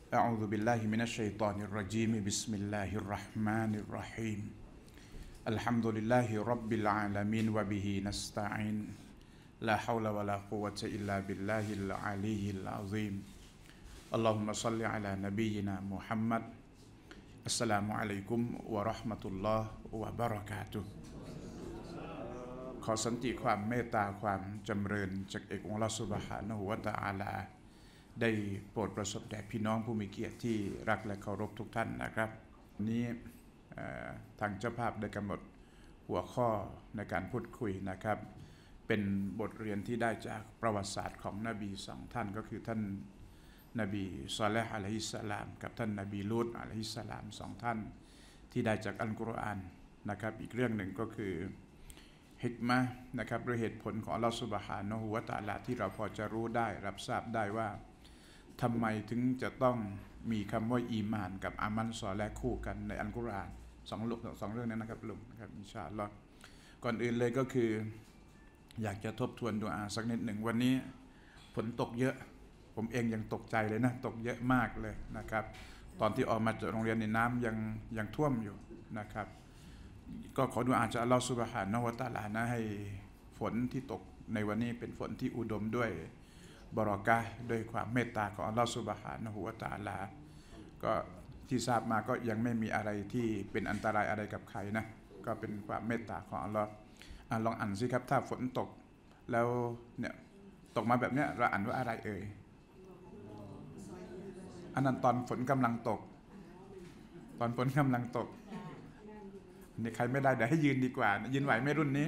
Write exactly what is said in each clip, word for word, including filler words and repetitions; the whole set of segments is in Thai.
أعوذ بالله من الشيطان الرجيم بسم الله الرحمن الرحيم الحمد لله رب العالمين وبه نستعين لا حول ولا قوة إلا بالله العلي العظيم اللهم صل على نبينا محمد السلام عليكم ورحمة الله وبركاته ขอสันติความเมตตาความจำเริญจากเอกองค์อัลเลาะห์ซุบฮานะฮูวะตะอาลาได้โปรดประสบแด่พี่น้องผู้มีเกียรติที่รักและเคารพทุกท่านนะครับวันนี้ทางเจ้าภาพได้กำหนดหัวข้อในการพูดคุยนะครับเป็นบทเรียนที่ได้จากประวัติศาสตร์ของนบีสองท่านก็คือท่านนบีซอเลห์อะลัยฮิสสลามกับท่านนบีลูตอะลัยฮิสสลามสองท่านที่ได้จากอัลกุรอานนะครับอีกเรื่องหนึ่งก็คือฮิกมะห์นะครับหรือเหตุผลของอัลเลาะห์ซุบฮานะฮูวะตะอาลาที่เราพอจะรู้ได้รับทราบได้ว่าทำไมถึงจะต้องมีคำว่าอีมานกับอามัลซอเลห์คู่กันในอัลกุรอานสองเรื่องสองเรื่องนั้นนะครับลุงนะครับอินชาอัลลอฮ์ก่อนอื่นเลยก็คืออยากจะทบทวนดุอาสักนิดหนึ่งวันนี้ฝนตกเยอะผมเองยังตกใจเลยนะตกเยอะมากเลยนะครับตอนที่ออกมาจากโรงเรียนในน้ำยังยังท่วมอยู่นะครับก็ขอดุอาจากอัลเลาะห์ซุบฮานะฮูวะตะอาลานะให้ฝนที่ตกในวันนี้เป็นฝนที่อุดมด้วยบารอกะห์ด้วยความเมตตาของอัลเลาะห์ซุบฮานะฮูวะตะอาลาก็ที่ทราบมาก็ยังไม่มีอะไรที่เป็นอันตรายอะไรกับใครนะก็เป็นความเมตตาของอัลเลาะห์อ่ะลองอ่านสิครับถ้าฝนตกแล้วเนี่ยตกมาแบบเนี้ยเราอ่านว่าอะไรเอ่ยอันนั้นตอนฝนกำลังตกตอนฝนกำลังตกนี่ใครไม่ได้เดี๋ยวให้ยืนดีกว่ายืนไหวไม่รุ่นนี้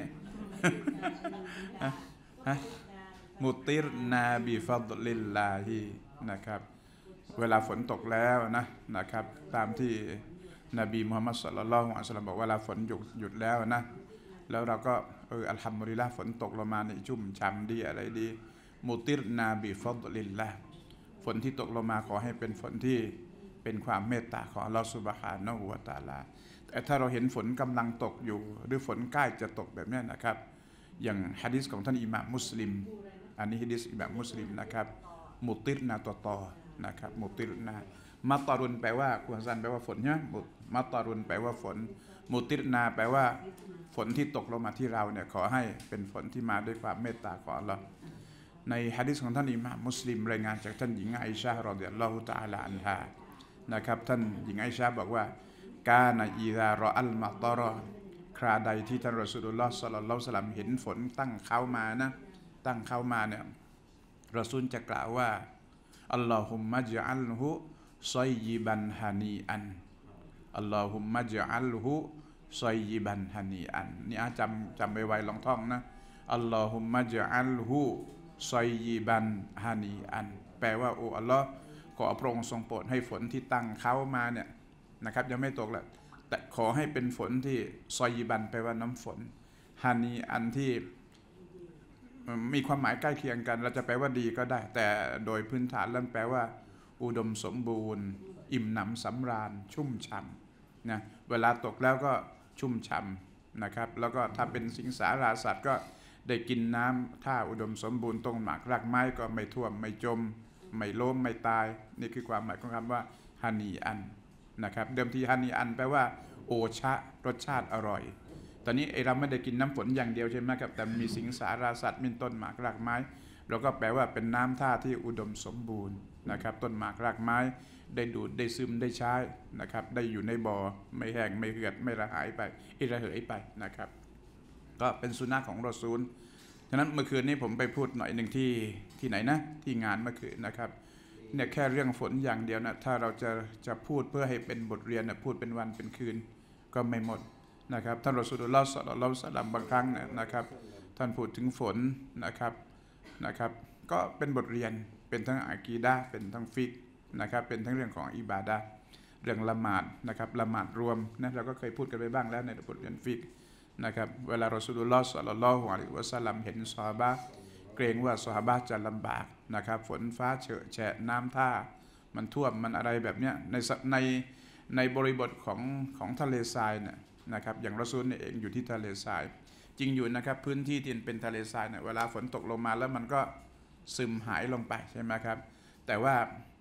มุติรนาบิฟัดลิลลาฮินะครับเวลาฝนตกแล้วนะนะครับตามที่นบีมุฮัมมัดศ็อลลัลลอฮุอะลัยฮิวะซัลลัมบอกเวลาฝนหยุดหยุดแล้วนะแล้วเราก็เอออัลฮัมดุลิลละห์ฝนตกลงมานี่ชุ่มฉ่ำดีอะไรดีมุติรนาบิฟัดลิลลาห์ฝนที่ตกลงมาขอให้เป็นฝนที่เป็นความเมตตาของอัลเลาะห์ซุบฮานะฮูวะตะอาลาแต่ถ้าเราเห็นฝนกำลังตกอยู่หรือฝนใกล้จะตกแบบนี้นะครับอย่างหะดีษของท่านอิหม่ามมุสลิมอันนี้หะดีษอิหม่ามมุสลิมนะครับมุติรนาตอตอนะครับมุติรนามัตตารุนแปลว่าคุณฮัสซันแปลว่าฝนใช่ไหมมัตตารุนแปลว่าฝนมุติรนาแปลว่าฝนที่ตกลงมาที่เราเนี่ยขอให้เป็นฝนที่มาด้วยความเมตตาของอัลเลาะห์ในหะดีษของท่านอิหม่ามมุสลิมรายงานจากท่านหญิงไอชะห์รอฎิยัลลอฮุตะอาลาอันฮานะครับท่านหญิงไอชะห์บอกว่ากานะอิซารออัลมัตรอคราใดที่ท่านรอซูลุลลอฮ์ศ็อลลัลลอฮุอะลัยฮิวะซัลลัมเห็นฝนตั้งเข้ามานะตั้งเข้ามาเนี่ยรอซูลจะกล่าวว่าอัลลอฮุมมะญะอัลฮุซอยยิบันฮานีอันอัลลอฮุมมะญะอัลฮุซอยยิบันฮานีอันนี่อาจำจำไว้ๆลองท่องนะอัลลอฮุมมะญะอัลฮุซอยยิบันฮานีอันแปลว่าโอ้อัลลอฮ์ขอพระองค์ทรงโปรดให้ฝนที่ตั้งเข้ามาเนี่ยนะครับยังไม่ตกแหละแต่ขอให้เป็นฝนที่ซอยยิบันแปลว่าน้ำฝนฮานีอันที่มีความหมายใกล้เคียงกันเราจะแปลว่าดีก็ได้แต่โดยพื้นฐานแล้วแปลว่าอุดมสมบูรณ์อิ่มหนำสำราญชุ่มฉ่ำนะเวลาตกแล้วก็ชุ่มฉ่ำนะครับแล้วก็ถ้าเป็นสิงสาราสัตว์ก็ได้กินน้ำถ้าอุดมสมบูรณ์ต้นหมากรากไม้ก็ไม่ท่วมไม่จมไม่ล้มไม่ตายนี่คือความหมายของคำว่าฮานีอันนะครับเดิมทีฮานีอันแปลว่าโอชะรสชาติอร่อยตอนนี้ไอเราไม่ได้กินน้ำฝนอย่างเดียวใช่ไหมครับแต่มีสิงสาราสัตว์มีต้นหมากรากไม้เราก็แปลว่าเป็นน้ำท่าที่อุดมสมบูรณ์นะครับต้นหมากรากไม้ได้ดูดได้ซึมได้ใช้นะครับได้อยู่ในบ่อไม่แห้งไม่เหือดไม่ระหายไปอิระเหยไปนะครับก็เป็นสุนัขของรอซูลฉะนั้นเมื่อคืนนี้ผมไปพูดหน่อยหนึ่งที่ที่ไหนนะที่งานเมื่อคืนนะครับเนี่ยแค่เรื่องฝนอย่างเดียวนะถ้าเราจะจะพูดเพื่อให้เป็นบทเรียนนะพูดเป็นวันเป็นคืนก็ไม่หมดนะครับท่านรอซูลุลลอฮ์ ศ็อลลัลลอฮุอะลัยฮิวะซัลลัมบางครั้งนะครับท่านพูดถึงฝนนะครับนะครับก็เป็นบทเรียนเป็นทั้งอากีดะห์เป็นทั้งฟิกนะครับเป็นทั้งเรื่องของอิบาดะห์เรื่องละหมาดนะครับละหมาดรวมนะเราก็เคยพูดกันไปบ้างแล้วในบทเรียนฟิกนะครับเวลารอซูลุลลอฮ์ ศ็อลลัลลอฮุอะลัยฮิวะซัลลัมเห็นซอฮาบะห์เกรงว่าซอฮาบะห์จะลำบากนะครับฝนฟ้าเฉอะแฉะน้ำท่ามันท่วมมันอะไรแบบเนี้ยในในในบริบทของของทะเลทรายเนี่ยนะครับอย่างรอซูลเองอยู่ที่ทะเลทรายจริงอยู่นะครับพื้นที่ที่เป็นทะเลทรายเนี่ยเวลาฝนตกลงมาแล้วมันก็ซึมหายลงไปใช่ไหมครับแต่ว่า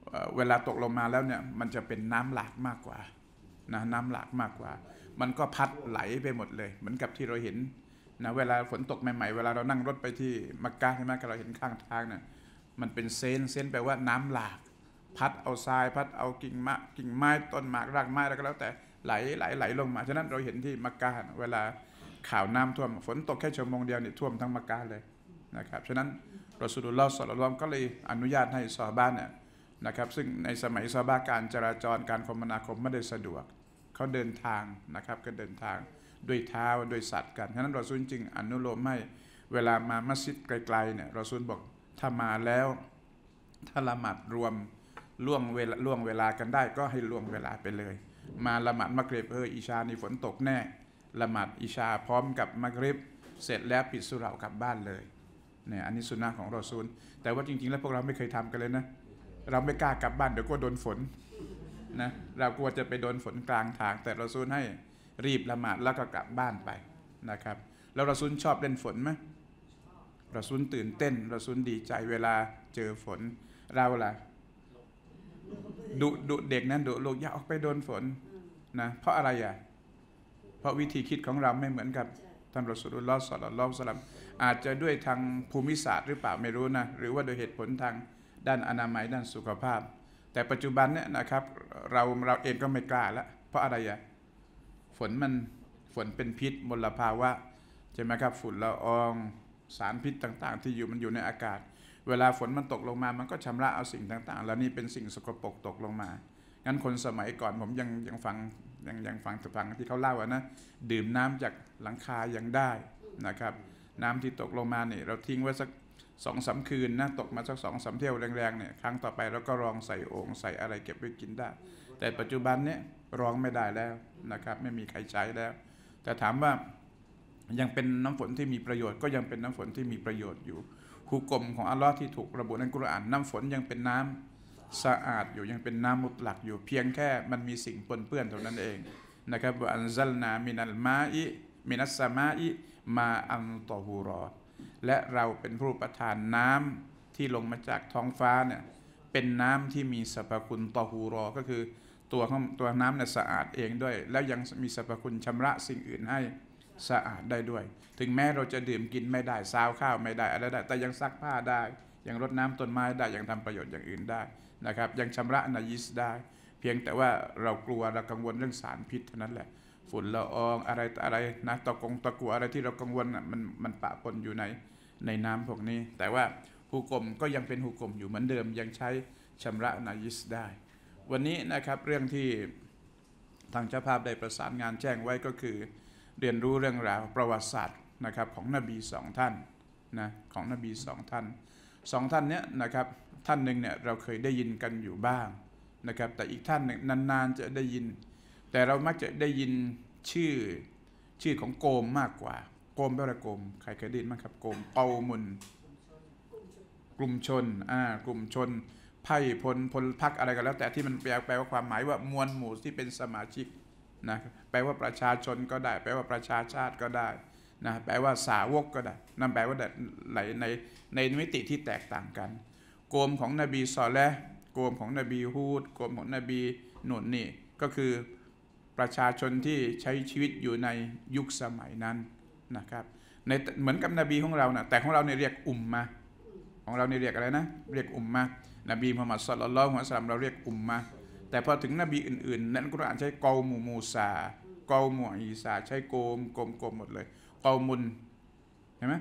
เวลาตกลงมาแล้วเนี่ยมันจะเป็นน้ำหลากมากกว่านะน้ำหลากมากกว่ามันก็พัดไหลไปหมดเลยเหมือนกับที่เราเห็นนะเวลาฝนตกใหม่ๆเวลาเรานั่งรถไปที่มักกะใช่ไหมเราเห็นข้างทางเนี่ยมันเป็นเซนเซนแปลว่าน้ำหลากพัดเอาทรายพัดเอากิ่งมะกิ่งไม้ต้นหมากรากไม้แล้วก็แล้วแต่ไหลไหลไหลลงมาฉะนั้นเราเห็นที่มักกะเวลาข่าวน้ำท่วมฝนตกแค่ชั่วโมงเดียวเนี่ยท่วมทั้งมักกะเลยนะครับฉะนั้นรอซูลุลลอฮ์ศ็อลลัลลอฮุอะลัยฮิวะซัลลัมก็เลยอนุญาตให้ซอฮาบะห์เนี่ยนะครับซึ่งในสมัยซอฮาบะห์การจราจรการคมนาคมไม่ได้สะดวกเขาเดินทางนะครับก็เดินทางด้วยเท้าด้วยสัตว์กันฉะนั้นรอซูลจึงอนุโลมให้เวลามามัสยิดไกลๆเนี่ยรอซูลบอกถ้ามาแล้วถ้าละหมาดรวมล่วงเวลาล่วงเวลากันได้ก็ให้ล่วงเวลาไปเลยมาละหมาดมักริบเอออิชานี่ฝนตกแน่ละหมาดอิชาพร้อมกับมักริบเสร็จแล้วปิดสุเหร่ากลับบ้านเลยเนี่ยอันนี้สุนนะของรอซูลแต่ว่าจริงๆแล้วพวกเราไม่เคยทำกันเลยนะเราไม่กล้ากลับบ้านเดี๋ยวก็โดนฝนนะเรากลัวจะไปโดนฝนกลางทางแต่รอซูลให้รีบละหมาดแล้วก็กลับบ้านไปนะครับแล้วรอซูลชอบเล่นฝนไหมรอซูลตื่นเต้นรอซูลดีใจเวลาเจอฝนเราล่ะดุดุเด็กนั้นดุลูกอย่าออกไปโดนฝนนะเพราะอะไรอ่ะเพราะวิธีคิดของเราไม่เหมือนกับท่านรอซูลุลลอฮ์ ศ็อลลัลลอฮุอะลัยฮิวะซัลลัมอาจจะด้วยทางภูมิศาสตร์หรือเปล่าไม่รู้นะหรือว่าโดยเหตุผลทางด้านอนามัยด้านสุขภาพแต่ปัจจุบันเนี่ยนะครับเราเราเองก็ไม่กล้าแล้วเพราะอะไรอ่ะฝนมันฝนเป็นพิษมลภาวะใช่ไหมครับฝุ่นละอองสารพิษต่างๆที่อยู่มันอยู่ในอากาศเวลาฝนมันตกลงมามันก็ชำระเอาสิ่งต่างๆแล้วนี่เป็นสิ่งสกปรกตกลงมางั้นคนสมัยก่อนผมยังยังฟังยังยังฟังฟังที่เขาเล่าอ่ะนะดื่มน้ำจากหลังคายังได้นะครับน้ำที่ตกลงมาเนี่ยเราทิ้งไว้สักสองสามคืนนะตกมาสักสองสามเที่ยวแรงๆเนี่ยครั้งต่อไปเราก็รองใส่โอ่งใส่อะไรเก็บไว้กินได้แต่ปัจจุบันเนี่ยรองไม่ได้แล้วนะครับไม่มีใครใช้แล้วแต่ถามว่ายังเป็นน้ำฝนที่มีประโยชน์ก็ยังเป็นน้ำฝนที่มีประโยชน์อยู่ฮุกมของอัลลอฮ์ที่ถูกระบุในกุรอานน้ำฝนยังเป็นน้ำสะอาดอยู่ยังเป็นน้ำมุตลักอยู่เพียงแค่มันมีสิ่งปนเปื้อนเท่านั้นเองนะครับว่าอันซัลนามินัลมาอิมินัสสมาอิมาอันตอฮูรอและเราเป็นผู้ประทานน้ำที่ลงมาจากท้องฟ้าเนี่ยเป็นน้ำที่มีสรรพคุณตอฮูรอก็คือตัวของตัวน้ำเนี่ยสะอาดเองด้วยแล้วยังมีสรรพคุณชำระสิ่งอื่นให้สะอาดได้ด้วยถึงแม้เราจะดื่มกินไม่ได้ซาวข้าวไม่ได้อะไรได้แต่ยังซักผ้าได้ยังรดน้ำต้นไม้ได้ยังทำประโยชน์อย่างอื่นได้นะครับยังชำระนายิสได้เพียงแต่ว่าเรากลัวเรากังวลเรื่องสารพิษเท่านั้นแหละฝุ่นละอองอะไรอะไรนะตะกงตะกัวอะไรที่เรากังวลน่ะมันมันปะปนอยู่ในในน้ำพวกนี้แต่ว่าฮุกมก็ยังเป็นฮุกมอยู่เหมือนเดิมยังใช้ชำระนายิสได้วันนี้นะครับเรื่องที่ทางเจ้าภาพได้ประสานงานแจ้งไว้ก็คือเรียนรู้เรื่องราวประวัติศาสตร์นะครับของนบีสองท่านนะของนบีสองท่านสองท่านเนี้ยนะครับท่านหนึ่งเนี่ยเราเคยได้ยินกันอยู่บ้างนะครับแต่อีกท่านหนึ่งนานๆจะได้ยินแต่เรามักจะได้ยินชื่อชื่อของโกมมากกว่าโกมแปลว่าโกมใครเคยได้ยินมั้งครับโกมเปามุนกลุ่มชนอ่ากลุ่มชนไพ่พลพลพรรคอะไรก็แล้วแต่ที่มันแปลแปลว่าความหมายว่ามวลหมู่ที่เป็นสมาชิกนะแปลว่าประชาชนก็ได้แปลว่าประชาชาติก็ได้นะแปลว่าสาวกก็ได้นั่นแปลว่าในในในมิติที่แตกต่างกันโกมของนบีซอเลห์โกมของนบีฮูดโกมของนบีนุ่นนี่ก็คือประชาชนที่ใช้ชีวิตอยู่ในยุคสมัยนั้นนะครับในเหมือนกับนบีของเรานะแต่ของเราเนี่ยเรียกอุมมะของเราเนี่ยเรียกอะไรนะเรียกอุมมะนบีมุฮัมมัดศ็อลลัลลอฮุอะลัยฮิวะซัลลัมเราเรียกอุมมะแต่พอถึงนบีอื่นๆนั้นกุรอานใช้กอมูมูซากอมูอีสาใช้โกมกลมกลมหมดเลยกอมุนเห็นไหม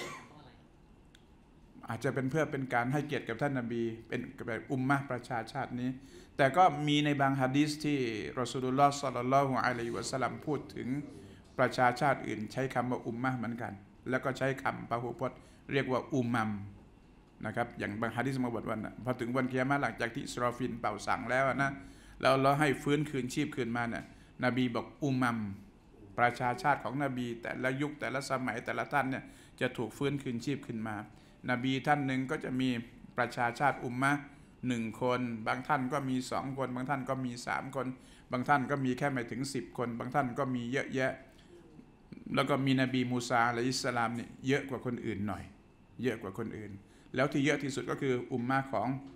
อาจจะเป็นเพื่อเป็นการให้เกียรติกับท่านนบีเป็นแบบอุมมะประชาชาตินี้แต่ก็มีในบางหะดีษที่รอซูลุลลอฮ์ ศ็อลลัลลอฮุอะลัยฮิวะซัลลัมพูดถึงประชาชาติอื่นใช้คำว่าอุมมะเหมือนกันแล้วก็ใช้คำพหูพจน์เรียกว่าอุมัมนะครับอย่างบางหะดีษมาบอกว่าพอถึงวันกิยามะฮ์หลังจากที่อิสรอฟิลเป่าสังแล้วนะแล้วเราให้ฟื้นคืนชีพคืนมาเนี่ยนบีบอกอุมัมประชาชาติของนบีแต่ละยุคแต่ละสมัยแต่ละท่านเนี่ยจะถูกฟื้นคืนชีพขึ้นมานบีท่านหนึ่งก็จะมีประชาชาติอุมมะหนึ่งคนบางท่านก็มีสองคนบางท่านก็มีสามคนบางท่านก็มีแค่ไม่ถึงสิบคนบางท่านก็มีเยอะแยะแล้วก็มีนบีมูซาอะลัยฮิสสลามเนี่ยเยอะกว่าคนอื่นหน่อยเยอะกว่าคนอื่นแล้วที่เยอะที่สุดก็คืออุมมะของ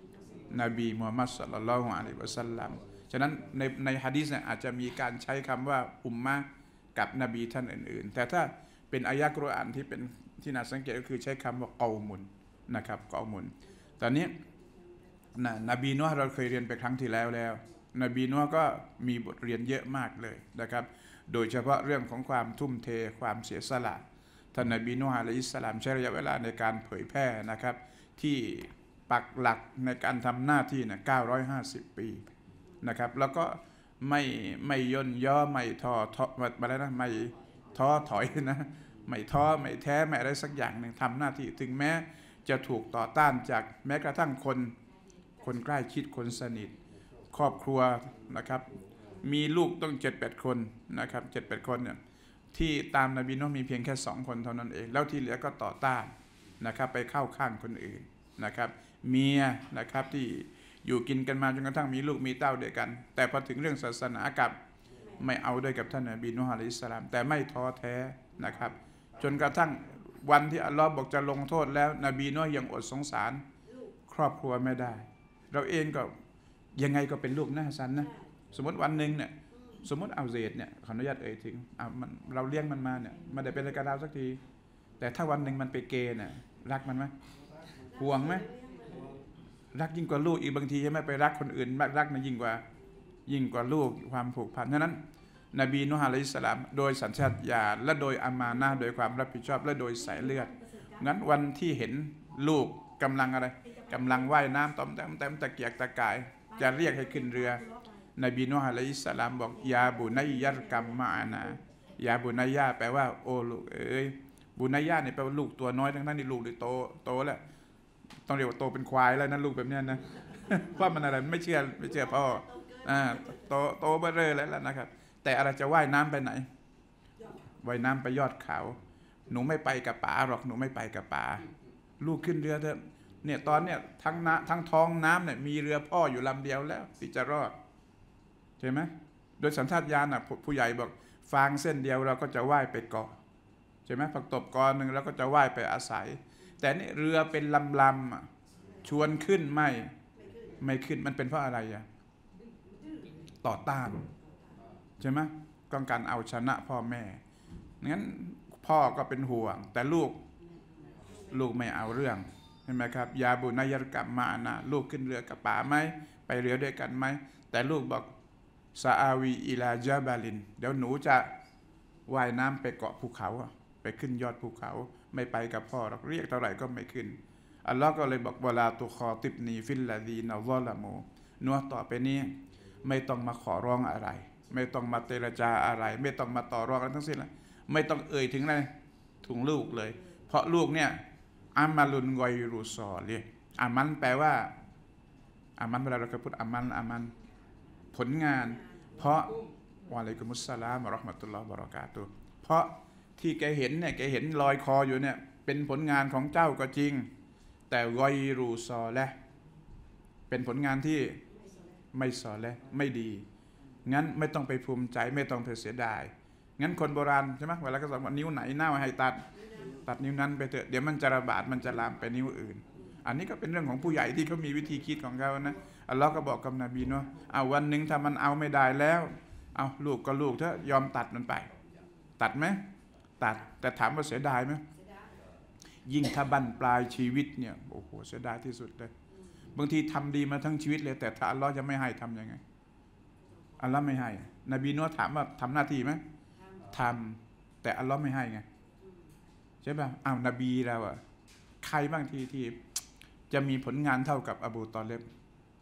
นบีมุฮัมมัดศ็อลลัลลอฮุอะลัยฮิวะซัลลัมฉะนั้นในในหะดีษเนี่ยอาจจะมีการใช้คำว่าอุมมะห์กับนบีท่านอื่นๆแต่ถ้าเป็นอายะห์กุรอานที่เป็นที่น่าสังเกตก็คือใช้คำว่ากอมุนนะครับกอมุนตอนนี้นะนบีนูฮ์เราเคยเรียนไปครั้งที่แล้วแล้วนบีนูฮ์ก็มีบทเรียนเยอะมากเลยนะครับโดยเฉพาะเรื่องของความทุ่มเทความเสียสละท่านนบีนูฮ์อะลัยฮิสสลามใช้ระยะเวลาในการเผยแพร่นะครับที่ปักหลักในการทำหน้าที่เนี่ยเก้าร้อยห้าสิบปีนะครับแล้วก็ไม่ไม่ย่นย่อไม่ท้อท้ออะไรนะไม่ท้อถอยนะไม่ท้อไม่แท้ไม่อะไรสักอย่างหนึ่งทำหน้าที่ถึงแม้จะถูกต่อต้านจากแม้กระทั่งคนคนใกล้ชิดคนสนิทครอบครัวนะครับมีลูกต้องเจ็ดแปดคนนะครับเจ็ดแปดคนเนี่ยที่ตามนบีนูฮ์มีเพียงแค่สองคนเท่านั้นเองแล้วที่เหลือก็ต่อต้านนะครับไปเข้าข้างคนอื่นนะครับเมียนะครับที่อยู่กินกันมาจนกระทั่งมีลูกมีเต้าด้วยกันแต่พอถึงเรื่องศาสนากับไม่เอาด้วยกับท่านนบีนูฮ์อะลัยฮิสสลามแต่ไม่ท้อแท้นะครับจนกระทั่งวันที่อัลลอฮ์บอกจะลงโทษแล้วนบีนูฮ์ยังอดสงสารครอบครัวไม่ได้เราเองก็ยังไงก็เป็นลูกนะฮัสซันนะสมมติวันหนึ่งเนี่ยสมมติเอาเซดเนี่ยขออนุญาตเอ่ยถึงเอามันเราเลี้ยงมันมาเนี่ยมันได้เป็นอะไรกับเราสักทีแต่ถ้าวันหนึ่งมันไปเกย์เนี่ยรักมันไหมห่วงไหมรักยิ่งกว่าลูกอีกบางทีใช่ไหมไปรักคนอื่นรักมันยิ่งกว่ายิ่งกว่าลูกความผูกพันฉะนั้นนบีนูฮ์อะลัยฮิสสลามโดยสัญชาตญาณและโดยอามานะห์โดยความรับผิดชอบและโดยสายเลือดงั้นวันที่เห็นลูกกำลังอะไรกำลังว่ายน้ำต้อมแต้มแต้มตะเกียกตะกายจะเรียกให้ขึ้นเรือนบีนูฮ์อะลัยฮิสสลามบอกยาบุนัยยัรกัมมะอานะยาบุนัยยะแปลว่าโอ้ลูกเอ้ยบุนัยยะเนี่ยแปลว่าลูกตัวน้อยทั้งนั้นที่ลูกโตโตแล้วต้องเรียกว่าโตเป็นควายแล้วนะลูกแบบนี้นะเพราะมันอะไรไม่เชื่อไม่เชื่อพ่ออ่าโตโตเบ้อเร่อแล้วนะครับแต่อะไรจะว่ายน้ำไปไหนว่ายน้ำไปยอดเขาหนูไม่ไปกับป๋าหรอกหนูไม่ไปกับป๋าลูกขึ้นเรือเถอะเนี่ยตอนเนี้ยทั้งน้ำทั้งท้องน้ำเนี่ยมีเรือพ่ออยู่ลำเดียวแล้วที่จะรอดใช่ไหมโดยสัญชาตญาณน่ะผู้ใหญ่บอกฟางเส้นเดียวเราก็จะว่ายไปเกาะใช่ไหมผักตบกอหนึ่งเราก็จะว่ายไปอาศัยแต่นี่เรือเป็นลำลำชวนขึ้นไม่ไม่ขึ้นมันเป็นเพราะอะไรอ่ะต่อต้านใช่ไหมต้องการเอาชนะพ่อแม่งั้นพ่อก็เป็นห่วงแต่ลูกลูกไม่เอาเรื่องใช่ไหมครับยาบุนัยยัรกัมมะอานะลูกขึ้นเรือกับป๋าไหมไปเรือด้วยกันไหมแต่ลูกบอกซาอาวีอิลาจาบาลินเดี๋ยวหนูจะว่ายน้ำไปเกาะภูเขาไปขึ้นยอดภูเขาไม่ไปกับพ่อหรอกเรียกเท่าไหร่ก็ไม่ขึ้นอัลลอฮ์ก็เลยบอกวะลาตุคอติบนีฟิลลาดีนซอละมูนัวต่อไปนี้ไม่ต้องมาขอร้องอะไรไม่ต้องมาเจรจาอะไรไม่ต้องมาต่อรองอะไรทั้งสิ้นเลยไม่ต้องเอ่ยถึงอะไรถึงลูกเลยเพราะลูกเนี่ยอามาลุนกอยรูซอเลยอามันแปลว่าอามันเวลาเราเคยพูดอามันอามันผลงานเพราะวะอะลัยกุมุสสลามวะเราะห์มะตุลลอฮ์วะบะเราะกาตุฮ์เพราะที่แกเห็นเนี่ยแกเห็นลอยคออยู่เนี่ยเป็นผลงานของเจ้าก็จริงแต่กอยรูซอและเป็นผลงานที่ไม่ซอและไม่ดีงั้นไม่ต้องไปภูมิใจไม่ต้องไปเสียดายงั้นคนโบราณใช่ไหมเวลาเขาบอกว่านิ้วไหนเน่าให้ตัดตัดนิ้วนั้นไปเถอะเดี๋ยวมันจะระบาดมันจะลามไปนิ้วอื่นอันนี้ก็เป็นเรื่องของผู้ใหญ่ที่เขามีวิธีคิดของเขานะอัลลอฮ์ก็บอกกับนบีว่าเอาวันหนึ่งถ้ามันเอาไม่ได้แล้วเอาลูกก็ลูกเถอะยอมตัดมันไปตัดไหมตัดแต่ถามว่าเสียดายไหมยิ่งถ้าบั้นปลายชีวิตเนี่ยโอ้โหเสียดายที่สุดเลยบางทีทำดีมาทั้งชีวิตเลยแต่ถ้าอัลลอฮ์จะไม่ให้ทำยังไงอัลลอฮ์ไม่ให้นบีนัวถามว่าทำหน้าที่ไหมทำแต่อัลลอฮ์ไม่ให้ไงใช่ป่ะอ้าวนบีเราอะใครบ้างที่ที่จะมีผลงานเท่ากับอบูตอเลบ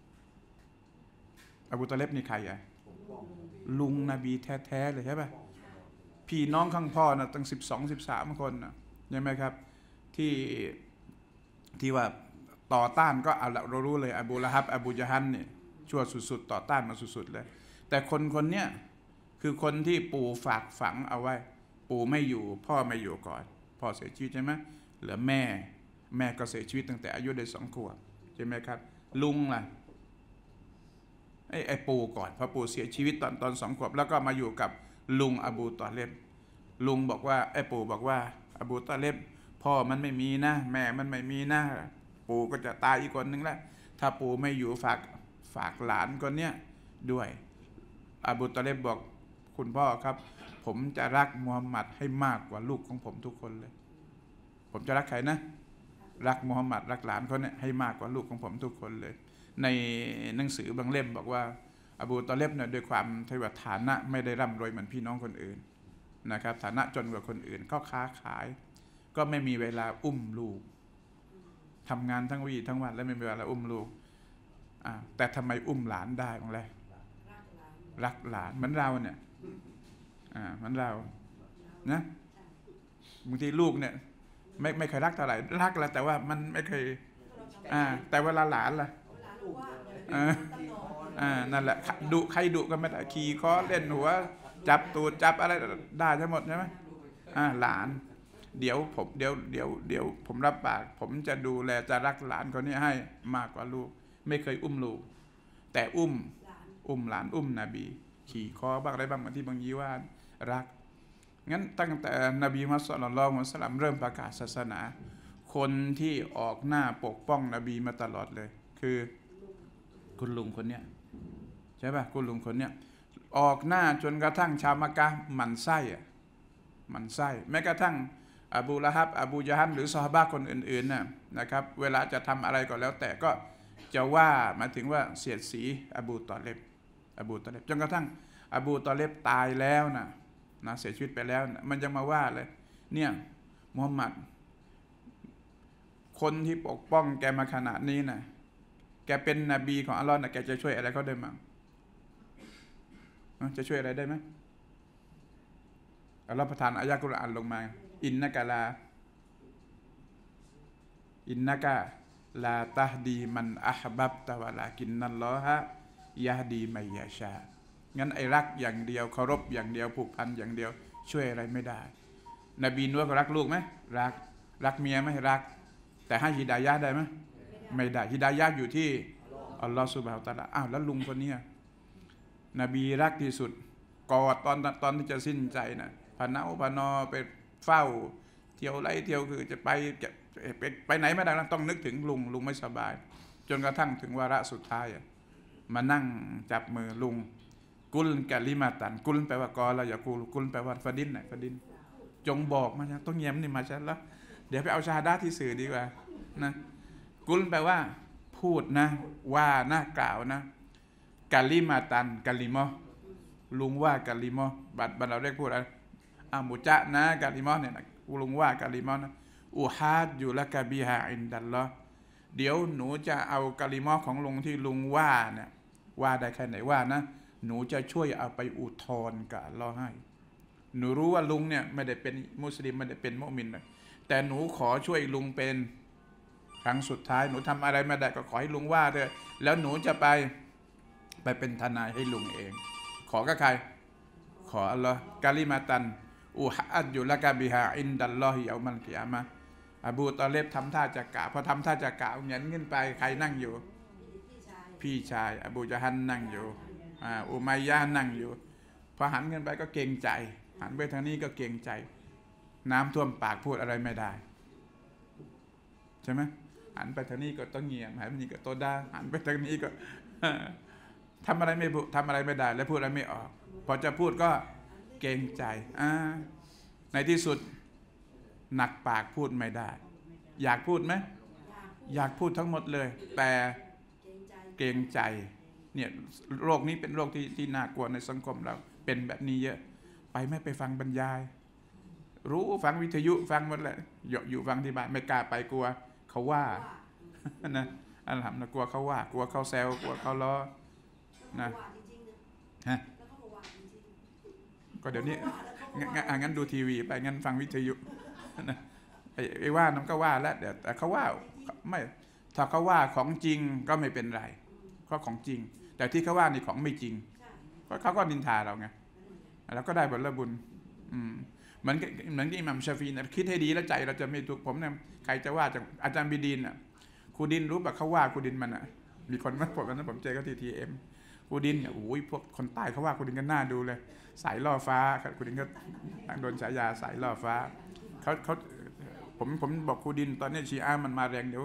อบูตอเลบนี่ใครอะลุงนบีแท้ๆเลยใช่ป่ะพี่น้องข้างพ่อนะตั้งสิบสองสิบสามคนนะใช่ไหมครับที่ที่ว่าต่อต้านก็เอาละเรารู้เลยอบูละฮับอบูญะฮันเนี่ยชั่วสุดๆต่อต้านมาสุดๆเลยแต่คนคนเนี้ยคือคนที่ปู่ฝากฝังเอาไว้ปู่ไม่อยู่พ่อไม่อยู่ก่อนพ่อเสียชีวิตใช่ไหมเหลือแม่แม่ก็เสียชีวิตตั้งแต่อายุได้สองขวบใช่ไหมครับลุงล่ะไอ้ไอ้ปู่ก่อนพอปู่เสียชีวิตตอนตอนสองขวบแล้วก็มาอยู่กับลุงอบูตอเลบลุงบอกว่าไอ้ปู่บอกว่าอบูตอเลบพ่อมันไม่มีนะแม่มันไม่มีนะปู่ก็จะตายอีกคนนึงแล้วถ้าปู่ไม่อยู่ฝากฝากหลานคนเนี้ยด้วยอบูตอเลบบอกคุณพ่อครับผมจะรักมูฮัมหมัดให้มากกว่าลูกของผมทุกคนเลยผมจะรักใครนะรักมูฮัมหมัดรักหลานคนเนี้ยให้มากกว่าลูกของผมทุกคนเลยในหนังสือบางเล่มบอกว่าอบูตอเลบเนี่ยด้วยความที่ว่าฐานะไม่ได้ร่ำรวยเหมือนพี่น้องคนอื่นนะครับฐานะจนกว่าคนอื่นเขาค้าขายก็ไม่มีเวลาอุ้มลูกทำงานทั้งวี่ทั้งวันแล้วไม่มีเวลาอุ้มลูกแต่ทำไมอุ้มหลานได้บ้างเลยรักหลานเหมือนเราเนี่ยเหมือนเรานะบางทีลูกเนี่ยไม่ไม่เคยรักเท่าไหร่รักแล้วแต่ว่ามันไม่เคยแต่เวลาหลานล่ะนั่นแหละดุใครดุก็ไม่ได้ขี่คอเล่นหัวจับตูดจับอะไรได้ทั้งหมดใช่ไหมหลานเดี๋ยวผมเดี๋ยวเดี๋ยวเดี๋ยวผมรับปากผมจะดูแลจะรักหลานคนนี้ให้มากกว่าลูกไม่เคยอุ้มลูกแต่อุ้มอุ้มหลานอุ้มนบีขี่คอบ้างอะไรบ้างบางที่บางยี่ว่ารักงั้นตั้งแต่นบีมุฮัมมัดศ็อลลัลลอฮุอะลัยฮิวะซัลลัมเริ่มประกาศศาสนาคนที่ออกหน้าปกป้องนบีมาตลอดเลยคือคุณลุงคนเนี้ยใช่ป่ะคุณลุงคนเนี้ยออกหน้าจนกระทั่งชาวมักกะฮ์หมั่นไส้อะหมั่นไส้แม้กระทั่งอบูละฮับอบูญะฮัลหรือซอฮาบะห์คนอื่นๆน่ะนะครับเวลาจะทำอะไรก็แล้วแต่ก็จะว่าหมายถึงว่าเสียดสีอบูตอเลบอบูตอเลบจนกระทั่งอบูตอเลบตายแล้วนะนะเสียชีวิตไปแล้วนะมันยังมาว่าเลยเนี่ยมุฮัมมัดคนที่ปกป้องแกมาขนาดนี้นะแกเป็นนบีของอัลลอฮ์นะแกจะช่วยอะไรเขาได้มั้งจะช่วยอะไรได้ไหมอัลลอฮ์ประทานอายะกุรอานลงมาอินนะกะลาอินนะกะลาตะฮดีมันอะฮบับตะวะลากินนัลลอฮะยะฮดีมัยยะชางั้นไอ้รักอย่างเดียวเคารพอย่างเดียวผูกพันอย่างเดียวช่วยอะไรไม่ได้นบีนัวก็รักลูกไหมรักรักเมียไหมรักแต่ให้ฮิดายะห์ได้ไหมไม่ได้ฮิดายะห์อยู่ที่อัลลอฮฺซุบฮานะฮูวะตะอาลาอ้าวแล้วลุงคนนี้นบีรักที่สุดกอดตอนตอนที่จะสิ้นใจนะพนาพนอไปเฝ้าเที่ยวไรเที่ยวคือจะไปจะไปไปไหนไม่ได้ต้องนึกถึงลุงลุงไม่สบายจนกระทั่งถึงวาระสุดท้ายมานั่งจับมือลุงกุลกะลิมาตันกุลแปลว่ากอละอย่ากูกุลแปลว่าฟาดินไหนฟาดินจงบอกมาต้องเงียบนี่มาชัดแล้วเดี๋ยวไปเอาชาดาที่สื่อดีกว่านะกุลแปลว่าพูดนะว่านะกล่าวนะกะลิมาตันกะลิมอลุงว่ากะลิมอบัดบัดเราเรียกพูดอะไรอ่ะมุจะนะกะลิมอเนี่ยลุงว่ากะลิมอนะอูฮัดอยู่ละกะบิฮาอินดัลลอฮ์เดี๋ยวหนูจะเอากะลิมอของลุงที่ลุงว่าเนี่ยว่าได้แค่ไหนว่านะหนูจะช่วยเอาไปอุทธรณ์กับอัลเลาะห์ให้หนูรู้ว่าลุงเนี่ยไม่ได้เป็นมุสลิมไม่ได้เป็นมุมินนะแต่หนูขอช่วยลุงเป็นครั้งสุดท้ายหนูทำอะไรไม่ได้ก็ขอให้ลุงว่าเถอะแล้วหนูจะไปไปเป็นทนายให้ลุงเองขอกับใครขออัลเลาะห์กะลิมาตันอูฮัดอยู่ละกะบิฮาอินดัลลอฮิยอมัลกิยามะฮ์อบูตอเลบทำท่าจะกล่าวพอทำท่าจะกล่าวเงี้ยขึ้นไปใครนั่งอยู่พี่ชายอบูญะฮัลนั่งอยู่อุมัยยะห์นั่งอยู่พอหันเงินไปก็เกรงใจหันไปทางนี้ก็เกรงใจน้ำท่วมปากพูดอะไรไม่ได้ใช่ไหมหันไปทางนี้ก็ต้องเงียบหันไปนี้ก็โตด้าหันไปทางนี้ก็ทำอะไรไม่ทำอะไรไม่ได้และพูดอะไรไม่ออกพอจะพูดก็เกรงใจในที่สุดหนักปากพูดไม่ได้อยากพูดไหมอยากพูดทั้งหมดเลยแต่เกรงใจเนี่ยโรคนี้เป็นโรคที่ที่น่ากลัวในสังคมเราเป็นแบบนี้เยอะไปไม่ไปฟังบรรยายรู้ฟังวิทยุฟังหมดแหละอยู่ฟังที่บ้านไม่กล้าไปกลัวเขาว่านะอัลฮัมดุลิลลาห์กลัวเขาว่ากลัวเขาแซวกลัวเขาล้อนะฮะก็เดี๋ยวนี้งั้นดูทีวีไปงั้นฟังวิทยุนะไอ้ว่าน้ำก็ว่าแล้วเดี๋ยวแต่เขาว่าไม่ถ้าเขาว่าของจริงก็ไม่เป็นไรก็ของจริงแต่ที่เขาว่านี่ของไม่จริงเพราะเขาก็นินทาเราไงเราก็ได้ผลบุญอืมเหมือนเหมือนที่อิหม่ามชาฟีนะคิดให้ดีแล้วใจเราจะไม่ทุกข์ผมเนี่ยใครจะว่าจากอาจารย์บิดีนอ่ะครูดินรู้ป่ะเขาว่าครูดินมันอ่ะมีคนมาผมนั้นผมเจอเขาที่ทีเอ็มครูดินเนี่ยโอ้ยพวกคนใต้เขาว่าครูดินก็น่าดูเลยสายล่อฟ้าครูดินก็โดนฉายาสายล่อฟ้าเขาเขาผมผมบอกครูดินตอนนี้ชีอะห์มันมาแรงเดี๋ยวค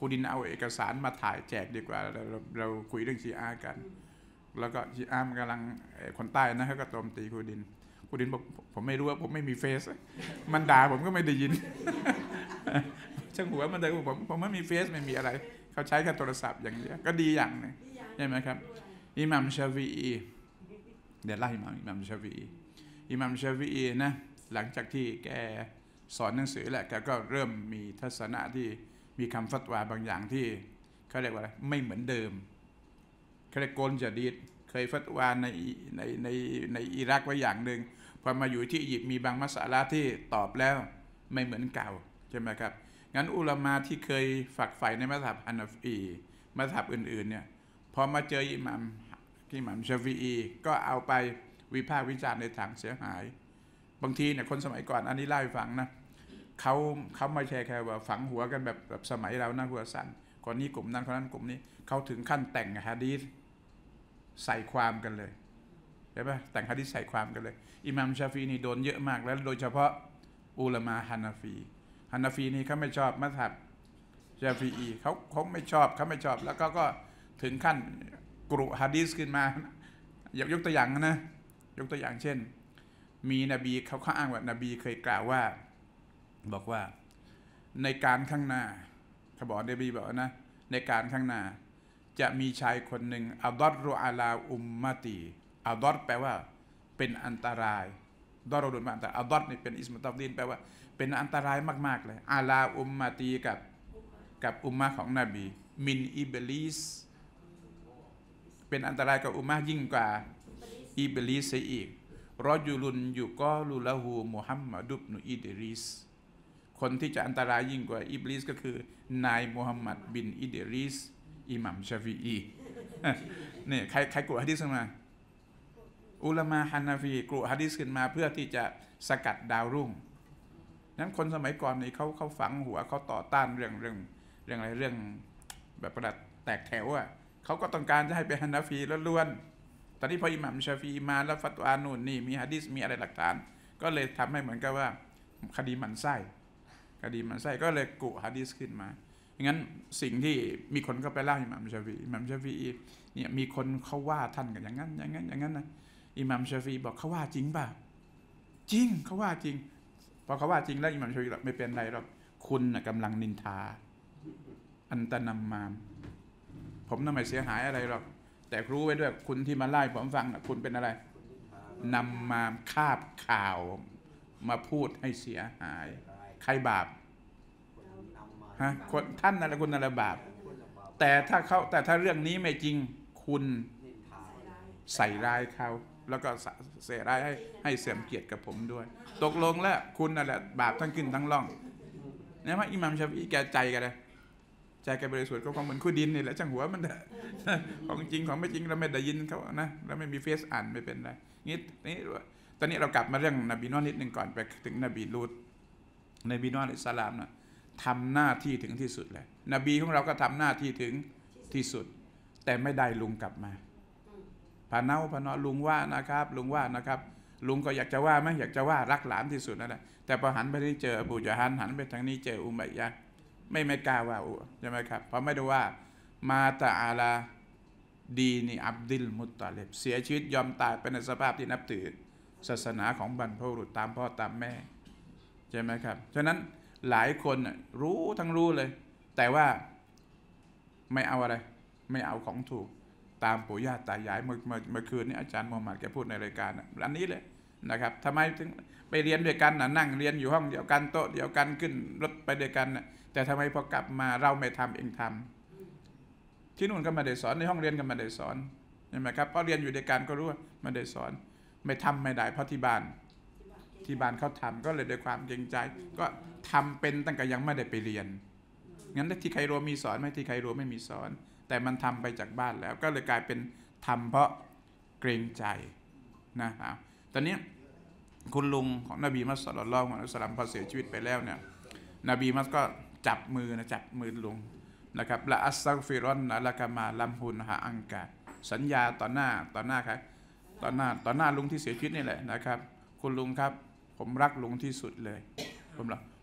รูดินเอาเอกสารมาถ่ายแจกดีกว่าเราเราเราคุยเรื่องชีอะห์กันแล้วก็ชีอะห์มันกำลังคนใต้นะเขาก็โจมตีครูดินครูดินบอกผมไม่รู้ว่าผมไม่มีเฟซมันด่าผมก็ไม่ได้ยินช่างหัวมันเลยผมผมไม่มีเฟซไม่มีอะไรเขาใช้แค่โทรศัพท์อย่างเดียวก็ดีอย่างนึงใช่ไหมครับอิหม่ามชาฟิอีเดี๋ยวไล่มาอิหม่ามชาฟิอีอิหม่ามชาฟิอีนะหลังจากที่แกสอนหนังสือแหละแกก็เริ่มมีทัศนะที่มีคำฟัตวาบางอย่างที่เขาเรียกว่าอะไรไม่เหมือนเดิมเขาเรียกโกลจาดีดเคยฟัตวาในในในในอิรักไว้อย่างหนึ่งพอมาอยู่ที่อียิปต์มีบางมัสอะละห์ที่ตอบแล้วไม่เหมือนเก่าใช่ไหมครับงั้นอุลามะที่เคยฝักใฝ่ในมัซฮับฮานาฟีมัซฮับอื่นๆเนี่ยพอมาเจออิหม่ามอิหม่ามชาฟิอีก็เอาไปวิพากษ์วิจารณ์ในทางเสียหายบางทีเนี่ยคนสมัยก่อนอันนี้เล่าให้ฟังนะเขาเขาไม่ใช่แค่ว่าฝังหัวกันแบบแบบสมัยเรานะหัวสั่นคนนี้กลุ่มนั้นคนนั้นกลุ่มนี้เขาถึงขั้นแต่งหะดีษใส่ความกันเลยใช่ปะแต่งหะดีษใส่ความกันเลยอิหม่ามชาฟีนี่โดนเยอะมากแล้วโดยเฉพาะอุลามะฮานาฟีฮานาฟีนี่เขาไม่ชอบมัซฮับชาฟีอีเขาเขาไม่ชอบเขาไม่ชอบแล้วก็ก็ถึงขั้นกรุหะดีษขึ้นมายกยกตัวอย่างนะยกตัวอย่างเช่นมีนบีเขาเขาอ้างว่านบีเคยกล่าวว่าบอกว่าในการข้างหน้าเขาบอกนบีบอกนะในการข้างหน้าจะมีชายคนหนึ่งอัลดอรรุอาลาอุมมะตีอัลดอรแปลว่าเป็นอันตรายดอรรุนมาอันตรายอัลดอรนี่เป็นอิสมุตัฟดีนแปลว่าเป็นอันตรายมากๆเลยอาลาอุมมะตีกับกับอุมมะของนบีมินอิบลิสเป็นอันตรายกับอุมมะยิ่งกว่าอิบลิสเสียอีกรอจุลุนอยู่ก็ลุละหูมุฮัมมัดุบนุอิดริสคนที่จะอันตรายยิ่งกว่าอิบลิสก็คือนายมุฮัมมัดบินอิดริสอิหม่ามชาฟิอีนี่ใครใครกรุหะดีษขึ้นมาอุลามะฮานาฟีกรุหะดีษขึ้นมาเพื่อที่จะสกัดดาวรุ่งนั้นคนสมัยก่อนนี่เขาเขาฝังหัวเขาต่อต้านเรื่องเรื่องเรื่องอะไรเรื่องแบบประดับแตกแถวอ่ะเขาก็ต้องการจะให้เป็นฮานาฟีล้วนๆตอนนี้พออิหม่ามชาฟีมาแล้วฟัตวานู่นนี่มีหะดีษมีอะไรหลักฐานก็เลยทำให้เหมือนกับว่าคดีหมั่นไส้คดีหมั่นไส้ก็เลยกุหะดีษขึ้นมางั้นสิ่งที่มีคนก็ไปเล่าอิหม่ามชาฟีอิหม่ามชาฟีเนี่ยมีคนเขาว่าท่านกันอย่างนั้นอย่างนั้นอย่างนั้นนะอิหม่ามชาฟีบอกเขาว่าจริงป่ะจริงเขาว่าจริงพอเขาว่าจริงแล้วอิหม่ามชาฟีบอกไม่เป็นไรหรอกคุณนะกำลังนินทาอันตนัมมามผมน่ะไม่เสียหายอะไรหรอกแต่รู้ไว้ด้วยคุณที่มาไล่ผมฟังนะคุณเป็นอะไรนำมาคาบข่าวมาพูดให้เสียหายใครบาปฮะคนท่านนั่นแหละคุณนั่นแหละบาปแต่ถ้าเขาแต่ถ้าเรื่องนี้ไม่จริงคุณใส่ร้ายเขาแล้วก็เสียร้ายให้ให้เสื่อมเกียรติกับผมด้วยตกลงแล้วคุณนั่นแหละบาปทั้งขึ้นทั้งล่องเนี่ยว่าอิหม่ามชาฟีอีแกใจกันเลยใจแกบริสุทธิ์ก็คงเหมือนคู่ดินนี่แหละช่างหัวมันของจริงของไม่จริงเราไม่ได้ยินเขานะเราไม่มีเฟซอ่านไม่เป็นไรงี้นี่ตอนนี้เรากลับมาเรื่องนบีนูห์นิดนึงก่อนไปถึงนบีลูตนบีนูห์อะลัยฮิสสลามนะทำหน้าที่ถึงที่สุดเลยนบีของเราก็ทำหน้าที่ถึงที่สุดแต่ไม่ได้ลุงกลับมาพาเนาพาเนาลุงว่านะครับลุงว่านะครับลุงก็อยากจะว่าไหมอยากจะว่ารักหลานที่สุดนั่นแหละแต่พอหันไปที่เจออบูญะฮัลหันไปทางนี้เจออุมัยยะห์ไม่ไม่กล้าว่าใช่ไหมครับเพราะไม่ได้ว่ามาตะอาลาดีนีอับดิลมุตตาลิบเสียชีวิตยอมตายไปในสภาพที่นับถือศาสนาของบรรพบุรุษตามพ่อตามแม่ใช่ไหมครับฉะนั้นหลายคนรู้ทั้งรู้เลยแต่ว่าไม่เอาอะไรไม่เอาของถูกตามปู่ย่าตายายเมื่อเมื่อเมื่อคืนนี้อาจารย์มูฮัมหมัดแกพูดในรายการอันนี้เลยนะครับทำไมถึงไปเรียนด้วยกันนะนั่งเรียนอยู่ห้องเดียวกันโต๊ะเดียวกันขึ้นรถไปด้วยกันนะแต่ทำไมพอกลับมาเราไม่ทำเองทำที่นู่นก็ไม่ได้สอนในห้องเรียนก็ไม่ได้สอนใช่ไหมครับเพราะเรียนอยู่ด้วยกันก็รู้ว่าไม่ได้สอนไม่ทำไม่ได้เพราะที่บ้านที่บ้านเขาทำก็เลยด้วยความเกรงใจก็ทำเป็นตั้งแต่ยังไม่ได้ไปเรียนงั้นที่ไคโรมีสอนไหมที่ไคโรไม่มีสอนแต่มันทำไปจากบ้านแล้วก็เลยกลายเป็นทำเพราะเกรงใจนะครับตอนนี้คุณลุงของนบีมัสศ็อลลัลลอฮุอะลัยฮิวะซัลลัมพอเสียชีวิตไปแล้วเนี่ยนบีมัสก็จับมือนะจับมือลุงนะครับละอัสซักฟิรอนนะละกามาลัมฮุนฮะอังกาสัญญาต่อหน้าต่อหน้าใครต่อหน้าต่อหน้าลุงที่เสียชีวิตนี่แหละนะครับคุณลุงครับผมรักลุงที่สุดเลยผมรัก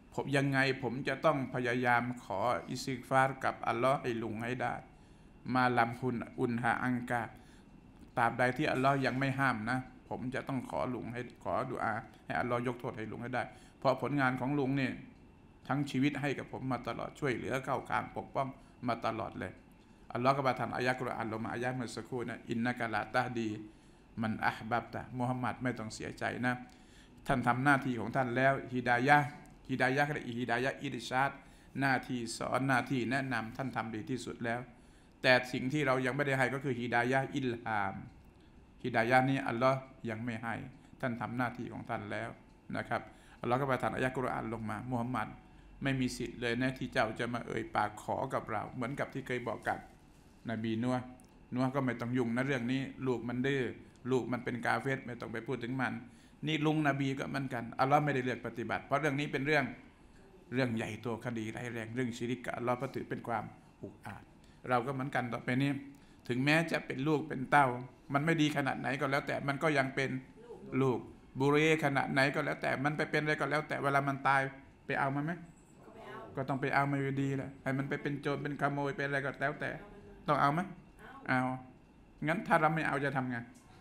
ผมยังไงผมจะต้องพยายามขออิสติฆฟารกับอัลลอฮ์ให้ลุงให้ได้มาลำคุณอุนหาอังกาตราบใดที่อัลลอฮ์ยังไม่ห้ามนะผมจะต้องขอลุงให้ขอดุอาให้อัลลอฮ์ยกโทษให้ลุงให้ได้เพราะผลงานของลุงเนี่ยทั้งชีวิตให้กับผมมาตลอดช่วยเหลือเข้ากลางปกป้องมาตลอดเลยอัลลอฮ์ก็ประทานอายะกุรอานลงมาอายะเมื่อสักครู่นะอินนะกะลาตะดีมันอะห์บับตะมุฮัมมัดไม่ต้องเสียใจนะท่านทำหน้าที่ของท่านแล้วฮิดายะฮิดายะก็ได้ฮิดายะอิรชาดหน้าที่สอนหน้าที่แนะนำท่านทำดีที่สุดแล้วแต่สิ่งที่เรายังไม่ได้ให้ก็คือฮิดายะอิลฮามฮิดายะนี้อัลลอฮ์ยังไม่ให้ท่านทำหน้าที่ของท่านแล้วนะครับอัลลอฮ์ก็ประทานอายะกุรอานลงมามุฮัมมัดไม่มีสิทธิ์เลยนะที่เจ้าจะมาเอ่ยปากขอกับเราเหมือนกับที่เคยบอกกับนบีนัวนัวก็ไม่ต้องยุ่งนะเรื่องนี้ลูกมันดื้อลูกมันเป็นกาเฟรไม่ต้องไปพูดถึงมันนี่ลุงนบีก็เหมือนกันอัลลอฮ์ไม่ได้เลือกปฏิบัติเพราะเรื่องนี้เป็นเรื่องเรื่องใหญ่โตคดีร้ายแรงเรื่องชิริกกับอัลลอฮ์ก็ถือเป็นความอุกอาจเราก็เหมือนกันต่อไปนี้ถึงแม้จะเป็นลูกเป็นเต้ามันไม่ดีขนาดไหนก็แล้วแต่มันก็ยังเป็นลูกบุเรขนาดไหนก็แล้วแต่มันไปเป็นอะไรก็แล้วแต่เวลามันตายไปเอามันไหมก็ต้องไปเอามาอยู่ดีแหละให้มันไปเป็นโจรเป็นขโมยเป็นอะไรก็แล้วแต่ต้องเอาไหมเอางั้นถ้าเราไม่เอาจะทำไง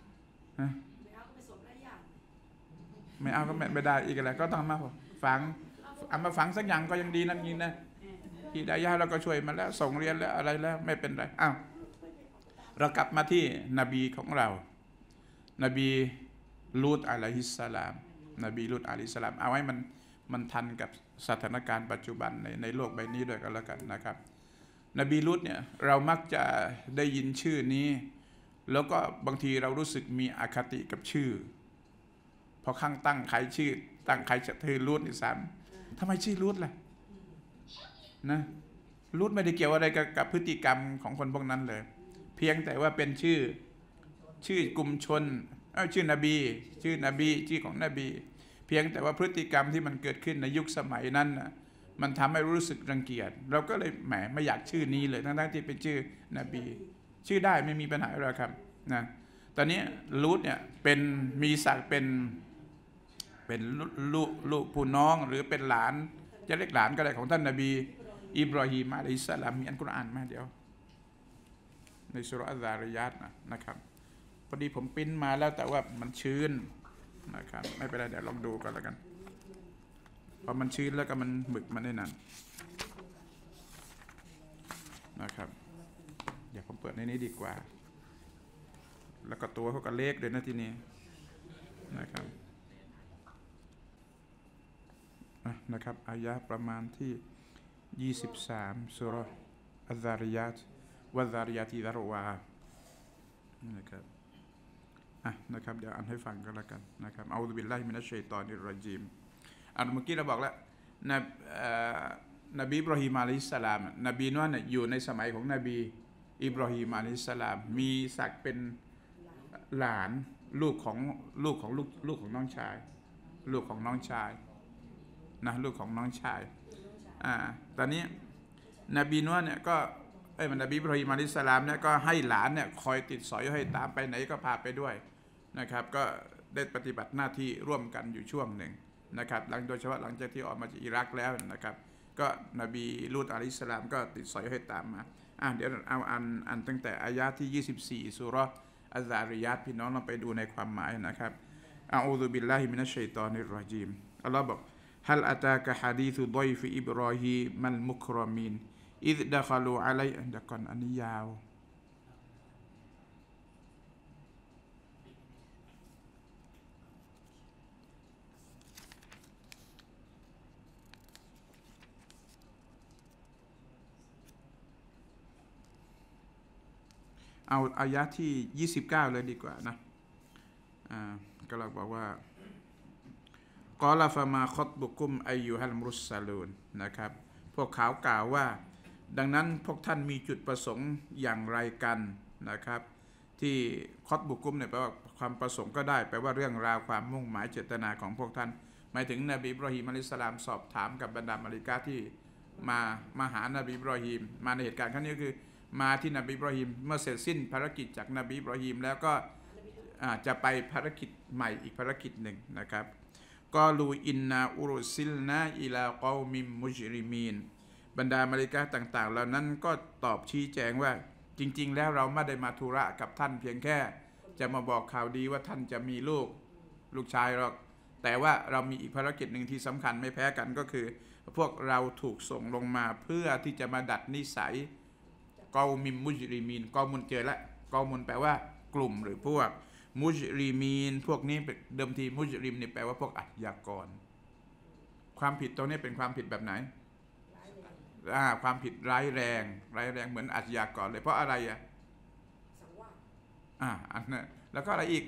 ไม่เอาก็ไม่ได้อีกอะไรก็ต้องมาฝังเอามาฝังสักอย่างก็ยังดีนั่นยิงนะฮิดายะห์เราก็ช่วยมาแล้วส่งเรียนแล้วอะไรแล้วไม่เป็นไรอ้าวเรากลับมาที่นบีของเรานบีลูตอะลัยฮิสสลามนบีลูตอะลัยฮิสสลามเอาให้มันมันทันกับสถานการณ์ปัจจุบันในในโลกใบนี้ด้วยกันแล้วกันนะครับนบีลูตเนี่ยเรามักจะได้ยินชื่อนี้แล้วก็บางทีเรารู้สึกมีอคติกับชื่อพอข้างตั้งใครชื่อตั้งใครจะเธอลูตนี่ซ้ำทำไมชื่อลูตล่ะนะลูตไม่ได้เกี่ยวอะไรกับกับพฤติกรรมของคนพวกนั้นเลยเพียงแต่ว่าเป็นชื่อชื่อกลุ่มชนเอ้าชื่อนบีชื่อนบีชื่อของนบีเพียงแต่ว่าพฤติกรรมที่มันเกิดขึ้นในยุคสมัยนั้นนะมันทำให้รู้สึกรังเกียจเราก็เลยแหมไม่อยากชื่อนี้เลยทั้งๆที่เป็นชื่อนบีชื่อได้ไม่มีปัญหาอะไรครับนะตอนนี้ลูตเนี่ยเป็นมีศักดิ์เป็นเป็นลูกลูกผู้น้องหรือเป็นหลานจะเรียกหลานก็ได้ของท่านนบีอิบรอฮีมอะลัยฮิสสลามมีอันกุรอานมาเดี๋ยวในสุเราะห์อัซซาริยาตนะนะครับพอดีผมปริ้นมาแล้วแต่ว่ามันชื้นนะครับไม่เป็นไรเดี๋ยวลองดูกันแล้วกันพอมันชื้นแล้วก็มันหมึกมันได้นานนะครับเดี๋ยวผมเปิดในนี้ดีกว่าแล้วก็ตัวเขาก็เล็กเลยนะที่นี้นะครับนะครับอายะประมาณที่ยี่สิบสามสุเราะห์อัซซาริยาตวัซซาริยาติซารวานะครับอ่ะนะครับเดี๋ยวอ่านให้ฟังกันแล้วกันนะครับเอาบิลลาฮิมินัชชัยฏอนิรเราะญีมอ่านเมื่อกี้เราบอกแล้วนบนบีอิบรอฮีมอะลัยฮิสสลามนบีนัวเนี่ยอยู่ในสมัยของนบีอิบรอฮีมอะลัยฮิสสลามมีศักดิ์เป็นหลานลูกของลูกของลูกลูกของน้องชายลูกของน้องชายนะลูกของน้องชายอ่าตอนนี้นบีนัวเนี่ยก็ไอ้มันนบีอิบรอฮีมอะลัยฮิสสลามเนี่ยก็ให้หลานเนี่ยคอยติดสอยให้ตามไปไหนก็พาไปด้วยนะครับก็ได้ปฏิบัติหน้าที่ร่วมกันอยู่ช่วงหนึ่งนะครับหลังโดยเฉพาะหลังจากที่ออกมาจากอิรักแล้วนะครับก็นบีลูตอะลัยฮิสสลามก็ติดสอยให้ตามมาอ่ะเดี๋ยวเอาอันอันตั้งแต่อายะที่ยี่สิบสี่ซูเราะห์อัซซาริยาตพี่น้องลองไปดูในความหมายนะครับอะอูซุบิลลาฮิมินัชชัยฏอนิรเราะญีมอัลลอฮ์บอกฮัลอะตากะฮะดีซุฎอยฟิอิบรอฮีมัลมุกรอมีนอิซดะคอลูอะลัยอันดะก่อนอันนี้ยาวเอาอายะที่ยี่สิบเก้าเลยดีกว่านะอ่าก็เราบอกว่ากอลาฟามาคอตบุกุมอายุฮัลมุรุสซาลูนนะครับพวกเขากล่าวว่าดังนั้นพวกท่านมีจุดประสงค์อย่างไรกันนะครับที่คอตบุกุมเนี่ยแปลว่าความประสงค์ก็ได้แปลว่าเรื่องราวความมุ่งหมายเจตนาของพวกท่านหมายถึงนบีอิบรอฮีมอะลัยฮิสสลามสอบถามกับบรรดามาลิกาที่มามาหานบีอิบรอฮีมมาในเหตุการณ์ครั้งนี้คือมาที่นบีอิบรอฮีมเมื่อเสร็จสิ้นภารกิจจากนบีอิบรอฮีมแล้วก็จะไปภารกิจใหม่อีกภารกิจหนึ่งนะครับกอลูอินนาอุรุซิลนาอิลากอมิมมุจริมีนบรรดามลาอิกะฮ์ต่างๆเหล่านั้นก็ตอบชี้แจงว่าจริงๆแล้วเราไม่ได้มาธุระกับท่านเพียงแค่จะมาบอกข่าวดีว่าท่านจะมีลูกลูกชายหรอกแต่ว่าเรามีอีกภารกิจหนึ่งที่สำคัญไม่แพ้กันก็คือพวกเราถูกส่งลงมาเพื่อที่จะมาดัดนิสัยกอมิมมุจริมีนกอมุนเจอละกอมุนแปลว่ากลุ่มหรือพวกมุจริมีนพวกนี้เดิมทีมุจริมนี่แปลว่าพวกอาชญากรความผิดตรงนี้เป็นความผิดแบบไหนอ่าความผิดร้ายแรงร้ายแรงเหมือนอาชญากรเลยเพราะอะไรอ่ะอ่าอันนั้นแล้วก็อะไรอีก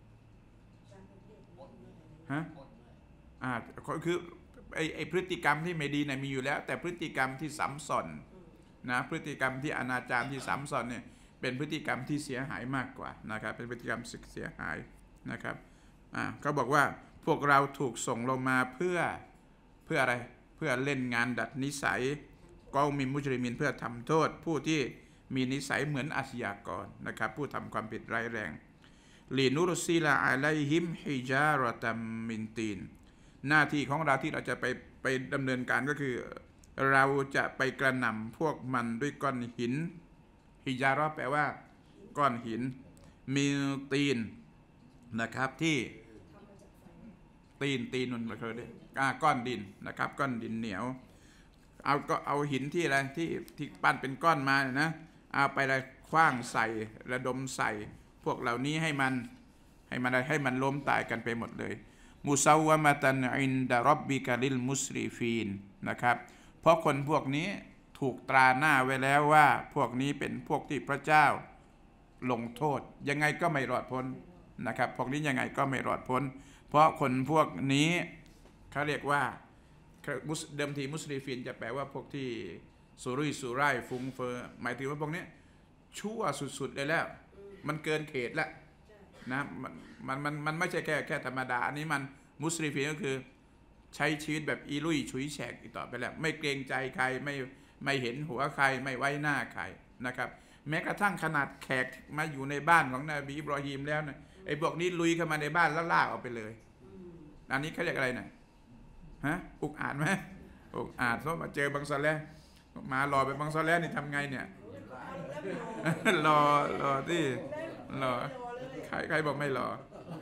ฮะอ่าคือไอ้ไอ้พฤติกรรมที่ไม่ดีเนี่ยมีอยู่แล้วแต่พฤติกรรมที่ซ้ำซ้อนนะพฤติกรรมที่อนาจารที่ซ้ำซ้อนเนี่ยเป็นพฤติกรรมที่เสียหายมากกว่านะครับเป็นพฤติกรรมเสียหายนะครับอ่าเขาบอกว่าพวกเราถูกส่งลงมาเพื่อเพื่ออะไรเพื่อเล่นงานดัดนิสัยกอมิมมุจริมินเพื่อทำโทษผู้ที่มีนิสัยเหมือนอาชญากรนะครับผู้ทำความผิดร้ายแรงลีนุรซิลาอะลัยฮิมฮิจาระตัมมินตีนหน้าที่ของเราที่เราจะไปไปดำเนินการก็คือเราจะไปกระหน่ำพวกมันด้วยก้อนหินฮิจาระแปลว่าก้อนหินมิลตีนนะครับที่ตีนตีนมันเคยได้ก้อนดินนะครับก้อนดินเหนียวเอาก็เอาหินที่อะไรที่ที่ปั้นเป็นก้อนมานะเอาไปอะไรคว้างใส่ระดมใส่พวกเหล่านี้ให้มันให้มันให้มันล้มตายกันไปหมดเลยมุซาวะมะตันอินดะร็อบบิกะลิลมุสริฟีนนะครับเพราะคนพวกนี้ถูกตราหน้าไว้แล้วว่าพวกนี้เป็นพวกที่พระเจ้าลงโทษยังไงก็ไม่รอดพ้นนะครับพวกนี้ยังไงก็ไม่รอดพ้นเพราะคนพวกนี้เขาเรียกว่าเดิมทีมุสลิฟีนจะแปลว่าพวกที่สุรุ่ยสุร่ายฟุ้งเฟ้อหมายถึงว่าพวกนี้ชั่วสุดๆเลยแล้วมันเกินเขตแล้วนะมันมันมันมันไม่ใช่แค่แค่ธรรมดาอันนี้มันมุสลิฟีนก็คือใช้ชีวิตแบบอีลุยฉุยแฉกอีกต่อไปแล้วไม่เกรงใจใครไม่ไม่เห็นหัวใครไม่ไว้หน้าใครนะครับแม้กระทั่งขนาดแขกมาอยู่ในบ้านของนบีอิบรอฮีมแล้วนะไอ้พวกนี้ลุยเข้ามาในบ้านแล้วลากออกไปเลยอันนี้เขาเรียกอะไรนะฮะอุกอาจไหมอุกอาจเพราะมาเจอบังซาแล้วมารอไปบังซาแล้วนี่ทำไงเนี่ยรอรอที่รอใครใครบอกไม่รอ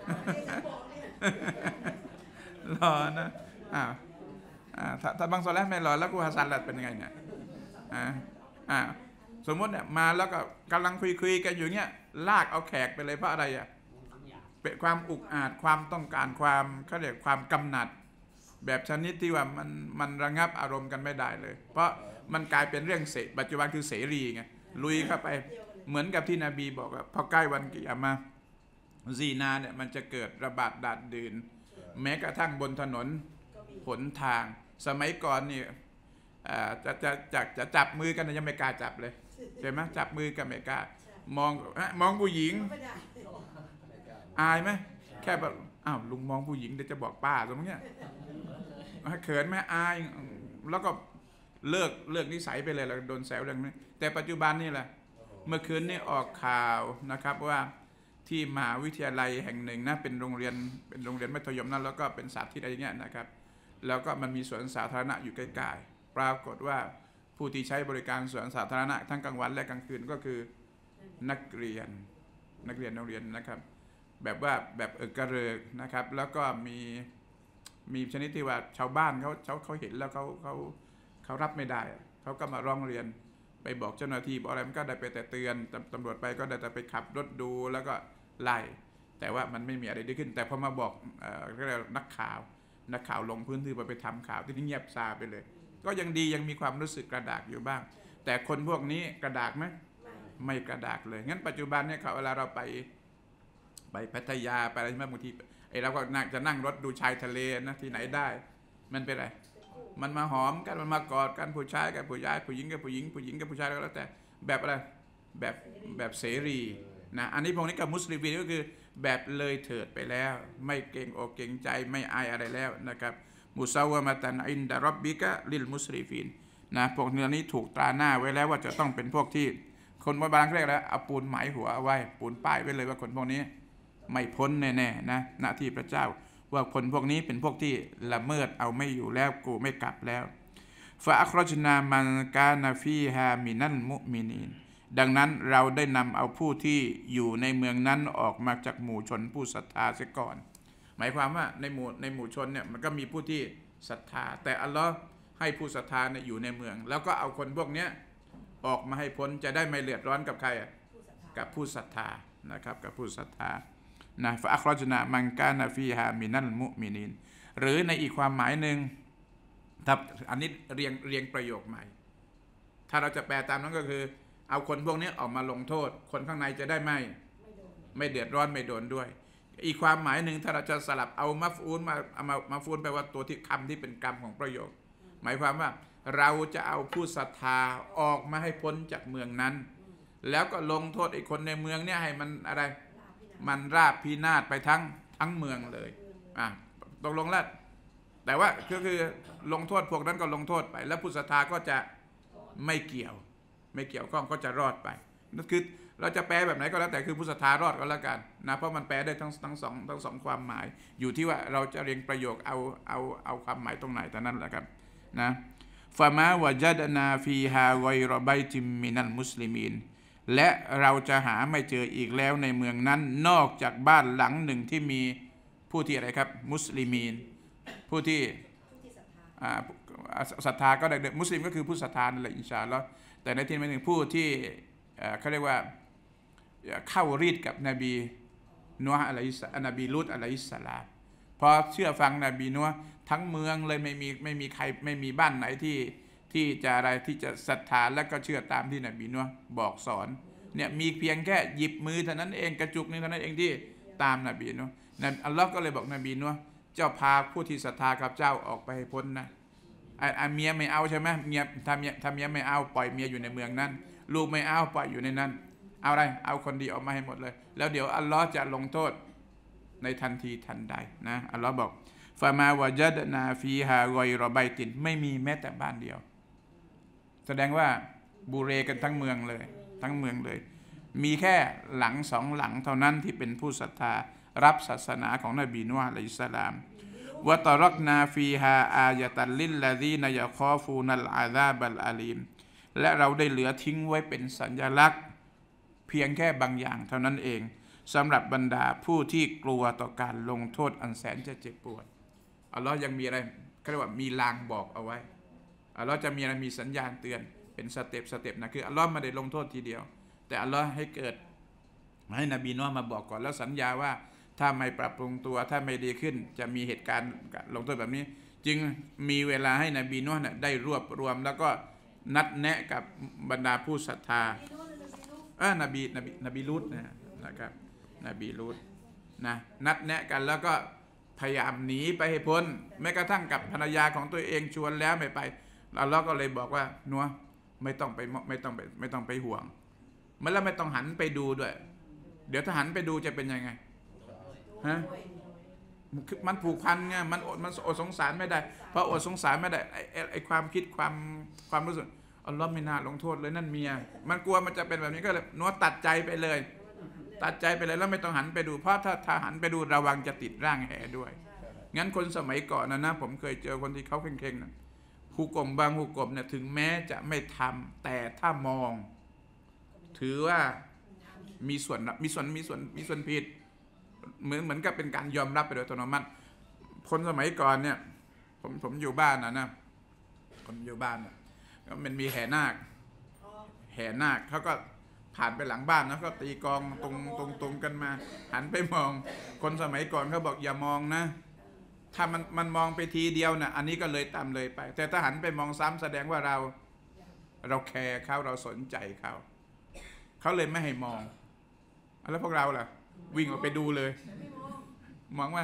รอนะอ่าอ่าถ้าถ้าบังซาแล้วไม่รอแล้วกูฮัสซันล่ะเป็นยังไงเนี่ยอ่าอ่าสมมติเนี่ยมาแล้วก็กำลังคุยคุยกันอยู่เนี่ยลากเอาแขกไปเลยเพราะอะไรอ่ะเป็นความอุกอาจความต้องการความเขาเรียกความกำหนัดแบบชนิดที่ว่ามันมันระงับอารมณ์กันไม่ได้เลยเพราะมันกลายเป็นเรื่องเสปัจจุบันคือเสรีไงลุยเข้าไปเหมือนกับที่นบีบอกว่าพอใกล้วันกิยามะห์ซีนาเนี่ยมันจะเกิดระบาดดาดดื่นแม้กระทั่งบนถนนหนทางสมัยก่อนนี่จะจะจะจะจับมือกันยังไม่กล้าจับเลยใช่ไหมจับมือกันไม่กล้ามองมองผู้หญิงอายไหมแค่แบบอ้าวลุงมองผู้หญิงเดี๋ยวจะบอกป้าสมมติเนี่ยเขินไหมอายแล้วก็เลิกเลิกนิสัยไปเลยแล้วโดนแซวเรื่องนี้แต่ปัจจุบันนี่แหละเมื่อคืนนี้ออกข่าวนะครับว่าที่มหาวิทยาลัยแห่งหนึ่งนะเป็นโรงเรียนเป็นโรงเรียนมัธยมนั่นแล้วก็เป็นสาธิตอะไรเงี้ยนะครับแล้วก็มันมีสวนสาธารณะอยู่ใกล้ๆปรากฏว่าผู้ที่ใช้บริการสวนสาธารณะทั้งกลางวันและกลางคืนก็คือนักเรียนนักเรียนโรงเรียนนะครับแบบว่าแบบเออกระเริกนะครับแล้วก็มีมีชนิดที่ว่าชาวบ้านเขาเขาเขาเห็นแล้วเขาเขาเขารับไม่ได้เขาก็มาร้องเรียนไปบอกเจ้าหน้าที่บอกอะไรมันก็ได้ไปแต่เตือนตำรวจไปก็ได้แต่ไปขับรถดูแล้วก็ไล่แต่ว่ามันไม่มีอะไรดีขึ้นแต่พอมาบอกเอ่อนักข่าวนักข่าวลงพื้นที่ไปไปทำข่าวที่เงียบซาไปเลยก็ยังดียังมีความรู้สึกกระดากอยู่บ้างแต่คนพวกนี้กระดากไหมไม่กระดากเลยงั้นปัจจุบันเนี่ยเขาเวลาเราไปไปพัทยาไปอะไรบางทีไอ้เราก็นั่งจะนั่งรถดูชายทะเลนะที่ไหนได้มันเป็นอะไรมันมาหอมกันมันมากอดกันผู้ชายกับผู้ชายผู้หญิงกับผู้หญิงผู้หญิงกับผู้ชายแล้วแต่แบบอะไรแบบแบบเสรีนะอันนี้พวกนี้กับมุสลิมก็คือแบบเลยเถิดไปแล้วไม่เก่งอกเก่งใจไม่อายอะไรแล้วนะครับมุซาวะมะตันอินดะร็อบบิกะลิลมุสลิฟีนนะพวกเนื้อนี้ถูกตราหน้าไว้แล้วว่าจะต้องเป็นพวกที่คนโบราณเรียกแล้วเอาปูนหมายหัวเอาไว้ปูนป้ายไว้เลยว่าคนพวกนี้ไม่พ้นแน่ๆนะหน้าที่พระเจ้าว่าคนพวกนี้เป็นพวกที่ละเมิดเอาไม่อยู่แล้วกูไม่กลับแล้วฟะอัครจนามันกานาฟีฮามินัลมุมินีนดังนั้นเราได้นำเอาผู้ที่อยู่ในเมืองนั้นออกมาจากหมู่ชนผู้ศรัทธาเสียก่อนหมายความว่าในหมู่ในหมู่ชนเนี่ยมันก็มีผู้ที่ศรัทธาแต่อัลลอฮ์ให้ผู้ศรัทธาเนี่ยอยู่ในเมืองแล้วก็เอาคนพวกเนี้ยออกมาให้พ้นจะได้ไม่เลือดร้อนกับใครกับผู้ศรัทธานะครับกับผู้ศรัทธานะฟะอัครจนามันกานาฟีฮามินัลมุมินีนหรือในอีกความหมายหนึ่งถ้าอันนี้เรียงเรียงประโยคใหม่ถ้าเราจะแปลตามนั้นก็คือเอาคนพวกนี้ออกมาลงโทษคนข้างในจะได้ไม่ไม่เดือดร้อนไม่โดนด้วยอีกความหมายหนึ่งถ้าเราจะสลับเอามัฟอูลมาเอามามัฟอูลแปลว่าตัวที่คำที่เป็นกรรมของประโยคหมายความว่าเราจะเอาผู้ศรัทธาออกมาให้พ้นจากเมืองนั้นแล้วก็ลงโทษไอ้คนในเมืองเนี่ยให้มันอะไรมันราบพินาศไปทั้งทั้งเมืองเลยอ่ะตกลงแล้วแต่ว่าก็คือลงโทษพวกนั้นก็ลงโทษไปแล้วผู้ศรัทธาก็จะไม่เกี่ยวไม่เกี่ยวข้องก็จะรอดไปนั่นคือเราจะแปลแบบไหนก็แล้วแต่คือผู้ศรัทธารอดก็แล้วกันนะเพราะมันแปลได้ทั้งทั้งสองทั้งสองความหมายอยู่ที่ว่าเราจะเรียงประโยคเอาเอาเอาความหมายตรงไหนแต่นั้นแหละครับนะฟามาวะจัดนาฟีฮาไกรอบัยติมมินัลมุสลิมีนและเราจะหาไม่เจออีกแล้วในเมืองนั้นนอกจากบ้านหลังหนึ่งที่มีผู้ที่อะไรครับมุสลิมีนผู้ที่ศรัทธาก็ได้มุสลิมก็คือผู้ศรัทธานั่นแหละอินชาอัลลอฮ์แต่ในที่นี้หนึ่งผู้ที่เขาเรียกว่าเข้ารีดกับนบีนัวอะลัยฮิสนบีลุตอะลัยฮิสสลามพอเชื่อฟังนบีนัวทั้งเมืองเลยไม่มีไม่มีใครไม่มีบ้านไหนที่ที่จะอะไรที่จะศรัทธาและก็เชื่อตามที่นบีนัวบอกสอนเนี่ยมีเพียงแค่หยิบมือเท่านั้นเองกระจุกนึงเท่านั้นเองที่ตามนบีนัวนั่นอัลลอฮ์ก็เลยบอกนบีนัวเจ้าพาผู้ที่ศรัทธากับเจ้าออกไปพ้นนะไอ้เมียไม่เอาใช่ไหมเมียถ้าเมียถ้าเมียไม่เอาปล่อยเมียอยู่ในเมืองนั้นลูกไม่เอาปล่อยอยู่ในนั้นเอาอะไรเอาคนดีออกมาให้หมดเลยแล้วเดี๋ยวอัลลอฮ์จะลงโทษในทันทีทันใดนะอัลลอฮ์บอกฟามาวะจัดนาฟีฮาไกรอบัยตินไม่มีแม้แต่บ้านเดียวแสดงว่าบูเรกันทั้งเมืองเลยทั้งเมืองเลยมีแค่หลังสองหลังเท่านั้นที่เป็นผู้ศรัทธารับศาสนาของนบีนูฮ์อะลัยฮิสสลามวะตะรักนาฟีฮาอายะตัลลิลลาซีนยะคอฟูนัลอาซาบัลอาลีมและเราได้เหลือทิ้งไว้เป็นสัญลักษณ์เพียงแค่บางอย่างเท่านั้นเองสำหรับบรรดาผู้ที่กลัวต่อการลงโทษอันแสนจะเจ็บปวดอัลลอฮ์ยังมีอะไรเขาเรียกว่ามีลางบอกเอาไว้อัลลอฮ์จะมีอะไรมีสัญญาณเตือนเป็นสเต็ปสเต็ปนะคืออัลลอฮ์ไม่ได้ลงโทษทีเดียวแต่อัลลอฮ์ให้เกิดให้นบีนูฮ์มาบอกก่อนแล้วสัญญาว่าถ้าไม่ปรับปรุงตัวถ้าไม่ดีขึ้นจะมีเหตุการณ์ลงโทษแบบนี้จึงมีเวลาให้นบีนูฮ์เนี่ยได้รวบรวมแล้วก็นัดแนะกับบรรดาผู้ศรัทธาเออนบีนบีนบีลูตนะครับนบีลูตนะนัดแนะกันแล้วก็พยายามหนีไปให้พ้นแม้กระทั่งกับภรรยาของตัวเองชวนแล้วไม่ไปอัลลอฮ์ก็เลยบอกว่านัวไม่ต้องไปไม่ต้องไปไม่ต้องไปห่วงมันแล้วไม่ต้องหันไปดูด้วยเดี๋ยวถ้าหันไปดูจะเป็นยังไงฮะมันผูกพันไงมันอดมันอดสงสารไม่ได้เพราะอดสงสารไม่ได้ไอ้ไอ้ความคิดความความรู้สึกอัลลอฮ์ไม่น่าลงโทษเลยนั่นเมียมันกลัวมันจะเป็นแบบนี้ก็เลยนัวตัดใจไปเลยตัดใจไปเลยแล้วไม่ต้องหันไปดูเพราะถ้าถ้าหันไปดูระวังจะติดร่างแห่ด้วยงั้นคนสมัยก่อนนะนะผมเคยเจอคนที่เขาเข่งๆนะฮุกมบางฮุกมเนี่ยถึงแม้จะไม่ทำแต่ถ้ามองถือว่ามีส่วนมีส่วนมีส่วนมีส่วนผิดเหมือนเหมือนกับเป็นการยอมรับไปโดยอัตโนมัติคนสมัยก่อนเนี่ยผมผมอยู่บ้านนะนะผมอยู่บ้านเนี่ยมันมีแห่นาคแห่นาคเขาก็ผ่านไปหลังบ้านแล้วก็ตีกองตรงตรงตรงกันมาหันไปมองคนสมัยก่อนเขาบอกอย่ามองนะถ้ามันมันมองไปทีเดียวนะอันนี้ก็เลยตามเลยไปแต่ถ้าหันไปมองซ้ำแสดงว่าเราเราแคร์เขาเราสนใจเขาเขาเลยไม่ให้มองแล้วพวกเราล่ะวิ่งออกไปดูเลยมองว่า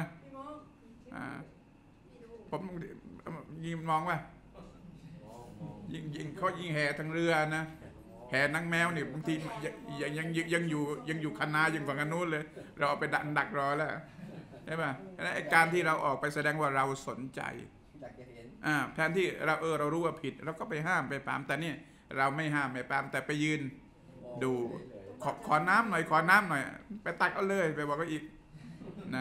ผมยิงมองว่ายิงยิงเขายิงแห่ทางเรือนะแห่นางแมวนี่บางทียังยังยังอยู่ยังอยู่คณะยังฝั่งนู้นเลยเราเอาไปดักดักรอแล้วใช่ป่ะไอ้การที่เราออกไปแสดงว่าเราสนใจอ่าแทนที่เราเออเรารู้ว่าผิดเราก็ไปห้ามไปปรามแต่นี่เราไม่ห้ามไม่ปรามแต่ไปยืนดูขอขอน้ำหน่อยขอน้ำหน่อยไปตักเอาเลยไปบอกก็อีกนะ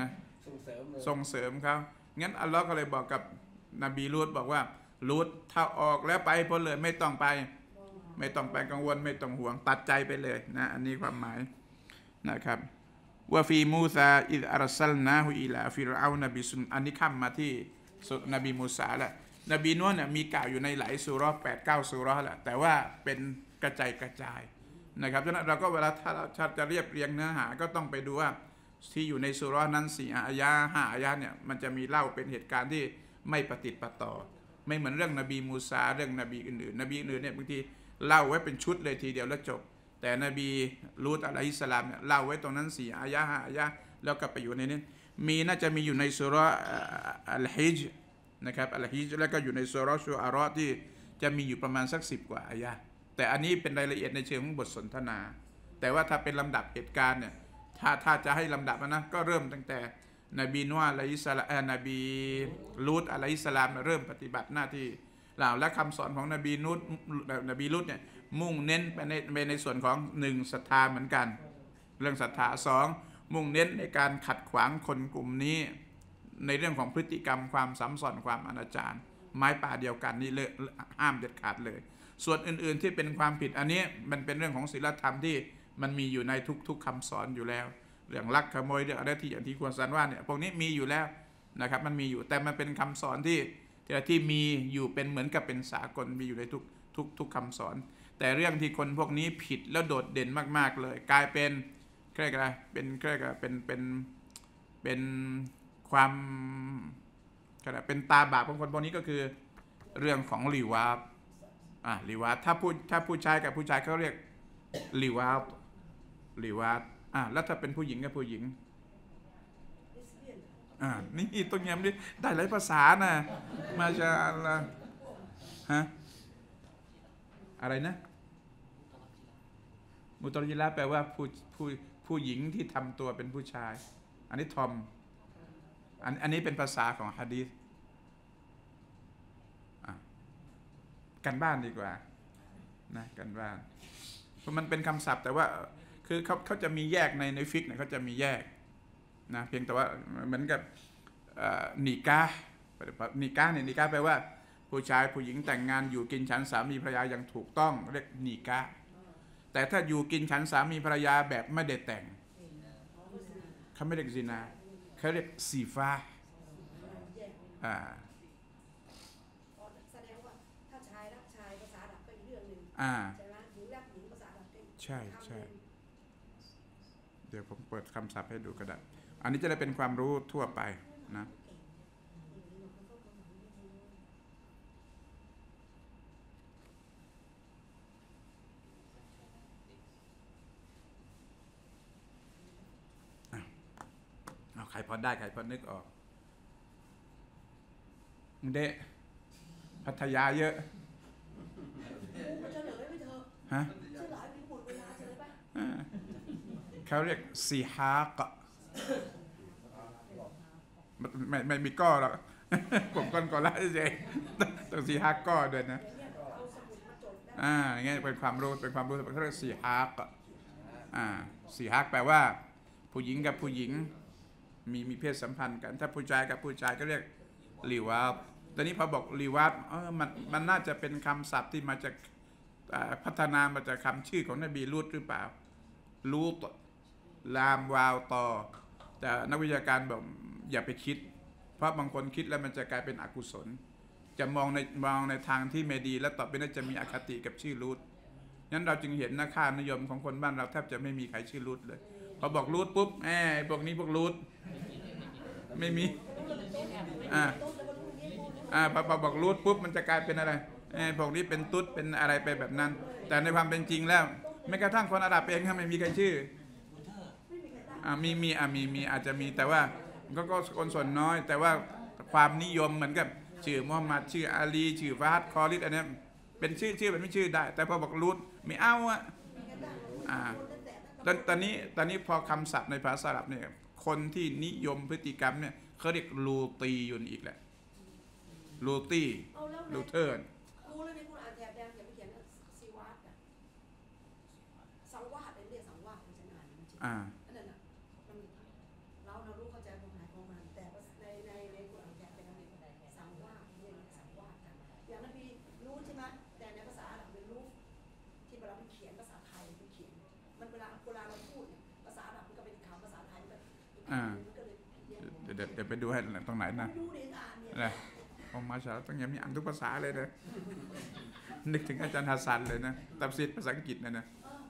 ส่งเสริมเลยส่งเสริมเขางั้นอัลลอฮ์ก็เลยบอกกับนบีลูตบอกว่าลูตถ้าออกแล้วไปพ้นเลยไม่ต้องไปไม่ต้องไปกังวลไม่ต้องห่วงตัดใจไปเลยนะอันนี้ความหมายนะครับว่าฟีมูซาอิดอัลซัลนาฮุอิลาฟิรเอานบีซุนอันนี้ข้ามมาที่สุนบีมูซาแล้วนบีนัวเนี่ยมีกล่าวอยู่ในหลายสุเราะห์แปดเก้าสุเราะห์แหละแต่ว่าเป็นกระจายกระจายนะครับฉะนั้นเราก็เวลาถ้าเราจะเรียบเรียงเนื้อหาก็ต้องไปดูว่าที่อยู่ในสุเราะห์นั้นสี่อายะห้าอายะเนี่ยมันจะมีเล่าเป็นเหตุการณ์ที่ไม่ปฏิติดประต่อไม่เหมือนเรื่องนบีมูซาเรื่องนบีอื่นๆนบีอื่นเนี่ยบางทีเล่าไว้เป็นชุดเลยทีเดียวแล้วจบแต่นบีลูตอะลัยฮิสสลามเนี่ยเล่าไว้ตรงนั้นสี่อายะห้าอายะแล้วก็ไปอยู่ในนี้มีน่าจะมีอยู่ในสุเราะห์อัลฮิจญ์นะครับอัลฮิจญ์แล้วก็อยู่ในสุเราะห์ชูอาเราะห์ที่จะมีอยู่ประมาณสักสิบกว่าอายะแต่อันนี้เป็นรายละเอียดในเชิงของบทสนทนา แต่ว่าถ้าเป็นลำดับเหตุการณ์เนี่ยถ้าถ้าจะให้ลำดับนะก็เริ่มตั้งแต่นบีนัวอะลัยฮิสสลามนบีลูตอะลัยฮิสสลามเริ่มปฏิบัติหน้าที่เหล่าและคำสอนของนบีนูตนบีลูตเนี่ยมุ่งเน้นไปในไปในส่วนของหนึ่งศรัทธาเหมือนกันเรื่องศรัทธาสองมุ่งเน้นในการขัดขวางคนกลุ่มนี้ในเรื่องของพฤติกรรมความซ้ำซ้อนความอนาจารไม้ป่าเดียวกันนี่เลยห้ามเด็ดขาดเลยส่วนอื่นๆที่เป็นความผิดอันนี้มันเป็นเรื่องของศีลธรรมที่มันมีอยู่ในทุกๆคำสอนอยู่แล้วเรื่องลักขโมยเรื่องอะไรที่อย่างที่ควรสันว่าเนี่ยพวกนี้มีอยู่แล้วนะครับมันมีอยู่แต่มันเป็นคำสอนที่ที่มีอยู่เป็นเหมือนกับเป็นสากลมีอยู่ในทุกทุกทุกคำสอนแต่เรื่องที่คนพวกนี้ผิดแล้วโดดเด่นมากๆเลยกลายเป็นเรียกอะไรเป็นเรียกอะไรเป็นเป็นเป็นความเป็นตาบาปของคนพวกนี้ก็คือเรื่องของลิวาบอ่ะลิวาบถ้าผู้ถ้าผู้ชายกับผู้ชายเขาเรียกลิวาบลิวาบอ่ะแล้วถ้าเป็นผู้หญิงกับผู้หญิงอ่านี่ตรงนี้มันได้หลายภาษานะมาชาอัลลอฮ์ฮะอะไรนะมุตอริละแปลว่าผู้ผู้ผู้หญิงที่ทำตัวเป็นผู้ชายอันนี้ทอมอันอันนี้เป็นภาษาของหะดีษกันบ้านดีกว่านะกันบ้านเพราะมันเป็นคำศัพท์แต่ว่าคือเขาเขาจะมีแยกในในฟิกเนี่ยเขาจะมีแยกนะเพียงแต่ว่าเหมือนกับนิกานิกาเนี่ยนิกาแปลว่าผู้ชายผู้หญิงแต่งงานอยู่กินฉันสามีภรรยาอย่างถูกต้องเรียกนิกาแต่ถ้าอยู่กินฉันสามีภรรยาแบบไม่ได้แต่งเขาไม่เรียกซินาเขาเรียกซีฟาอ่าแสดงว่าถ้าชายรักชายภาษาดับเป็นเรื่องหนึ่งอ่าใช่ไหมหญิงรักหญิงภาษาดับเป็นใช่ใช่เดี๋ยวผมเปิดคำศัพท์ให้ดูก็ได้อันนี้จะได้เป็นความรู้ทั่วไปนะเอาใครพอได้ใครพอนึกออกมึงเดะพัทยาเยอะเฉลยไม่เถอะฮะเฉลยมีหมดเวลาเฉลยปะเขาเรียกซีฮากะไม่ไม่มีก้อหรอกผมก่อนก่อนละเจ๊ต้องซีฮากก้อด้วยนะอ่าอย่างเงี้ยเป็นความรู้เป็นความรู้เขาเรียกซีฮากะอ่าซีฮากแปลว่าผู้หญิงกับผู้หญิงมีมีเพศสัมพันธ์กันถ้าผู้ชายกับผู้ชายก็เรียกลิวาบตอนนี้พอบอกลิวาบเออมันมันน่าจะเป็นคำศัพท์ที่มาจากพัฒนามาจากคำชื่อของนบีลูตหรือเปล่าลูตลามวาวตอแต่นักวิชาการบอกอย่าไปคิดเพราะบางคนคิดแล้วมันจะกลายเป็นอกุศลจะมองในมองในทางที่ไม่ดีแล้วต่อไปน่าจะมีอคติกับชื่อลูตนั้นเราจึงเห็นนะค่านิยมของคนบ้านเราแทบจะไม่มีใครชื่อลูตเลยพอบอกลูตปุ๊บแหมพวกนี้พวกลูตไม่มีอ่าอ่าพอพอบอกลูตปุ๊บมันจะกลายเป็นอะไรไอ้พวกนี้เป็นตุ๊ดเป็นอะไรไปแบบนั้นแต่ในความเป็นจริงแล้วแม้กระทั่งคนอาหรับเองก็ไม่มีใครชื่ออ่ามีมีอ่ามีมีอาจจะมีแต่ว่าก็ก็คนส่วนน้อยแต่ว่าความนิยมเหมือนกับชื่อมุฮัมมัดชื่ออาลีชื่อฟาฮัดคอลิดอันนี้เป็นชื่อชื่อเป็นไม่ชื่อได้แต่พอบอกลูตไม่เอาอ่ะอ่าตอนตอนนี้ตอนนี้พอคำศัพท์ในภาษาอาหรับเนี่ยคนที่นิยมพฤติกรรมเนี่ยเขาเรียกลูตียุนอีกแหละลูตี้ลูเทอร์กูแล้วในคุณอ่านแถบแดงอย่าไปเขียนซีวาดอะสังวาดเรียกสังวาดฉันอ่านมันจริงอันนั้นน่ะเราเรารู้เข้าใจความหมายของมันเดี๋ยวเดี๋ยวไปดูให้ตรงไหนนะนะออกมาชาต้องอย่างนี้อ่านทุกภาษาเลยนะนึกถึงอาจารย์ฮัสซันเลยนะตัฟซีรภาษาอังกฤษนะนะ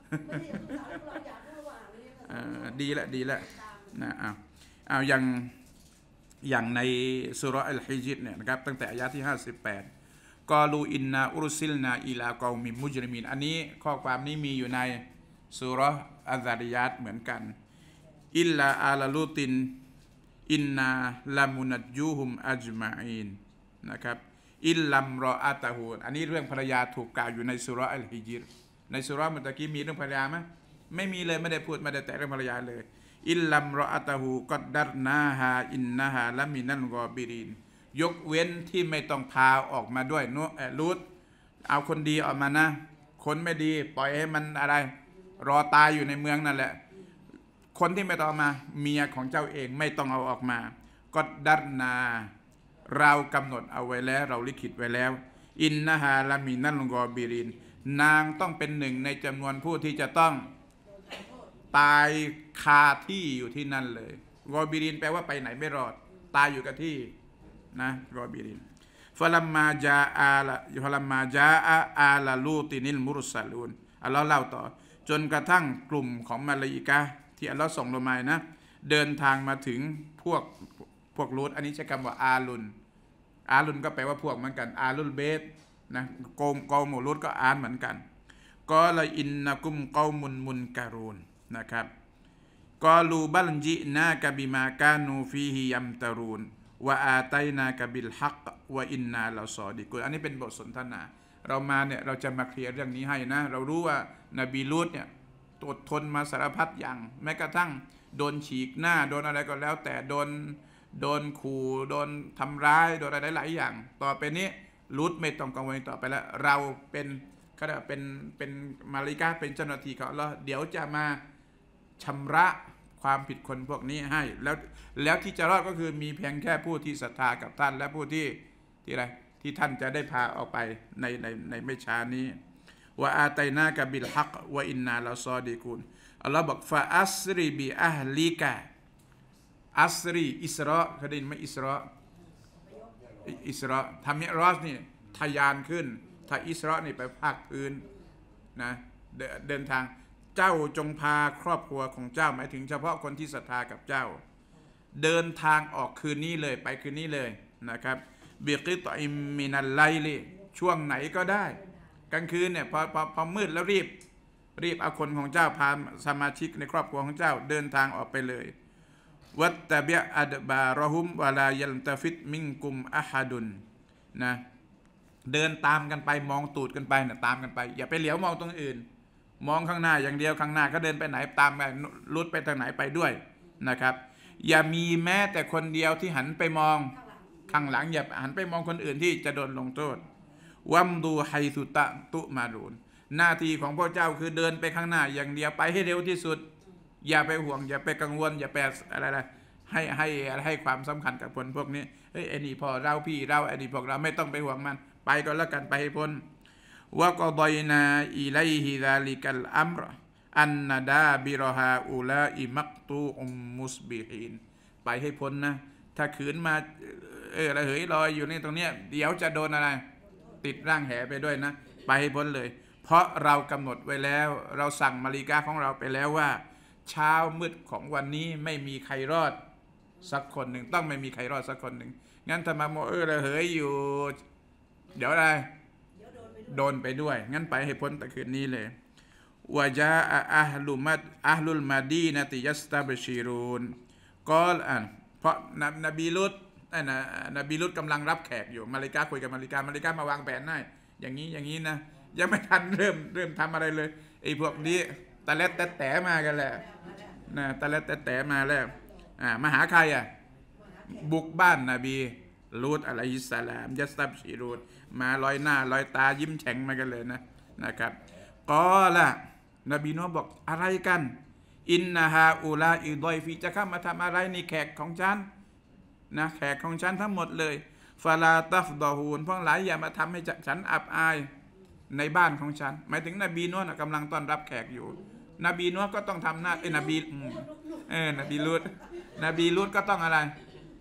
ดีละดีละนะอ้าวอ้าวอย่างอย่างในสุเราะห์อัลฮิญรเนี่ยนะครับตั้งแต่อายะที่ห้าสิบแปดกอลูอินนาอุรซิลนาอิลากอมิมุจริมีนอันนี้ข้อความนี้มีอยู่ในสุเราะห์อัซซาริยาตเหมือนกันอิลลาอาลาลูตินอินนาลามุนัจยูฮุมอัจมาอินนะครับอิลลัมรออาตาฮูอันนี้เรื่องภรรยาถูกกล่าวอยู่ในสุเราะห์อัลฮิญรในสุเราะห์เมื่อกี้มีเรื่องภรรยาไหมไม่มีเลยไม่ได้พูดไม่ได้แตะเรื่องภรรยาเลยอิลลัมรออาตาฮูกอดดัรนาฮาอินนาฮาละมินัลกอบิรินยกเว้นที่ไม่ต้องพาออกมาด้วยนูรูทเอาคนดีออกมานะคนไม่ดีปล่อยให้มันอะไรรอตายอยู่ในเมืองนั่นแหละคนที่ไม่ต้องมาเมียของเจ้าเองไม่ต้องเอาออกมากอดดัรนาเรากำหนดเอาไว้แล้วเราลิขิตไว้แล้วอินนะฮาละมินัลกอบิรินนางต้องเป็นหนึ่งในจำนวนผู้ที่จะต้องตายคาที่อยู่ที่นั่นเลยกอบิรินแปลว่าไปไหนไม่รอดตายอยู่กับที่นะกอบิรินฟะลัมมาจาอาลฟะลัมมาจาอาลาลูตินิลมุรซาลูนอัลลอฮ์เล่าต่อจนกระทั่งกลุ่มของมลาอิกะห์ที่อัลลอฮ์ส่งลงมานะเดินทางมาถึงพวกพวกลูตอันนี้ใช้คำว่าอาลุนอาลุนก็แปลว่าพวกเหมือนกันอาลุลเบตนะโกมกอมูลูตก็อ่านเหมือนกันก็ละอินนะกุมกอมุนมุนการูนนะครับกอลูบัลจินากะบิมากานูฟีฮิยัมตารูนวะอาตัยนากะบิลฮักวะอินนาลาซอดิกุนอันนี้เป็นบทสนทนาเรามาเนี่ยเราจะมาเคลียร์เรื่องนี้ให้นะเรารู้ว่านบีลูตเนี่ยอดทนมาสารพัดอย่างแม้กระทั่งโดนฉีกหน้าโดนอะไรก็แล้วแต่โดนโดนขู่โดนทำร้ายโดนอะไรหลายอย่าง ต่อไปนี้ลูตไม่ต้องกังวลต่อไปแล้วเราเป็นเขาเรียกเป็นเป็นมาลิกาเป็นเจ้าหน้าที่เขาแล้วเดี๋ยวจะมาชำระความผิดคนพวกนี้ให้แล้วแล้วที่จะรอดก็คือมีเพียงแค่ผู้ที่ศรัทธากับท่านและผู้ที่ที่อะไรที่ท่านจะได้พาออกไปในในในไม่ช้านี้ว่าอาตัยนากะบิลฮักวะอินนาลาซอดีกุนอัลลอฮ์บอกฟาอัสรีบิอัลลิกะอัสรีอิสราเคยได้ยินไหมอิสราอิสราทำมิรอจนี่ทะยานขึ้นถ้าอิสรานี่ไปภาคพื้นนะเดินทางเจ้าจงพาครอบครัวของเจ้าหมายถึงเฉพาะคนที่ศรัทธากับเจ้าเดินทางออกคืนนี้เลยไปคืนนี้เลยนะครับบิกิตอิมมินัลไลลิช่วงไหนก็ได้กลางคืนเนี่ยพอพอพอมืดแล้วรีบรีบเอาคนของเจ้าพาสมาชิกในครอบครัวของเจ้าเดินทางออกไปเลยวัตตะบิอัดบารอฮุมวะลายัลตะฟิตมิงกุมอะฮัดุนนะเดินตามกันไปมองตูดกันไปนะตามกันไปอย่าไปเหลียวมองตรงอื่นมองข้างหน้าอย่างเดียวข้างหน้าก็เดินไปไหนตามไปลุดไปทางไหนไปด้วยนะครับอย่ามีแม้แต่คนเดียวที่หันไปมองข้างหลังอย่าหันไปมองคนอื่นที่จะโดนลงโทษวัมดูไฮสุตะตุมารูนหน้าที่ของพระเจ้าคือเดินไปข้างหน้าอย่างเดียวไปให้เร็วที่สุดอย่าไปห่วงอย่าไปกังวลอย่าไปอะไรอะไรให้ให้ให้ความสำคัญกับคนพวกนี้เฮ้ยไอ้นี่พอเราพี่เราไอ้นี่พวกเราไม่ต้องไปห่วงมันไปก็แล้วกันไปให้พ้นวะกอดอยนาอิไลฮิซาลิกัลอัมรอันนาดาบิรฮาอุลาอิมักตูอุมมุสบิฮินไปให้พ้นนะถ้าขืนมาเออระเหยลอยอยู่นี่ตรงเนี้ยเดี๋ยวจะโดนอะไรติดร่างแหไปด้วยนะไปให้พ้นเลยเพราะเรากำหนดไว้แล้วเราสั่งมาลิกาของเราไปแล้วว่าเช้ามืดของวันนี้ไม่มีใครรอดสักคนหนึ่งต้องไม่มีใครรอดสักคนหนึ่งงั้นถ้ามาโมเออระเหยอยู่เดี๋ยวอะไรโดนไปด้วยงั้นไปให้พ้นแต่คืนนี้เลยวะจาอะฮลุมัดอะฮลุลมาดีนะติยัสตาบชีรูนก็อ่านเพราะนบีลุตนะนบีลุตกำลังรับแขกอยู่มาลิกาคุยกับมาลิกามาลิกามาวางแผนให้อย่างนี้อย่างนี้นะยังไม่ทันเริ่มเริ่มทำอะไรเลยไอ้พวกนี้ตะเล็ดตะแต๋มากันแหละนะตะเล็ดตะแต๋มาแล้วอ่ามาหาใครอ่ะบุกบ้านนบีลูตอะลัยฮิสสลามยัสตับชีรูนมาลอยหน้าลอยตายิ้มแฉ่งมากันเลยนะนะครับก็ละนบีโนบอกอะไรกันอินนาฮาอูลาอิดอยฟีจะเข้ามาทำอะไรในแขกของฉันนะแขกของฉันทั้งหมดเลยฟาลาตัฟดอฮูนพวกหลายอย่ามาทำให้ฉันอับอายในบ้านของฉันหมายถึงนบีโนกำลังต้อนรับแขกอยู่นบีโนก็ต้องทำหน้าเอ้นบีเออนบีลูตนบีลูตก็ต้องอะไร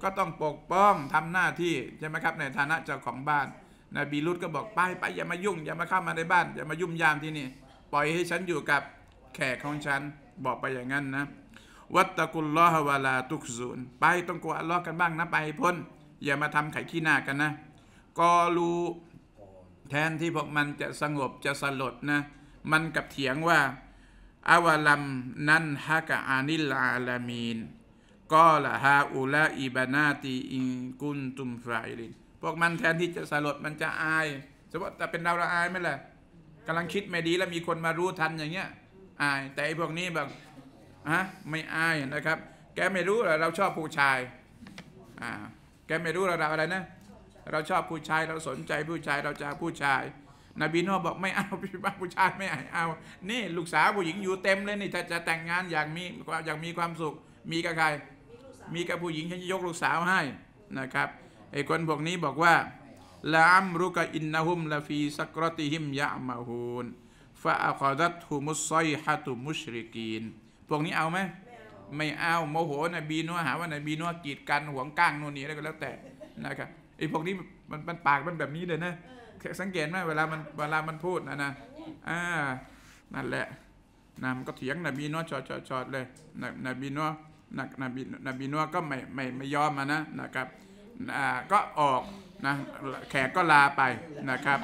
ก็ต้องปกป้องทำหน้าที่ใช่ไหมครับในฐานะเจ้าของบ้านนบีลุตก็บอกไปไปอย่ามายุ่งอย่ามาเข้ามาในบ้านอย่ามายุ่มยามที่นี่ปล่อยให้ฉันอยู่กับแขกของฉันบอกไปอย่างนั้นนะวัตตะกุลลอฮะวะลาตุกซูนไปต้องกลัวอัลลอฮ์กันบ้างนะไปพ้นอย่ามาทำไข่ขี้หน้ากันนะกอลูแทนที่พวกมันจะสงบจะสลดนะมันกับเถียงว่าอาวะลัมนันฮะกะอานิลอาลามีนกอละฮาอูลาอิบานาตีอินกุนตุมฟาอิลินพวกมันแทนที่จะสลดมันจะอายสมมติแต่เป็นเราเราอายไหมล่ะกำลังคิดไม่ดีแล้วมีคนมารู้ทันอย่างเงี้ยอายแต่ไอ้พวกนี้แบบฮะไม่อายนะครับแกไม่รู้เราชอบผู้ชายอ่าแกไม่รู้เราอะไรนะเราชอบผู้ชายเราสนใจผู้ชายเราจะผู้ชายนบีโน่บอกไม่เอาพี่บ้าผู้ชายไม่เอานี่ลูกสาวผู้หญิงอยู่เต็มเลยนี่ถ้าจะแต่งงานอย่างมีอย่างมีความสุขมีกับใครมีกับผู้หญิงฉันจะยกลูกสาวให้นะครับไอ้คนพวกนี้บอกว่าละอัมรุกะอินนะฮุมละฟีซักรติฮิมยะมาฮูนฟะอัคดัตฮุมุสไซฮะตุมุชริกีนพวกนี้เอาไหมไม่เอาโมโหนบีนัวหาว่านบีนัวกีดกันหวงก้างโน่นนี่อะไรก็แล้วแต่นะครับไอ้พวกนี้มันมันปากมันแบบนี้เลยนะสังเกตไหมเวลามันเวลามันพูดนะนะอ่านั่นแหละนะมันก็เถียงนบีนัวจอดจอดจอดเลยนบีนัวนบีนบีนัวก็ไม่ไม่ไม่ยอมมานะนะครับอ่าก็ออกนะแขกก็ลาไปนะครับ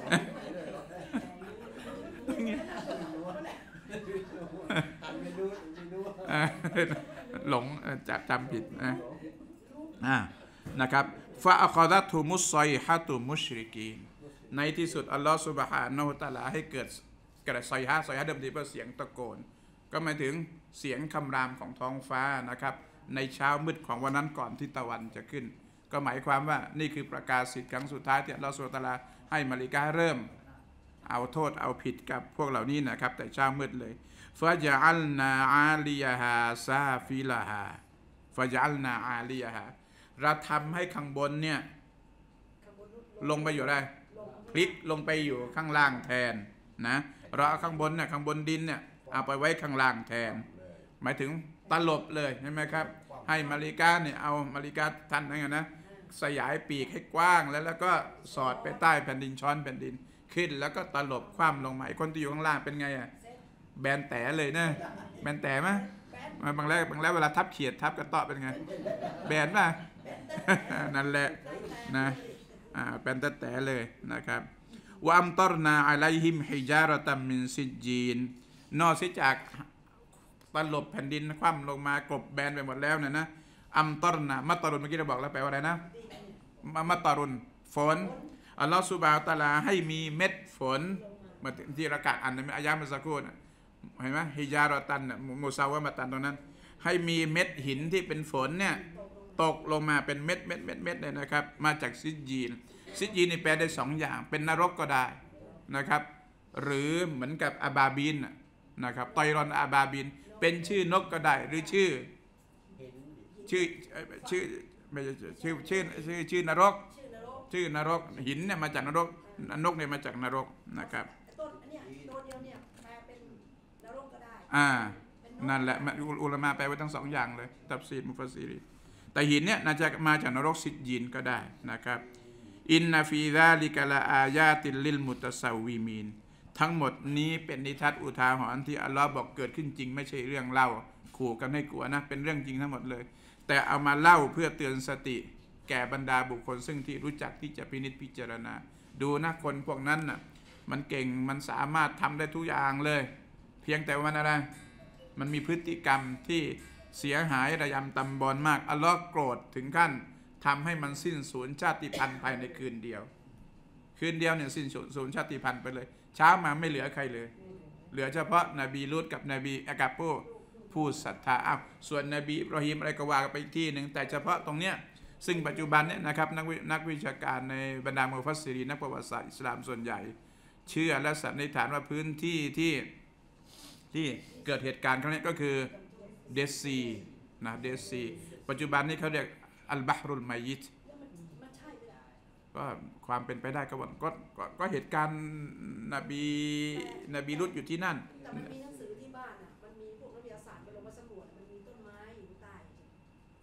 หลงจะจำผิดนะอ่านะครับฟาอัคดัตฮุมุสไซฮะตุมุชริกีนในที่สุดอัลลอฮฺซุบฮานะฮูวะตะอาลาให้เกิดกระไซฮะไซฮะเดิมทีเป็นเสียงตะโกนก็หมายถึงเสียงคำรามของท้องฟ้านะครับในเช้ามืดของวันนั้นก่อนที่ตะวันจะขึ้นก็หมายความว่านี่คือประกาศสิทธิ์ครั้งสุดท้ายที่อัลลอฮฺซุบฮานะฮูวะตะอาลาให้มะลาอิกะฮ์เริ่มเอาโทษเอาผิดกับพวกเหล่านี้นะครับแต่เช้ามืดเลยฟะญะอัลนาอาลิยะฮาซาฟิลาฮาฟะญะอัลนาอาลิยะฮาเราทำให้ข้างบนเนี่ยลงไปอยู่ได้พลิกลงไปอยู่ข้างล่างแทนนะเราเอาข้างบนเนี่ยข้างบนดินเนี่ยเอาไปไว้ข้างล่างแทนหมายถึงตลบเลยใช่ไหมครับให้มาริกาเนี่ยเอามาริกาท่านนั่นนะสยายปีกให้กว้างแล้วแล้วก็สอดไปใต้แผ่นดินช้อนแผ่นดินขึ้นแล้วก็ตลบคว่ำลงมาคนที่อยู่ข้างล่างเป็นไงอ่ะแบนแต่เลยนะแบนแต่ไหมบางแรกบางแล้วเวลาทับเขียดทับกระเตาะเป็นไงแบนป่ะนั่นแหละนะอ่าเป็นแต่แต่เลยนะครับวะอัมตอรนาอะลัยฮิมฮิจาระตัมมินซิจจีนนอกจากตลบแผ่นดินคว่ำลงมากบแบนไปหมดแล้วเนี่ยนะอัมตอรนามัตตารุนเมื่อกี้เราบอกแล้วแปลว่าอะไรนะมัตตารุนฝนอัลลอฮฺซุบฮานะฮูวะตะอาลาให้มีเม็ดฝนมาที่ระกาศอันในอายะห์เมื่อสักครู่นะเห็นไหมฮิจาระตันมุซาวะมะตันตรงนั้นให้มีเม็ดหินที่เป็นฝนเนี่ยตกลงมาเป็นเม็ดเม็ดเม็ดเม็ดเลยนะครับมาจากซิจญีนซิจญีนนี่แปลได้สองอย่างเป็นนรกก็ได้นะครับหรือเหมือนกับอาบาบินนะครับตอยรอนอาบาบินเป็นชื่อนกก็ได้หรือชื่อชื่อชื่อไม่ใช่ชื่อชื่อชื่อชื่อนรกชื่อนรกหินเนี่ยมาจากนรกนกเนี่ยมาจากนรกนะครับต้นเนี่ยตัวเดียวเนี่ยแปลเป็นนรกก็ได้อ่านั่นแหละอุลามะแปลไว้ทั้งสองอย่างเลยตัฟซีรมุฟัสซีรีแต่หินเนี่ยน่าจะมาจากนรกซิจญีนก็ได้นะครับอินนาฟีซาลิกะลาอายาติลลิลมุตะซาวิมีนทั้งหมดนี้เป็นนิทัศน์อุทาหรณ์ที่อัลลอฮ์บอกเกิดขึ้นจริงไม่ใช่เรื่องเล่าขู่กันให้กลัวนะเป็นเรื่องจริงทั้งหมดเลยแต่เอามาเล่าเพื่อเตือนสติแก่บรรดาบุคคลซึ่งที่รู้จักที่จะพินิจพิจารณาดูนะคนพวกนั้นน่ะมันเก่งมันสามารถทำได้ทุกอย่างเลยเพียงแต่ว่าอะไรมันมีพฤติกรรมที่เสียหายระยำตำบอลมากอัลลอฮ์โกรธถึงขั้นทำให้มันสิ้นสูญชาติพันธุ์ภายในคืนเดียวคืนเดียวเนี่ยสิ้นสูญชาติพันธุ์ไปเลยเช้ามาไม่เหลือใครเลยเหลือเฉพาะนบีลูตกับนบีอากาโปผู้ศรัทธาอ้าวส่วนนบีอิบราฮิมอะไรก็ว่ากันไปอีกที่หนึ่งแต่เฉพาะตรงเนี้ยซึ่งปัจจุบันเนี่ยนะครับนักนักวิชาการในบรรดามุฟัสซิรีนักประวัติศาสตร์อิสลามส่วนใหญ่เชื่อและสันนิษฐานว่าพื้นที่ที่ที่เกิดเหตุการณ์ครั้งนี้ก็คือเดซีนะเดซีปัจจุบันนี้เขาเรียกอัลบาฮรุลมายิตก็ความเป็นไปได้ก็ว่าก็ก็เหตุการณ์นบีนบีลุตอยู่ที่นั่นแต่มันมีหนังสือที่บ้านอ่ะมันมีพวกนักวิทยาศาสตร์ไปลงมาสำรวจมันมีต้นไม้อยู่ใต้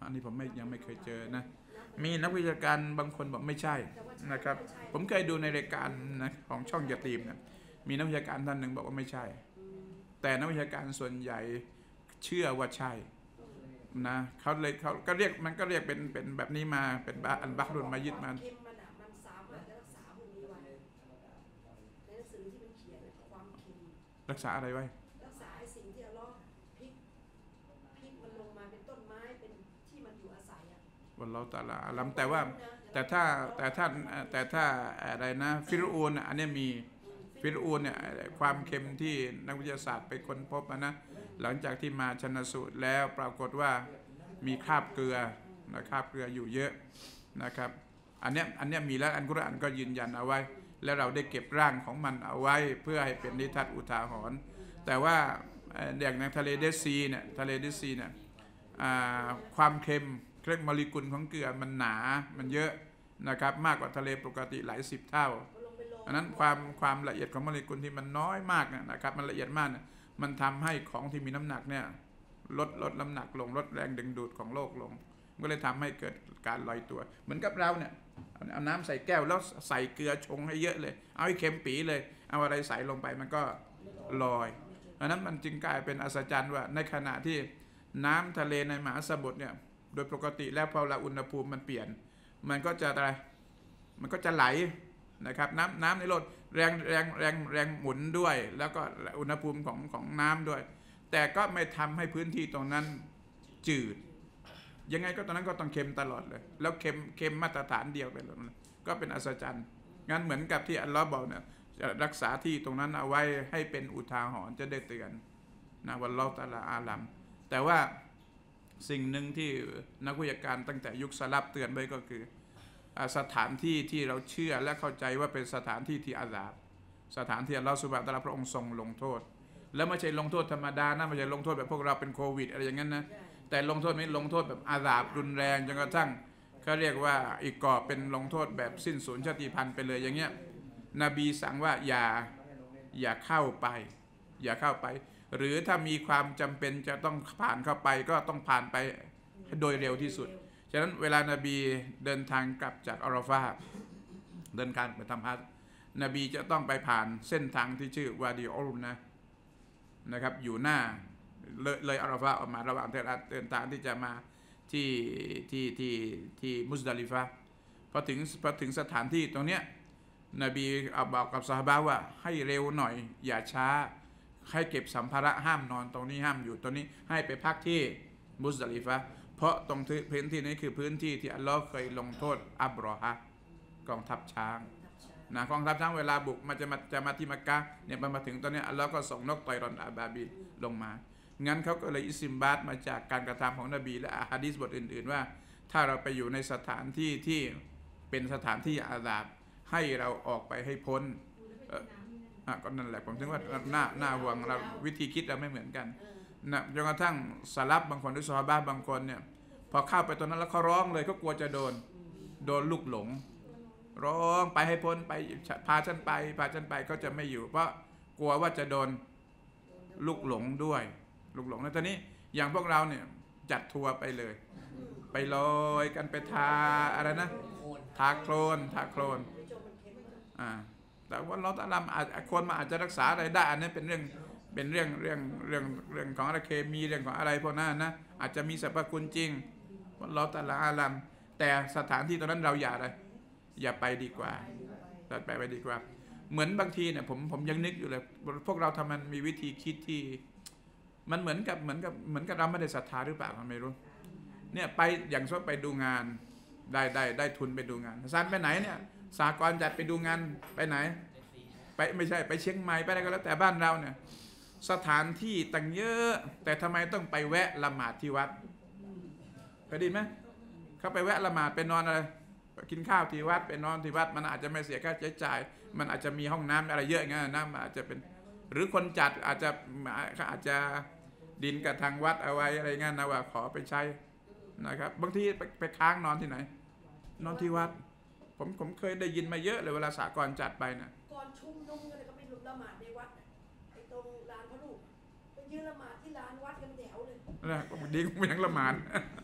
อันนี้ผมไม่ยังไม่เคยเจอนะมีนักวิชาการบางคนบอกไม่ใช่นะครับผมเคยดูในรายการนะของช่องยาตีมเนี่ยมีนักวิชาการท่านหนึ่งบอกว่าไม่ใช่แต่นักวิชาการส่วนใหญ่เชื่อว่าใช่นะเขาเลยเขาก็เรียกมันก็เรียกเป็นเป็นแบบนี้มาเป็นอันบักรุนมายึดมาเค็มมันอ่ะมันสามารถจะรักษาพวกนี้ไว้ในหนังสือที่มันเขียนความเค็มรักษาอะไรไว้รักษาไอ้สิ่งที่อัลเลาะห์พลิกพลิกมันลงมาเป็นต้นไม้เป็นที่มันอยู่อาศัยอ่ะวันเราตะลาลัมแต่ว่าแต่ถ้าแต่ถ้าแต่ถ้าอะไรนะฟิรอูนอันนี้มีฟิรอูนเนี่ยความเค็มที่นักวิทยาศาสตร์ไปค้นพบนะหลังจากที่มาชันสูตรแล้วปรากฏว่ามีคราบเกลือนะคราบเกลืออยู่เยอะนะครับอันเนี้ยอันเนี้ยมีแล้วอันกุรอานก็ยืนยันเอาไว้แล้วเราได้เก็บร่างของมันเอาไว้เพื่อให้เป็นนิทัศน์อุทาหรณ์แต่ว่าอย่างในทะเลเดซีเนี่ยทะเลเดซีเนี่ยความเค็มเครื่องโมเลกุลของเกลือมันหนามันเยอะนะครับมากกว่าทะเลปกติหลายสิบเท่าอันนั้นความความละเอียดของโมเลกุลที่มันน้อยมากนะครับมันละเอียดมากมันทำให้ของที่มีน้ำหนักเนี่ยลดลดน้ำหนักลงลดแรงดึงดูดของโลกลงก็เลยทำให้เกิดการลอยตัวเหมือนกับเราเนี่ยเอาน้ำใส่แก้วแล้วใส่เกลือชงให้เยอะเลยเอาให้เค็มปีเลยเอาอะไรใส่ลงไปมันก็ลอยอันนั้นมันจึงกลายเป็นอัศจรรย์ว่าในขณะที่น้ำทะเลในมหาสมุทรเนี่ยโดยปกติแล้วพอเราอุณหภูมิมันเปลี่ยนมันก็จะอะไรมันก็จะไหลนะครับน้ำน้ำในโลดแรงแรงแรงแรงหมุนด้วยแล้วก็อุณหภูมิของของน้ำด้วยแต่ก็ไม่ทำให้พื้นที่ตรงนั้นจืดยังไงก็ตอนนั้นก็ต้องเค็มตลอดเลยแล้วเค็มเค็มมาตรฐานเดียวไปเลยก็เป็นอัศจรรย์งั้นเหมือนกับที่อัลลอฮ์บอกเนี่ยจะรักษาที่ตรงนั้นเอาไว้ให้เป็นอุทาหรณ์จะได้เตือนนะวัลลอฮุตะอาลาอาลัมแต่ว่าสิ่งหนึ่งที่นักวิทยาการตั้งแต่ยุคสลับเตือนไว้ก็คือสถานที่ที่เราเชื่อและเข้าใจว่าเป็นสถานที่ที่อาซาบสถานที่อัลลอฮฺซุบฮานะฮูวะตะอาลาพระองค์ทรงลงโทษแล้วไม่ใช่ลงโทษธรรมดานะไม่ใช่ลงโทษแบบพวกเราเป็นโควิดอะไรอย่างนั้นนะแต่ลงโทษนี้ลงโทษแบบอาซาบรุนแรงจนกระทั่งเขาเรียกว่าอีกกอบเป็นลงโทษแบบสิ้นสูญชาติพันธุ์ไปเลยอย่างเงี้ยนบีสั่งว่าอย่าอย่าเข้าไปอย่าเข้าไปหรือถ้ามีความจำเป็นจะต้องผ่านเข้าไปก็ต้องผ่านไปโดยเร็วที่สุดฉะนั้นเวลานบีเดินทางกลับจากอาราฟาเดินทางไปทำฮัจญ์นบีจะต้องไปผ่านเส้นทางที่ชื่อวาดีอัลนะนะครับอยู่หน้าเลยเลยอาราฟาออกมาระหว่างเดินทางที่จะมาที่ที่ที่ที่มุซดาลิฟะพอถึงพอถึงสถานที่ตรงเนี้ยนบีเอาบอกกับซอฮาบะห์ว่าให้เร็วหน่อยอย่าช้าให้เก็บสัมภาระห้ามนอนตรงนี้ห้ามอยู่ตรงนี้ให้ไปพักที่มุซดาลิฟะเพราะตรงพื้นที่นี้คือพื้นที่ที่อัลลอฮ์เคยลงโทษอับรอฮะกองทัพช้างนะกองทัพช้างเวลาบุกมันจะมาจะมาที่มักกะห์เนี่ยมันมาถึงตอนนี้อัลลอฮ์ก็ส่งนกไตรอนอาบาบิลลงมางั้นเขาก็เลยอิสติมบาตมาจากการกระทำของนบีและอะฮะดีษบทอื่นๆว่าถ้าเราไปอยู่ในสถานที่ที่เป็นสถานที่อาซาบให้เราออกไปให้พ้นอ่ะก็นั่นแหละผมถึงว่าหน้าหน้าห่วงเราวิธีคิดเราไม่เหมือนกันนะจนกระทั่งสลับบางคนหรือซอฮาบะห์บางคนเนี่ยพอเข้าไปตรงนั้นแล้วเขาร้องเลยเขากลัวจะโดนโดนลูกหลงร้องไปให้พ้นไปพาฉันไปพาฉันไปก็จะไม่อยู่เพราะกลัวว่าจะโดนลูกหลงด้วยลูกหลงแล้วตอนนี้อย่างพวกเราเนี่ยจัดทัวร์ไปเลยไปลอยกันไปทาอะไรนะทาโคลนทาโคลนอ่าแต่ว่าเราตะลำอาจคนมาอาจจะรักษาอะไรได้อันนี้เป็นเรื่องเป็นเรื่องเรื่องเรื่องเรื่องของอะไรเคมีเรื่องของอะไรพวกนั้นนะอาจจะมีสรรพคุณจริงว่าเราตะลาอาลัมแต่สถานที่ตรงนั้นเราอย่าอะไรอย่าไปดีกว่าตัดไปไปดีกว่าเหมือนบางทีเนี่ยผมผมยังนึกอยู่เลยพวกเราทำมันมีวิธีคิดที่มันเหมือนกับเหมือนกับเหมือนกับเราไม่ได้ศรัทธาหรือเปล่าไม่รู้เนี่ยไปอย่างเช่นไปดูงานได้ได้ได้ทุนไปดูงานซานไปไหนเนี่ยสากลจัดไปดูงานไปไหนไปไม่ใช่ไปเชียงใหม่ไปอะไรก็แล้วแต่บ้านเราเนี่ยสถานที่ตั้งเยอะแต่ทำไมต้องไปแวะละหมาดที่วัดเคยได้ไหมเขาไปแวะละหมาดไปนอนอะไรกินข้าวที่วัดไปนอนที่วัดมันอาจจะไม่เสียค่าใช้จ่ายมันอาจจะมีห้องน้ำอะไรเยอะงั้นนะมันอาจจะเป็นหรือคนจัดอาจจะอาจจะดินกับทางวัดเอาไว้อะไรเงี้ยนะว่าขอไปใช้นะครับบางทีไปไปค้างนอนที่ไหนนอนที่วัดผมผมเคยได้ยินมาเยอะเลยเวลาสากลจัดไปนะก่อนชุมนุมกันก็ไปละหมาดในวัดไอ้ตรงลานพระลูกไปยืนละหมาดที่ลานวัดกันแถวเลยนะบางทีก็ยังละหมาด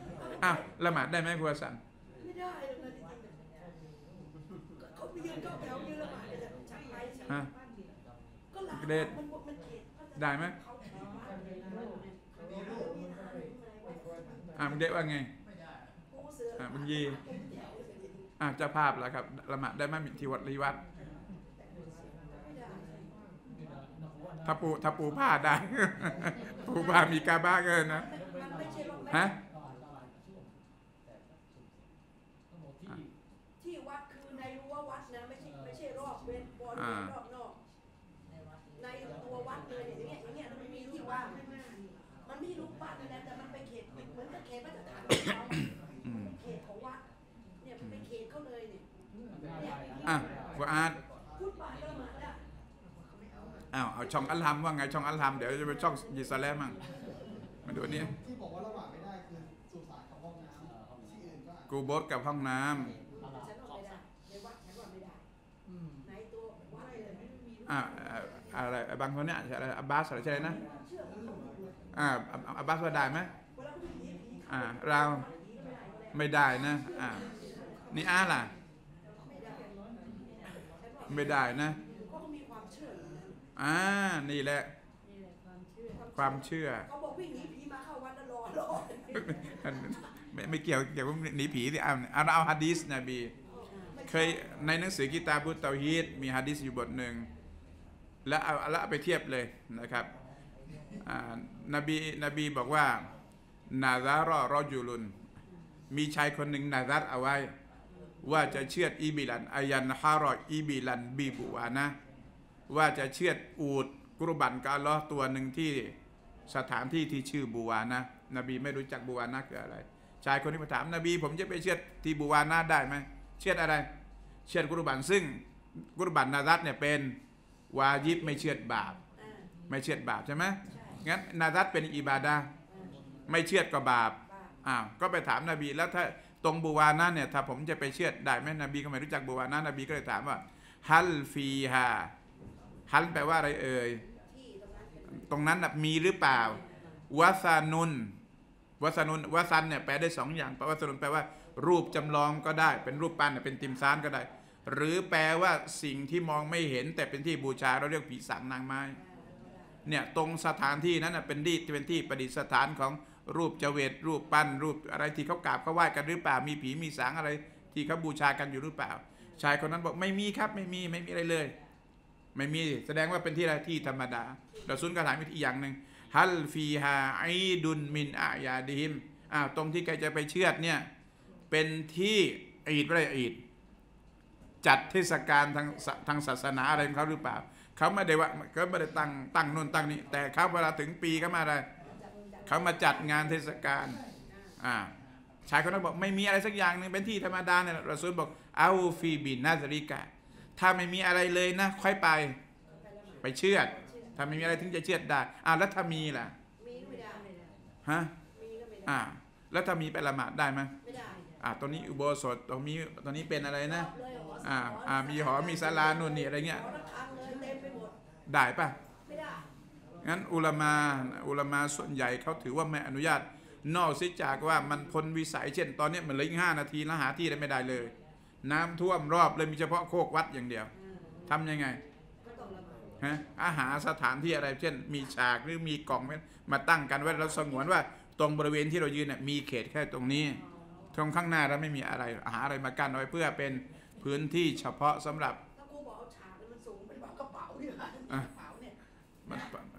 อ้าวละหมาดได้ไหมครูสันไม่ได้เลยนะจริงๆเขาไปยืนเข้าแถวยืนละหมาดจะฉันไปฉันฮะก็หลังเดชมันมันเขตได้ไหมเขาถือว่าอ่ามึงเด็กว่าไงผู้เสืออ่ามึงยีอ่าเจ้าภาพแล้วครับละหมาดได้ไหมที่วัดรีวัดถ้าปูถ้าปูผ้าได้ ปูผ้ามีกาบ้าเกินนะมันไม่ใช่ว่าฮะที่วัดคือในรั้ววัดนะไม่ใช่ไม่ใช่รอบเวรบริเวณรอบนอกในตัววัดเลยอย่างเงี้ยอย่างเงี้ยมันมีที่ว่างมันไม่รู้ปัดนะแต่มันไปเขตเหมือนกับเขตมาตรฐานของเขาเขตของวัดเนี่ยมันไปเขตเขาเลยเนี่ยอ่ะว่าอาร์ตพูดปากก็มาแล้วอ้าวเอาช่องอัลฮัมว่าไงช่องอัลฮัมเดี๋ยวจะไปช่องยิสลามมั่งมาดูนี่ที่บอกว่าระหว่างไม่ได้คือสุสานกับห้องน้ำที่อื่นก็อาจกูโบสกับห้องน้ำฉันว่าไม่ได้ในวัดฉันว่าไม่ได้ในตัววัดเลยไม่มีอ่าอะไรบางคนเนี่ยอะไรอับบาสอะไรใช่ไหมนะอ่าอับบาสว่าได้ไหมอ่าเราไม่ได้นะอ่านี่อาล่ะไม่ได้นะอ่านี่แหละความเชื่อเขาบอกวิ่งหนีผีมาเข้าวัดแล้วรอรอไม่ไม่เกี่ยวเกี่ยวกับหนีผีที่เอาเอาเอาฮะดีษนบีเคยในหนังสือกิตาบุตเตาฮีดมีฮะดีษอยู่บทหนึ่งแล้วเอาแล้วเอาไปเทียบเลยนะครับนบีนบีบอกว่านาซารอรอจูลุนมีชายคนหนึ่งนาซัรเอาไว้ว่าจะเชือดอีบิลันอายันฮารออีบิลันบีบุวานะว่าจะเชือดอูดกุรบันกับอัลเลาะห์ตัวหนึ่งที่สถานที่ที่ชื่อบูวานะนบีไม่รู้จักบูวานะคืออะไรชายคนนี้มาถามนบีผมจะไปเชือดที่บูวานะได้ไหมเชือดอะไรเชือดกุรบันซึ่งกุรบันนาซัรเนี่ยเป็นวาญิบไม่เชือดบาปไม่เชือดบาปใช่ไหมงั้นนาซัรเป็นอิบาดะห์ไม่เชือดก็บาปอ้าวก็ไปถามนบีแล้วถ้าตรงบูวานะเนี่ยถ้าผมจะไปเชือดได้ไหมนบีก็ไม่รู้จักบูวานะนบีก็เลยถามว่าฮัลฟีฮาฮัลแปลว่าอะไรเอ่ยตรงนั้นมีหรือเปล่าวาซานุนวาซานุนวาซันเนี่ยแปลได้สองอย่างแปลวาซานุนแปลว่ารูปจำลองก็ได้เป็นรูปปั้นเป็นติมซานก็ได้ หรือแปลว่าสิ่งที่มองไม่เห็นแต่เป็นที่บูชาเราเรียกผีสางนางไม้เนี่ยตรงสถานที่นั้นเป็นที่เป็นที่ประดิษฐานของรูปเจเวตรูปปั้นรูปอะไรที่เขากราบเขาไหว้กันหรือเปล่ามีผีมีสางอะไรที่เขาบูชากันอยู่หรือเปล่าชายคนนั้นบอกไม่มีครับไม่มีไม่มีอะไรเลยไม่มีแสดงว่าเป็นที่อะไรที่ธรรมดาเราซุนกระถางอีกอย่างหนึ่งฮัลฟีฮาไอดุนมินอายาดิฮิมอ้าวตรงที่แกจะไปเชือดเนี่ยเป็นที่อีดอะไรอีดจัดเทศกาลทางทางศาสนาอะไรของเขาหรือเปล่าเขาไม่ได้ว่าเขาไม่ได้ตั้งตั้งนู่นตั้งนี่แต่เขาเวลาถึงปีเขามาอะไรเขามาจัดงานเทศกาลอ่าชายคนนั้นบอกไม่มีอะไรสักอย่างหนึ่งเป็นที่ธรรมดาเนี่ยเราซุนบอกเอาฟีบินนาซาริกะถ้าไม่มีอะไรเลยนะค่อยไปไปเชือดถ้าไม่มีอะไรถึงจะเชือดได้อ่าแล้วถ้ามีล่ะมีไม่ได้ฮะมีก็ไม่ได้อ่าแล้วถ้ามีไปละหมาดได้ไหมไม่ได้อ่าตรงนี้อุโบสถตรงนี้ตรงนี้เป็นอะไรนะอ่าอ่ามีหอมีศาลานู่นนี่อะไรเงี้ยได้ปะไม่ได้งั้นอุลามาอุลามาส่วนใหญ่เขาถือว่าไม่อนุญาตนอกเสียจากว่ามันพ้นวิสัยเช่นตอนนี้มันเหลืออีกห้านาทีแล้วหาที่ได้ไม่ได้เลยน้ำท่วมรอบเลยมีเฉพาะโคกวัดอย่างเดียวทำยังไงฮะอาหารสถานที่อะไรเช่นมีฉากหรือมีกล่องมาตั้งกันไว้เราสงวนว่าตรงบริเวณที่เรายืนเนี่ยมีเขตแค่ตรงนี้ตรงข้างหน้าเราไม่มีอะไรหาอะไรมากั้นไว้เพื่อเป็นพื้นที่เฉพาะสำหรับถ้ากูบอกเอาฉากมันสูงเป็นกระเป๋าอยู่กระเป๋าเนี่ยมัน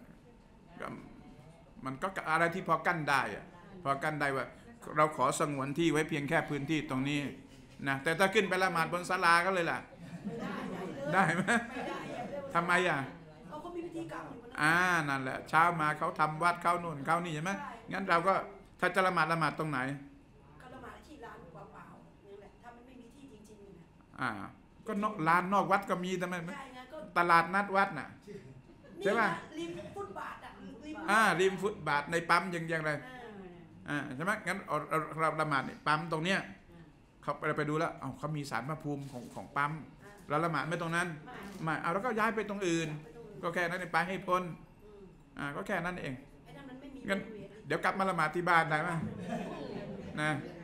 มันก็อะไรที่พอกั้นได้อะพอกั้นได้ว่าเราขอสงวนที่ไว้เพียงแค่พื้นที่ตรงนี้นะแต่ถ้าขึ้นไปละหมาดบนศาลาก็เลยล่ะได้ไหมทำไมอ่ะเขาก็มีพิธีกรรมอยู่นะอ่านั่นแหละเช้ามาเขาทำวัดเขาโน่นเขานี่ใช่ไหมงั้นเราก็ถ้าจะละหมาดละหมาดตรงไหนก็ละหมาดที่ร้านเปล่าๆนี่แหละถ้ามันไม่มีที่จริงๆนะอ่าก็นอกร้านนอกวัดก็มีทำไมตลาดนัดวัดน่ะใช่ไหมริมฟุตบาทอ่ะอ่าริมฟุตบาทในปั๊มยังยังไรอ่าใช่ไหมงั้นเราละหมาดปั๊มตรงเนี้ยเขาไปไปดูแล้วเอาเขามีศาลพระภูมิของของปั๊มเราละหมาดไม่ตรงนั้นไม่เอาแล้วก็ย้ายไปตรงอื่นก็แค่นั้นไปให้พ้นอ่าก็แค่นั้นเองงั้นเดี๋ยวกลับมาละหมาดที่บ้านได้ไหมนะ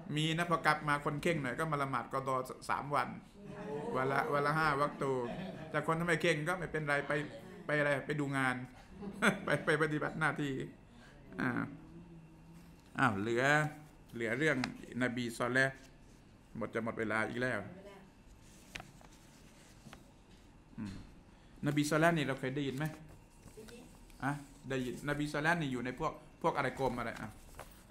มีนะพอกลับมาคนเข่งหน่อยก็มาละหมาดกอฎอสามวันวันละวันละห้าวักตูแต่คนทำไมเข่งก็ไม่เป็นไรไปไปอะไรไปดูงาน ไปไปปฏิบัติหน้าที่อ่าอ้าวเหลือเหลือเรื่องนบีซอเลห์หมดจะหมดเวลาอีกแล้วนบีซอเลห์นี่เราเคยได้ยินไหมอ่ะได้ยินนบีซอเลห์นี่อยู่ในพวกพวกอะไรกรมอะไรอ่ะ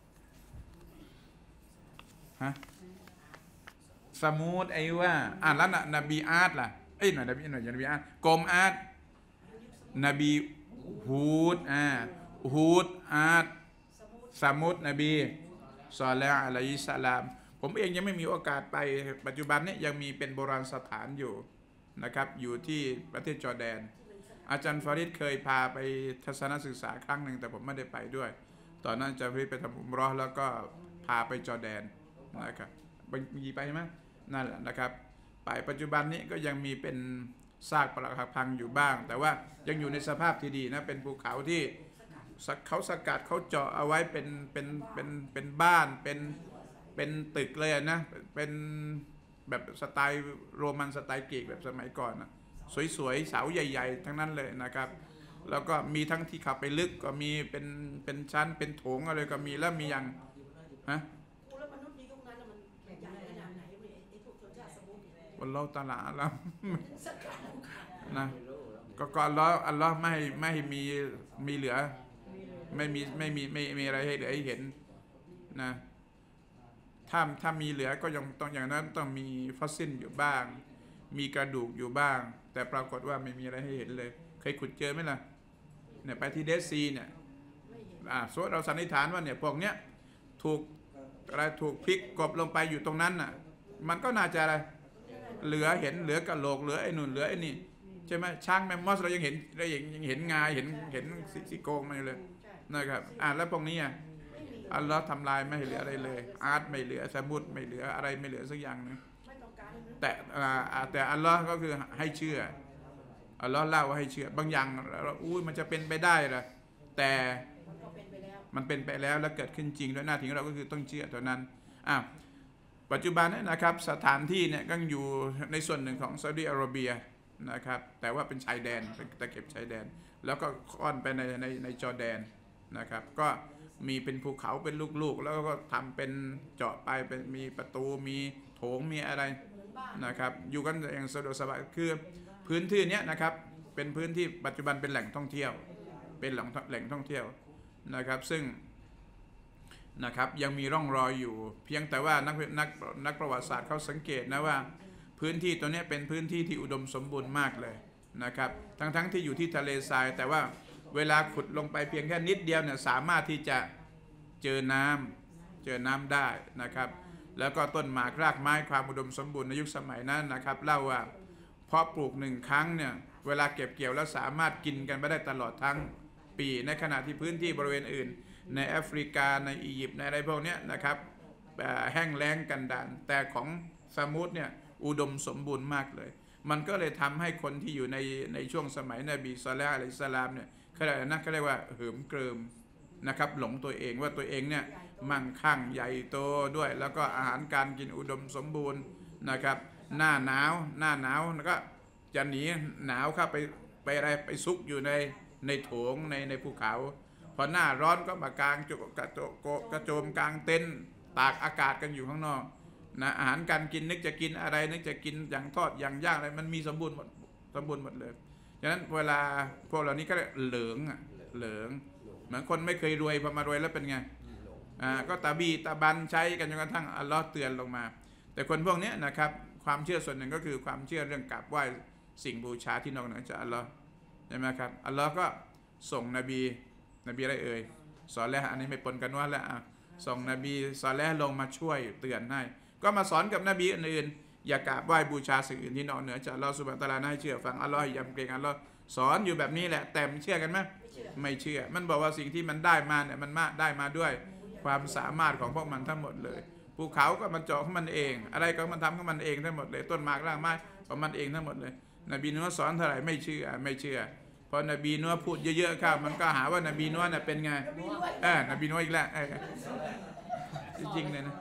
ฮะสมูทไอ้ว่าอ่ะแล้วนะนบีอาดล่ะเอ้ยหน่อยนบีหน่อยนบีอาดกรมอาดนบีฮูดอ่าฮูดอาดสมุดนบีศอเลห์อะลัยฮิสสลามผมเองยังไม่มีโอกาสไปปัจจุบันนี้ยังมีเป็นโบราณสถานอยู่นะครับอยู่ที่ประเทศจอร์แดนอาจารย์ฟาริดเคยพาไปทัศนศึกษาครั้งหนึ่งแต่ผมไม่ได้ไปด้วยตอนนั้นอาจารย์ฟาริดไปทำอุมเราะห์แล้วก็พาไปจอร์แดนนะครับมีไปไหมนั่นแหละนะครับไปปัจจุบันนี้ก็ยังมีเป็นซากปรักหักพังอยู่บ้างแต่ว่ายังอยู่ในสภาพที่ดีนะเป็นภูเขาที่เขาสกัดเขาเจาะเอาไว้เป็นเป็นเป็นเป็นบ้านเป็นเป็นตึกเลยนะเป็นแบบสไตล์โรมันสไตล์กรีกแบบสมัยก่อนนะสวยๆเสาใหญ่ๆทั้งนั้นเลยนะครับแล้วก็มีทั้งที่ขับไปลึกก็มีเป็นเป็นชั้นเป็นโถงอะไรก็มีแล้วมีอย่างฮะแล้วมนุษย์ในยุคนั้นมันใหญ่ขนาดไหนไอ้พวกชนชาติสมุทรวันเราตลาดแล้วนะก็ก็อัลลอฮ์อัลลอฮ์ไม่ไม่มีมีเหลือไม่มีไม่มีไม่มีอะไรให้เหลือให้เห็นนะถ้าถ้ามีเหลือก็ยังต้องอย่างนั้นต้องมีฟอสซิลอยู่บ้างมีกระดูกอยู่บ้างแต่ปรากฏว่าไม่มีอะไรให้เห็นเลยเคยขุดเจอไหมล่ะเนี่ยไปที่เดดซีเนี่ยอ่าส่วนเราสันนิษฐานว่าเนี่ยพวกเนี้ยถูกอะไรถูกพลิกกบลงไปอยู่ตรงนั้นน่ะมันก็น่าจะอะไรเหลือเห็นเหลือกระโหลกเหลือไอ้นู่นเหลือไอ้นี่ใช่ไหมช้างแมมมอสเรายังเห็นเรายังยังเห็นงาเห็นเห็นซี่โครงมันอยู่เลยนะครับอ่าแล้วพวกนี้อ่ะอัลลอฮ์ทำลายไม่เหลืออะไรเลยอาร์ตไม่เหลือสมุดไม่เหลืออะไรไม่เหลือสักอย่างนึงแต่แต่อัลลอฮ์ก็คือให้เชื่ออัลลอฮ์เล่าว่าให้เชื่อบางอย่างเราอุ้ยมันจะเป็นไปได้เหรอแต่มันเป็นไปแล้วและเกิดขึ้นจริงด้วยหน้าที่ของเราก็คือต้องเชื่อเท่านั้นอ่ะปัจจุบันนี้นะครับสถานที่เนี่ยก็อยู่ในส่วนหนึ่งของซาอุดิอาระเบียนะครับแต่ว่าเป็นชายแดนเป็นตะเข็บชายแดนแล้วก็ค่อนไปในในในจอร์แดนนะครับก็มีเป็นภูเขาเป็นลูกๆแล้วก็ทำเป็นเจาะไปเป็นมีประตูมีโถงมีอะไรนะครับอยู่กันอย่างสะดวกสบายคือพื้นที่นี้นะครับเป็นพื้นที่ปัจจุบันเป็นแหล่งท่องเที่ยวเป็นแหล่งแหล่งท่องเที่ยวนะครับซึ่งนะครับยังมีร่องรอยอยู่เพียงแต่ว่านักนักนักประวัติศาสตร์เขาสังเกตนะว่าพื้นที่ตัวนี้เป็นพื้นที่ที่อุดมสมบูรณ์มากเลยนะครับทั้งทั้งที่อยู่ที่ทะเลทรายแต่ว่าเวลาขุดลงไปเพียงแค่นิดเดียวเนี่ยสามารถที่จะเจอน้ำเจอน้ำได้นะครับแล้วก็ต้นหมากรากไม้ความอุดมสมบูรณ์ในยุคสมัยนั้นนะครับเล่าว่าเพาะปลูกหนึ่งครั้งเนี่ยเวลาเก็บเกี่ยวแล้วสามารถกินกันไปได้ตลอดทั้งปีในขณะที่พื้นที่บริเวณอื่นในแอฟริกาในอียิปต์ในอะไรพวกนี้นะครับแห้งแล้งกันดานแต่ของสมุทรเนี่ยอุดมสมบูรณ์มากเลยมันก็เลยทำให้คนที่อยู่ในในช่วงสมัยนบีศ็อลลัลลอฮุอะลัยฮิวะซัลลัมเนี่ยเขาเรียกนะเขาเรียกว่าเหิมเกริมนะครับหลงตัวเองว่าตัวเองเนี่ยมั่งคั่งใหญ่โตด้วยแล้วก็อาหารการกินอุดมสมบูรณ์นะครับหน้าหนาวหน้าหนาวแล้วก็จะหนีหนาวเข้าไปไปอะไรไปซุกอยู่ในในโถงในในภูเขาพอหน้าร้อนก็มากางโจกระโจกระโจมกลางเต็นท์ตากอากาศกันอยู่ข้างนอกนะอาหารการกินนึกจะกินอะไรนึกจะกินอย่างทอดอย่างย่างอะไรมันมีสมบูรณ์หมดสมบูรณ์หมดเลยฉะนั้นเวลาพวกเหล่านี้ก็เหลืองอ่ะเหลืองเหมือนคนไม่เคยรวยพอมารวยแล้วเป็นไงอ่าก็ตาบีตาบันใช้กันจนกระทั่งอัลลอฮ์เตือนลงมาแต่คนพวกนี้นะครับความเชื่อส่วนหนึ่งก็คือความเชื่อเรื่องกราบไหว้สิ่งบูชาที่นอกเหนือจากอัลลอฮ์ใช่ไหมครับอัลลอฮ์ก็ส่งนบีนบีอะไรเอ่ยสอนแล้วอันนี้ไม่ปนกันว่าแล้วส่งนบีสอนแล้วลงมาช่วยเตือนให้ก็มาสอนกับนบีอื่นๆอย่ากราบไหว้บูชาสิ่งอื่นที่นอกเหนือจากอัลลอฮ์ซุบฮานะฮูวะตะอาลาให้เชื่อฟังอัลลอฮ์ยำเกรงอัลลอฮ์สอนอยู่แบบนี้แหละแต่มันเชื่อกันไหมไม่เชื่อมันบอกว่าสิ่งที่มันได้มาเนี่ยมันมาได้มาด้วยความสามารถของพวกมันทั้งหมดเลยภูเขาก็มันเจาะของมันเองอะไรก็มันทำของมันเองทั้งหมดเลยต้นไม้รากไม้ของมันเองทั้งหมดเลยนบีนัวสอนเท่าไหร่ไม่เชื่อไม่เชื่อพอนบีนัวพูดเยอะๆครับมันก็หาว่านบีนัวเนี่ยเป็นไงเออนบีนัวอีกแล้วจริงๆเลยนะ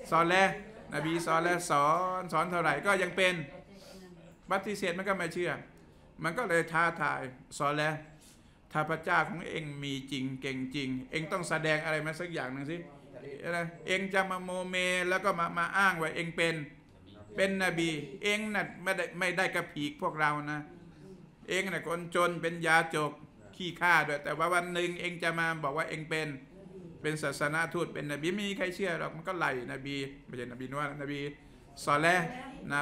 ซอเลห์นบีซอเลห์สอนสอนเท่าไหร่ก็ยังเป็นปฏิเสธมันก็ไม่เชื่อมันก็เลยท้าทายซอเลห์ถ้าพระเจ้าของเองมีจริงเก่งจริงเองต้องแสดงอะไรมาสักอย่างหนึ่งสิเองจะมาโมเมแล้วก็มามาอ้างว่าเองเป็นเป็นนบีเองน่ะไม่ได้ไม่ได้กระผีกพวกเรานะเองน่ะคนจนเป็นยาจกขี้ข้าด้วยแต่ว่าวันหนึ่งเองจะมาบอกว่าเองเป็นเป็นศาสนาทูตเป็นนบีไม่มีใครเชื่อหรอกมันก็ไล่นบีไม่ใช่นบีนัวนบีซอเลห์นะ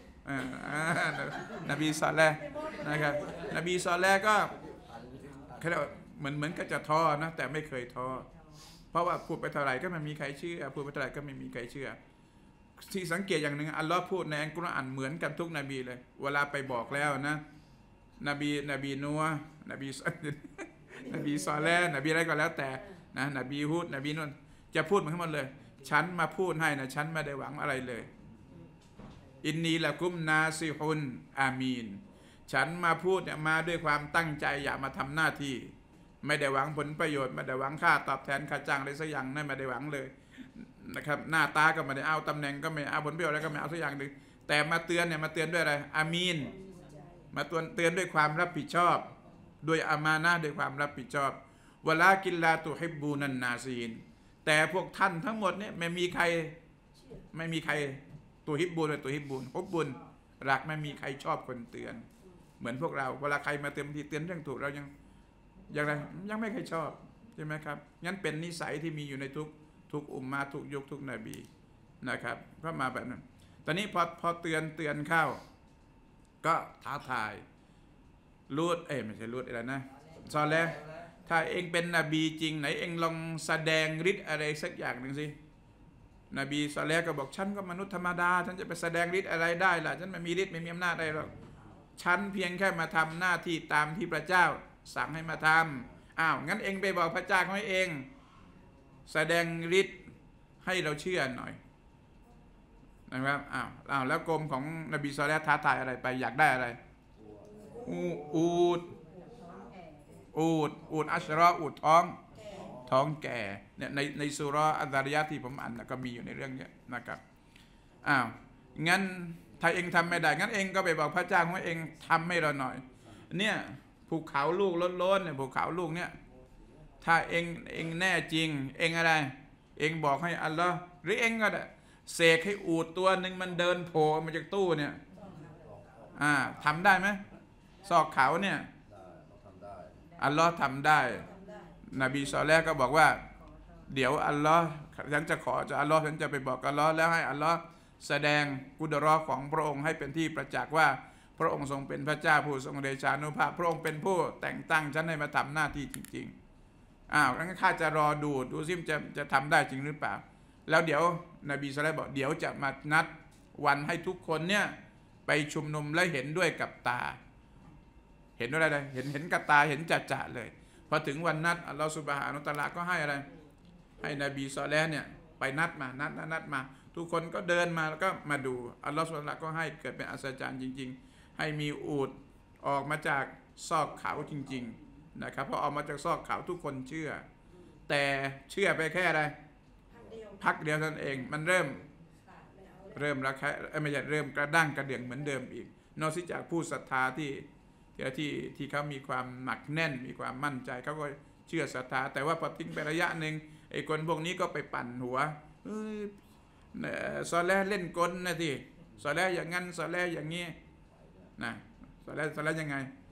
นบีซอเลห์นะครับนบีซอเลห์ก็เขาเรียกว่าเหมือนเหมือนก็จะท้อนะแต่ไม่เคยท้อเพราะว่าพูดไปเท่าไหร่ก็ไม่มีใครเชื่อพูดไปเท่าไหร่ก็ไม่มีใครเชื่อที่สังเกตอย่างหนึ่งอัลลอฮ์พูดในอัลกุรอานเหมือนกันทุกนบีเลยเวลาไปบอกแล้วนะนบีนบีนัวนบีนบีซอเลห์นบีอะไรก็แล้วแต่นะนบีฮูดนบีนุ่นจะพูดเหมือนกันหมดเลยฉันมาพูดให้นะฉันไม่ได้หวังอะไรเลยอินนีละกุมนาซิฮุนอามีนฉันมาพูดเนี่ยมาด้วยความตั้งใจอยากมาทำหน้าที่ไม่ได้หวังผลประโยชน์ไม่ได้หวังค่าตอบแทนค่าจ้างอะไรสักอย่างนั่นไม่ได้หวังเลยนะครับหน้าตาก็ไม่ได้เอาตำแหน่งก็ไม่เอาผลประโยชน์อะไรก็ไม่เอาสักอย่างหนึ่งแต่มาเตือนเนี่ยมาเตือนด้วยอะไรอามีนมาเตือนเตือนด้วยความรับผิดชอบด้วยอามานะห์ด้วยความรับผิดชอบวะลากินลาตุฮิบบูนันนาซีนแต่พวกท่านทั้งหมดเนี่ยไม่มีใครไม่มีใครตัวฮิบบูนตัวฮิบบูนฮุบบุญรักไม่มีใครชอบคนเตือนเหมือนพวกเราเวลาใครมาเตือนทีเตือนเรื่องถูกเรายังอย่างไรยังไม่เคยชอบใช่ไหมครับงั้นเป็นนิสัยที่มีอยู่ในทุกทุกอุมมาทุกยุคทุกนบีนะครับก็มาแบบนั้นตอนนี้พอพอเตือนเตือนเข้าก็ท้าทายลูดเอ้ไม่ใช่ลูดอะไรนะซอเลห์ถ้าเองเป็นนบีจริงไหนเองลองแสดงฤทธิ์อะไรสักอย่างหนึ่งสินบีซอเลห์ก็บอกฉันก็มนุษย์ธรรมดาฉันจะไปแสดงฤทธิ์อะไรได้ล่ะฉันไม่มีฤทธิ์ไม่มีอำนาจอะไรหรอกฉันเพียงแค่มาทำหน้าที่ตามที่พระเจ้าสั่งให้มาทำอ้าวงั้นเองไปบอกพระเจ้าของเองแสดงฤทธิ์ให้เราเชื่อหน่อยนะครับอ้าวอ้าวแล้วกรมของนบีซอเลห์ท้าทายอะไรไปอยากได้อะไรอูอูดอูดอูดอัชรออูดท้องท้องแก่เนี่ยในในสุราะห์อัลดาริยะห์ที่ผมอ่านก็มีอยู่ในเรื่องนี้นะครับอ้าวงั้นถ้าเองทำไม่ได้งั้นเองก็ไปบอกพระเจ้าของเองทำให้เราหน่อยเนี่ยภูเขาลูกล้นๆเนี่ยภูเขาลูกเนี่ยถ้าเองเองแน่จริงเองอะไรเองบอกให้อัลลอฮ์หรือเองก็ได้เสกให้อูฐตัวหนึ่งมันเดินโผล่มาจากตู้เนี่ยอ่าทำได้ไหมซอกเขาเนี่ยอัลลอฮ์ทำได้นบีซอเลห์ก็บอกว่าเดี๋ยวอัลลอฮ์ฉันจะขอจะอัลลอฮ์ฉันจะไปบอกอัลลอฮ์แล้วให้อัลลอฮ์แสดงกุดเราะห์ของพระองค์ให้เป็นที่ประจักษ์ว่าพระองค์ทรงเป็นพระเจ้าผู้ทรงเดชานุภาพพระองค์เป็นผู้แต่งตั้งฉันให้มาทำหน้าที่จริงๆอ้าวงั้นข้าจะรอดูดูซิมจะจะทำได้จริงหรือเปล่าแล้วเดี๋ยวนบีซอเลห์บอกเดี๋ยวจะมานัดวันให้ทุกคนเนี่ยไปชุมนุมและเห็นด้วยกับตาเห็นด้วยอะไรเห็นเห็นกับตาเห็นจัดๆเลยพอถึงวันนัดอัลลอฮฺซุบฮานะฮูวะตะอาลาก็ให้อะไรให้นบีซอเลห์เนี่ยไปนัดมานัดนัดมาทุกคนก็เดินมาแล้วก็มาดูอัลลอฮฺซุบฮานะฮูวะตะอาลาก็ให้เกิดเป็นอัศจรรย์จริงๆให้มีอูฐออกมาจากซอกเขาจริงๆนะครับพอออกมาจากซอกเขาทุกคนเชื่อแต่เชื่อไปแค่อะไรพักเดียวเท่านั้นเองมันเริ่มเริ่มระแคะไม่ใช่เริ่มกระด้างกระเดื่องเหมือนเดิมอีกนอกจากผู้ศรัทธาที่ที่ที่เขามีความหนักแน่นมีความมั่นใจเขาก็เชื่อศรัทธาแต่ว่าพอทิ้งไประยะหนึ่งไอ้คนพวกนี้ก็ไปปั่นหัวซอเลห์เล่นกลนะที่ซอเลห์อย่างงั้นซอเลห์อย่างนี้นะซอเลห์ซอเลห์ยังไง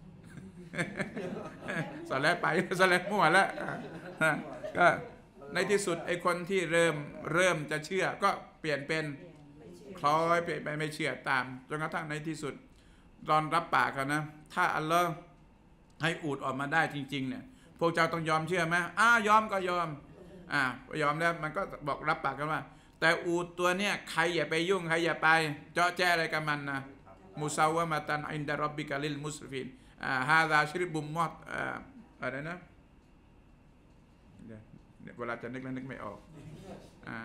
ซอเลห์ไปซอเลห์มั่วแล้วก็ในที่สุดไอ้คนที่เริ่มเริ่มจะเชื่อก็เปลี่ยนเป็นคล้อยเปลี่ยนไปไม่เชื่อตามจนกระทั่งในที่สุดตอนรับปากกันนะถ้าอัลลอฮ์ให้อูฐออกมาได้จริงๆเนี่ยพวกเจ้าต้องยอมเชื่อไหมอ้ายอมก็ยอมอ่ายอมแล้วมันก็บอกรับปากกันว่าแต่อูฐตัวเนี้ยใครอย่าไปยุ่งใครอย่าไปเจาะแจ้อะไรกับมันนะมุซาวะมะตันอินดะร็อบบิกะลิลมุสริฟีนอ่าฮาซาชริบุมมอดอ่าอะไรนะเวลาจะนึกแล้วนึกไม่ออกอ่า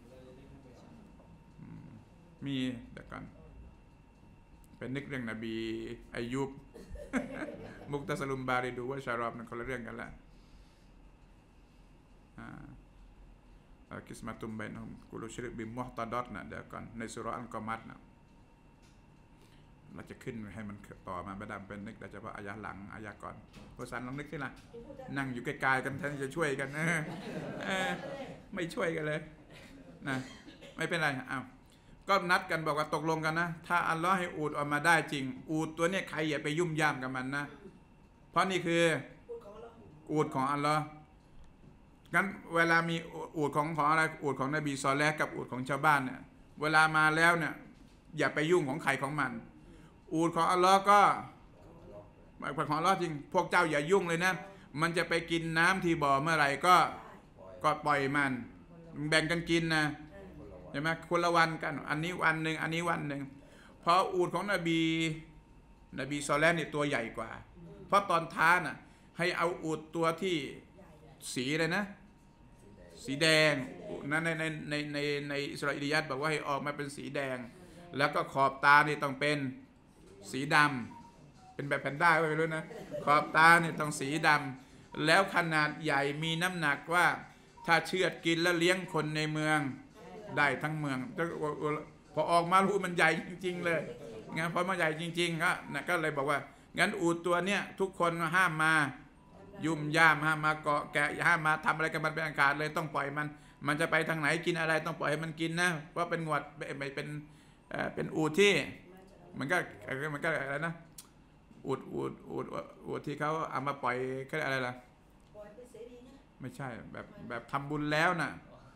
มีเดี๋ยวก่อนเป็นนึกเรื่องนบีอายุบ มุกตะสลุมบาริดูว่าชารอบนั่นคนละเรื่องกันละกิสมาตุมเบนฮุมกุลูชริกบิมุฮตาดอตนะเดี๋ยวก่อนในสุราอัลกอมัดนะเราจะขึ้นให้มันต่อมาไม่ได้เป็นนึกแต่เฉพาะอายะหลังอายะก่อนภาษาลองนึกที่ละนั่งอยู่ไกลๆกันแทนจะช่วยกันเออเออไม่ช่วยกันเลยนะไม่เป็นไรอ้าวก็นัดกันบอกว่าตกลงกันนะถ้าอัลลอฮ์ให้อูฐออกมาได้จริงอูฐตัวนี้ใครอย่าไปยุ่มย่ามกับมันนะเพราะนี่คืออูฐของอัลลอฮ์งั้นเวลามีอูฐของของอะไรอูฐของนบีซอเลห์กับอูฐของชาวบ้านเนี่ยเวลามาแล้วเนี่ยอย่าไปยุ่งของใครของมันอูฐของอัลลอฮ์ก็หมายของอัลลอฮ์จริงพวกเจ้าอย่ายุ่งเลยนะมันจะไปกินน้ำที่บ่อเมื่อไหร่ก็ก็ปล่อยมันแบ่งกันกินนะใช่ไหมคนละวันกันอันนี้วันหนึ่งอันนี้วันหนึ่งเพราะอูฐของนบีนบีซอเลห์เนี่ยตัวใหญ่กว่าเพราะตอนท้าน่ะให้เอาอูฐตัวที่สีเลยนะสีแดงนั้นในในในในในอิสราเอลียัตบอกว่าให้ออกมาเป็นสีแดงแล้วก็ขอบตานี่ต้องเป็นสีดำเป็นแบบแพนด้าไม่รู้นะขอบตาเนี่ยต้องสีดำแล้วขนาดใหญ่มีน้ำหนักว่าถ้าเชือดกินแล้วเลี้ยงคนในเมืองได้ทั้งเมืองพอออกมารู้มันใหญ่จริงๆเลยงั้นพอมาใหญ่จริงๆก็นะก็เลยบอกว่างั้นอูฐตัวเนี้ยทุกคนห้ามมายุ่มย่ามห้ามมาเกาะแกะห้ามมาทำอะไรกับมันเป็นอันขาดเลยต้องปล่อยมันมันจะไปทางไหนกินอะไรต้องปล่อยให้มันกินนะเพราะเป็นงวดไม่เป็นเป็นอูฐที่มันก็มันก็อะไรนะอูฐอูฐอูฐอูฐที่เขาเอามาปล่อยก็อะไรล่ะไม่ใช่แบบแบบทำบุญแล้วน่ะ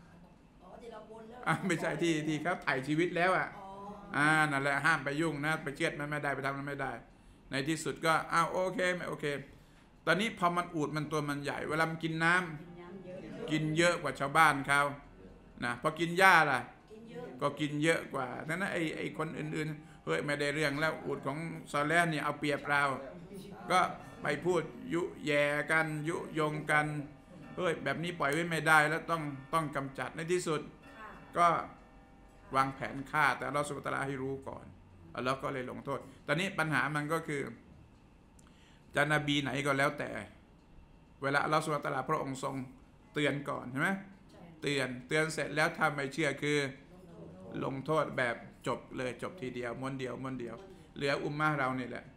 ไม่ใช่ที่ที่เขาถ่ายชีวิตแล้วอ่ะอ่านั่นแหละห้ามไปยุ่งนะไปเชือดมันไม่ได้ไปทำมันไม่ได้ในที่สุดก็อ้าวโอเคไม่โอเคตอนนี้พอมันอูดมันตัวมันใหญ่เวลามันกินน้ำกินเยอะกว่าชาวบ้านเขานะพอกินหญ้าล่ะก็กินเยอะกว่านั้นไอ้ไอ้คนอื่นๆเฮ้ยไม่ได้เรื่องแล้วอูดของซอเลห์เนี่ยเอาเปรียบเราก็ไปพูดยุแย่กันยุยงกันเฮ้ยแบบนี้ปล่อยไว้ไม่ได้แล้วต้องต้องกำจัดในที่สุดก็วางแผนฆ่าแต่เราสุตลาให้รู้ก่อนแล้วก็เลยลงโทษตอนนี้ปัญหามันก็คือจะนบีไหนก็แล้วแต่เวลาอัลลอฮฺซุบฮานะฮูวะตะอาลาพระองค์ทรงเตือนก่อนใช่ไหมเตือนเตือนเสร็จแล้วถ้าไม่เชื่อคือลงโทษแบบจบเลยจบทีเดียวม้วนเดียวม้วนเดียวเหลืออุมมะเรานี่แหละ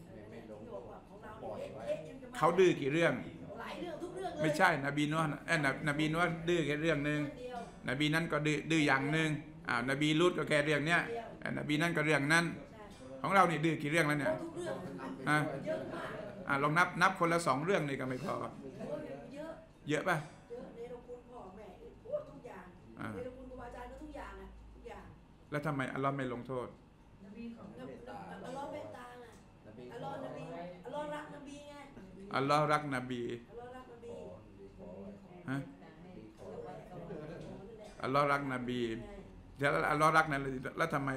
เขาดื้อกี่เรื่องไม่ใช่นบีนัวเอ้นนบีนัวดื้อแค่เรื่องนึงนบีนั้นก็ดื้อดื้ออย่างนึงอ้าวนบีลุตก็แค่เรื่องเนี้ยนบีนั้นก็เรื่องนั้นของเรานี่ดื้อกี่เรื่องแล้วเนี่ยอ่ะอ่ะลองนับนับคนละสองเรื่องนี่ก็ไม่พอเยอะป่ะเยอะในเราคุณพ่อแม่พูดทุกอย่างในเราคุณครูอาจารย์ก็ทุกอย่างนะทุกอย่างแล้วทำไมอัลลอฮ์ไม่ลงโทษอัลลอฮ์เมตตาไงอัลลอฮ์นบีอัลลอฮ์รักนบีไงอัลลอฮ์รักนบีอัลลอฮ์รักนบีฮะอัลลอฮ์รักนบีแล้วอัลลอฮ์รักนั่นแล้วทำไม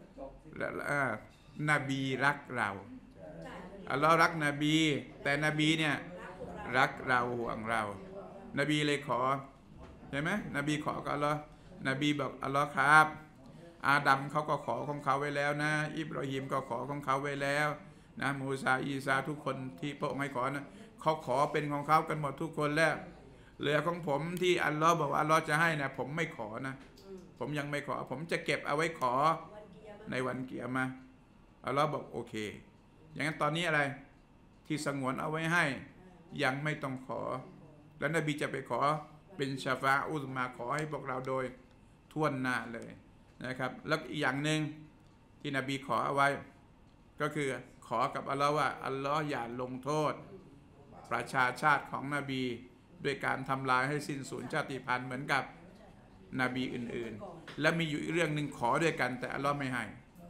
นบีรักเราอัลลอฮ์รักนบีแต่นบีเนี่ยรักเราห่วงเรานบีเลยขอเห็นไหมนบีขอกับอัลลอฮ์นบีบอกอัลลอฮ์ครับอาดัมเขาก็ขอของเขาไว้แล้วนะอิบราฮิมก็ขอของเขาไว้แล้วนะมูซาอีซาทุกคนที่พระองค์ให้ขอนะเขาขอเป็นของเขากันหมดทุกคนแล้วเหลือของผมที่อัลลอฮ์บอกว่าอัลลอฮ์จะให้นะผมไม่ขอนะผมยังไม่ขอผมจะเก็บเอาไว้ขอในวันเกียรมาอัลลอฮ์บอกโอเคอย่างนั้นตอนนี้อะไรที่สงวนเอาไว้ให้ยังไม่ต้องขอแล้วนบีจะไปขอเป็นชาฟาอุซมาขอให้พวกเราโดยทั่วหน้าเลยนะครับแล้วอีกอย่างหนึ่งที่นบีขอเอาไว้ก็คือขอกับอัลลอฮ์ว่าอัลลอฮ์อย่าลงโทษประชาชาติของนบีด้วยการทำลายให้สิ้นสูญชาติพันธุ์เหมือนกับนบีอื่นๆและมีอยู่อีกเรื่องหนึ่งขอด้วยกันแต่อัลลอฮ์ไม่ให้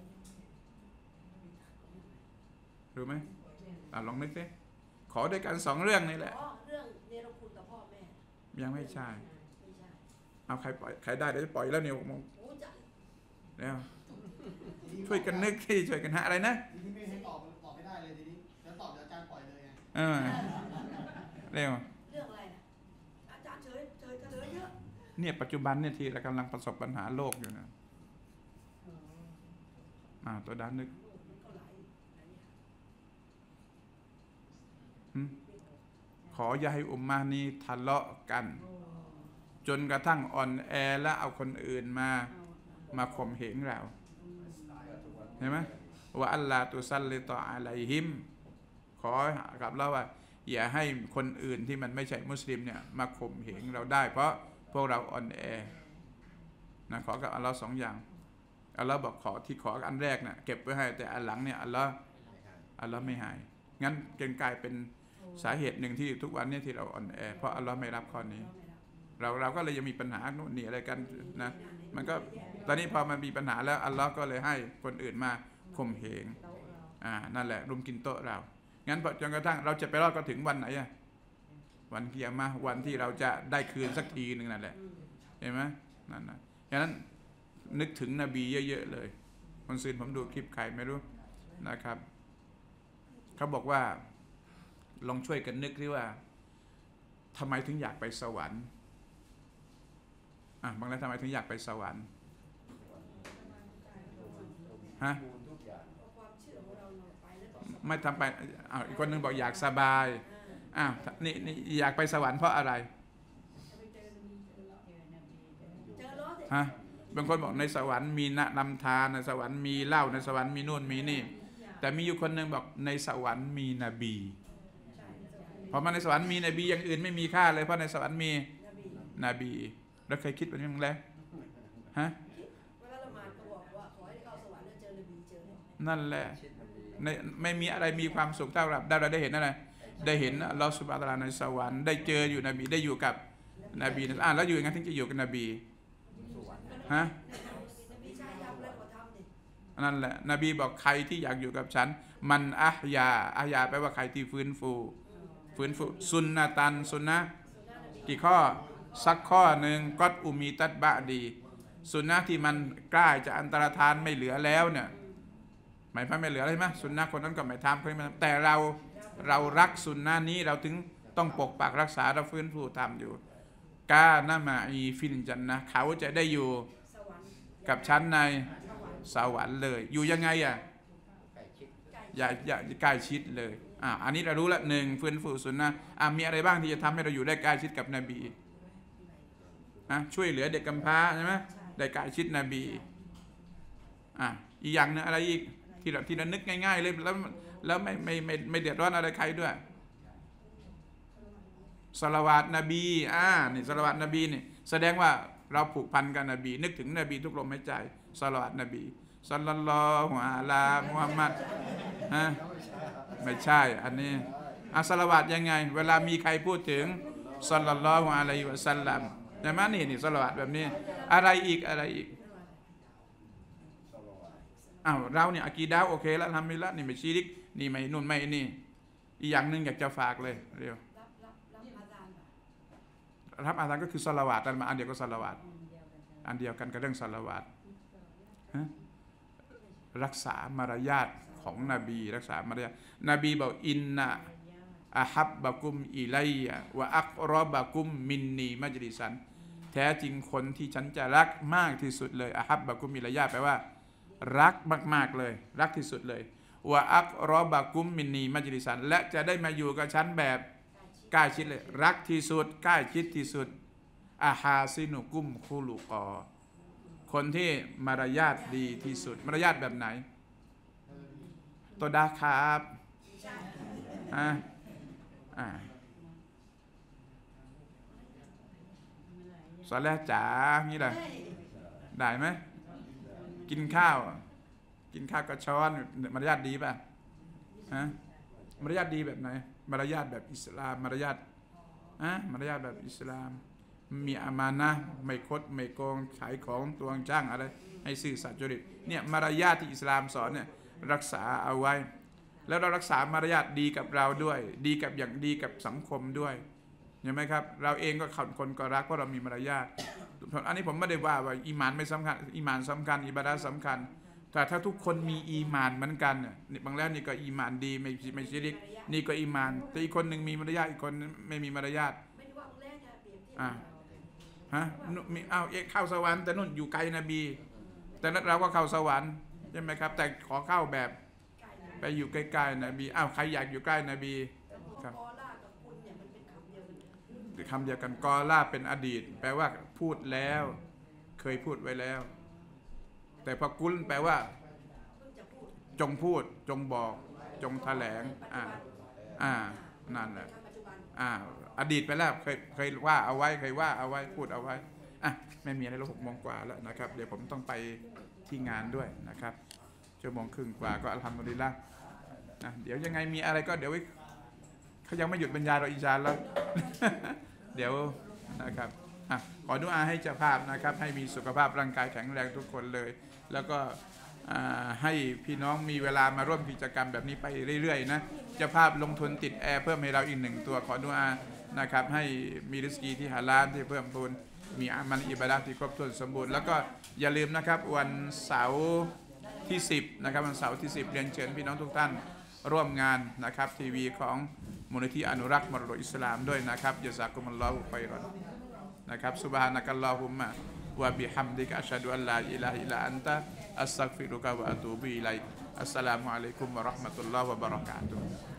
รู้ไหมอ่ะลองนึกสิขอด้วยกันสองเรื่องนี่แหละเรื่องเนรคุณกับพ่อแม่ยังไม่ใช่เอาใครปล่อยใครได้เดี๋ยวจะปล่อยแล้วเนี่ยมองแล้วช่วยกันนึกที่ช่วยกันหาอะไรนะทีนี้ไม่ให้ตอบตอบไม่ได้เลยทีนี้แล้วตอบเดี๋ยวอาจารย์ปล่อยเลยไงเออเร็วเรื่องอะไรนะอาจารย์เฉยเฉยเฉลยเยอะเนี่ยปัจจุบันเนี่ยที่เรากำลังประสบปัญหาโลกอยู่นะอ่าตัวด้านนึกขออย่าให้อุมมานี้ทะเลาะกันจนกระทั่งอ่อนแอและเอาคนอื่นมามาข่มเหงเราเห็นไหมว่าอัลลาตุซัลลิตออะลัยฮิมขอกับเราว่าอย่าให้คนอื่นที่มันไม่ใช่มุสลิมเนี่ยมาข่มเหงเราได้เพราะพวกเราอ่อนแอนะขอกับอัลลอฮ์สองอย่างอัลลอฮ์บอกขอที่ขออันแรกเนี่ยเก็บไว้ให้แต่อันหลังเนี่ยอัลลอฮ์อัลลอฮ์ไม่ให้งั้นจึงกลายเป็นสาเหตุหนึ่งที่ทุกวันนี้ที่เราอ่อนแอเพราะอัลลอฮ์ไม่รับข้อนี้เราเราก็เลยยังมีปัญหาโน่นนี่อะไรกันนะมันก็ตอนนี้พอมันมีปัญหาแล้วอัลลอฮ์ก็เลยให้คนอื่นมาข่มเหงอ่านั่นแหละรุมกินโต๊ะเรางั้นพอจนกระทั่งเราจะไปรอดก็ถึงวันไหนอะวันเกียร์มาวันที่เราจะได้คืนสักทีหนึ่งนั่นแหละเห็นไหมนั่นนะฉะนั้นนึกถึงนบีเยอะๆเลยคนซื่นผมดูคลิปใครไม่รู้นะครับเขาบอกว่าลองช่วยกันนึกดิว่าทำไมถึงอยากไปสวรรค์อ่ะบางแล้วทำไมถึงอยากไปสวรรค์ฮะไม่ทำไปอ้าวอีกคนนึงบอกอยากสบายอ้าวนี่นี่อยากไปสวรรค์เพราะอะไรฮะบางคนบอกในสวรรค์มีนำทานในสวรรค์มีเหล้าในสวรรค์มีนู่นมีนี่แต่มีอยู่คนนึงบอกในสวรรค์มีนบีเพราะมันในสวรรค์มีนบีอย่างอื่นไม่มีค่าเลยเพราะในสวรรค์มีนบีแล้วเคยคิดแบบนี้มั้งแล้วฮะนั่นแหละในไม่มีอะไรมีความสุขเท่ากับเราได้เห็นอะไรได้เห็นอัลลอฮฺซุบฮานะฮูวะตะอาลาในสวรรค์ได้เจออยู่นบีได้อยู่กับนบีอ่าแล้วอยู่ยังไงถึงจะอยู่กับนบีฮะนั่นแหละนบีบอกใครที่อยากอยู่กับฉันมันอะฮยาอะฮยาแปลว่าใครที่ฟื้นฟูฟื้นฟูซุนนะตันซุนนะกี่ข้อสักข้อหนึ่งก็อุมีตัดบะดีซุนนะที่มันใกล้จะอันตรธานไม่เหลือแล้วเนี่ยหมายความไม่เหลืออะไรไหมซุนนะคนนั้นก็ไม่ทำคนนี้แต่เราเรารักซุนนะนี้เราถึงต้องปกปักรักษาเราฟื้นฟูทำอยู่กานะมาอีฟินจันนะเขาจะได้อยู่กับฉันในสวรรค์เลยอยู่ยังไงอ่ะอย่าอย่าใกล้ชิดเลยอ่าอันนี้เรารู้ละหนึ่งฟื้นฟูซุนนะอ่ามีอะไรบ้างที่จะทำให้เราอยู่ได้ใกล้ชิดกับนบีอ่ะช่วยเหลือเด็กกำพร้าใช่ไหมได้ใกล้ชิดนบีอ่ะอีกอย่างนึงอะไรอีกที่เราที่เรานึกง่ายๆเลยแล้วแล้วไม่ไม่ไม่ไม่เดือดร้อนอะไรใครด้วยศอลาวาตนบีอ่านี่ศอลาวาตนบีนี่แสดงว่าเราผูกพันกับนบีนึกถึงนบีทุกลมหายใจศอลาวาตนบีศ็อลลัลลอฮุอะลามุฮัมมัดฮะไม่ใช่อันนี้อัสลาวาตยังไงเวลามีใครพูดถึงศ็อลลัลลอฮุอะลัยฮิวะซัลลัมใช่ไหมนี่นี่ศอลาวาตแบบนี้อะไรอีกอะไรอีกอ้าวเราเนี่ยอะกีดะห์โอเคแล้วทำไปแล้วนี่ไม่ชิริกนี่ไม่นู่นไม่นี่อีกอย่างหนึ่งอยากจะฝากเลยเร็วรับอาซานก็คือศอลาวาตอันเดียวก็ศอลาวาตอันเดียวกันกับเรื่องศอลาวาตรักษามารยาทของนบีรักษามารยาทนบีบอกอินนะอะฮับบะกุมอิลัยยะวะอักรอบะกุมมินนีมัจลิสันแท้จริงคนที่ฉันจะรักมากที่สุดเลยอะฮับบะกุมอิลัยยะแปลว่ารักมากๆเลยรักที่สุดเลยวะอักรอบะกุมมินนีมัจลิสันและจะได้มาอยู่กับฉันแบบใกล้ชิดเลยรักที่สุดใกล้ชิดที่สุดอาฮาซินุกุมคุลุกอคนที่มารยาทดีที่สุดมารยาทแบบไหนตัวดาครับอ่าอ่าสอนแล้วจ๋านี่แหละได้ไหมกินข้าวกินข้าวกระช้อนมารยาทดีป่ะฮะมารยาทดีแบบไหนมารยาทแบบอิสลามมารยาทอ่ะมารยาทแบบอิสลามมีอามานะไม่คดไม่โกงขายของตวงจ้างอะไรให้ซื่อสัตย์จริตเนี่ยมารยาทที่อิสลามสอนเนี่ยรักษาเอาไว้แล้วเรารักษามารยาทดีกับเราด้วยดีกับอย่างดีกับสังคมด้วยเห็นไหมครับเราเองก็คนก็รักเพราะเรามีมารยาทอันนี้ผมไม่ได้ว่าว่าอีหม่านไม่สำคัญอีหม่านสำคัญอิบาดะห์สำคัญแต่ถ้าทุกคนมีอีหม่านเหมือนกันเนี่ยบางแล้วนี่ก็อีหม่านดีไม่ไม่ชิริกนี่ก็อีหม่านแต่อีกคนหนึ่งมีมารยาทอีกคนไม่มีมารยาทอ่าฮะมีอ้าวเอกเข้าสวรรค์แต่นู่นอยู่ไกลนบีแต่เราก็เข้าสวรรค์ใช่ไหมครับแต่ขอเข้าแบบไปอยู่ใกล้ๆนบีอ้าวใครอยากอยู่ใกล้นบีครับคำเดียวกันกอลาเป็นอดีตแปลว่าพูดแล้วเคยพูดไว้แล้วแต่พอกุลแปลว่าจงพูดจงบอกจงแถลงอ่าอ่านั่นแหละอ่าอดีตไปแล้วเคยเคยว่าเอาไว้เคยว่าเอาไว้พูดเอาไว้อ่ะไม่มีอะไรแล้วหกโมงกว่าแล้วนะครับเดี๋ยวผมต้องไปที่งานด้วยนะครับชั่วโมงครึ่งกว่าก็อัลฮัมดุลิลละห์นะเดี๋ยวยังไงมีอะไรก็เดี๋ยวเขายังไม่หยุดบรรยายเราอินชาอัลลอฮ์ เดี๋ยวนะครับอ่ะขอดุอาให้เจ้าภาพนะครับให้มีสุขภาพร่างกายแข็งแรงทุกคนเลยแล้วก็ให้พี่น้องมีเวลามาร่วมกิจกรรมแบบนี้ไปเรื่อยๆนะเจ้าภาพลงทุนติดแอร์เพิ่มให้เราอีกหนึ่งตัวขอดุอานะครับให้มีริสกีที่ฮาลาลที่เพิ่มพูนมีอามัลอิบาดะห์ที่ครบถ้วนสมบูรณ์แล้วก็อย่าลืมนะครับวันเสาร์ที่สิบนะครับวันเสาร์ที่สิบเรียนเชิญพี่น้องทุกท่านร่วมงานนะครับทีวีของมูลนิธิอนุรักษ์มรดกอิสลามด้วยนะครับยะซากุมุลลอฮุค็อยรอนนะครับซุบฮานะกัลลอฮุมมะวะบิฮัมดิกะอัชฮะดุอัลลาอิลาฮะอิลลัลอันตะอัสตัฆฟิรุกะวะอะตูบุอิลัยกอัสสลามุอะลัยกุมวะเราะห์มะตุลลอฮ์วะบะเราะกาตุฮ์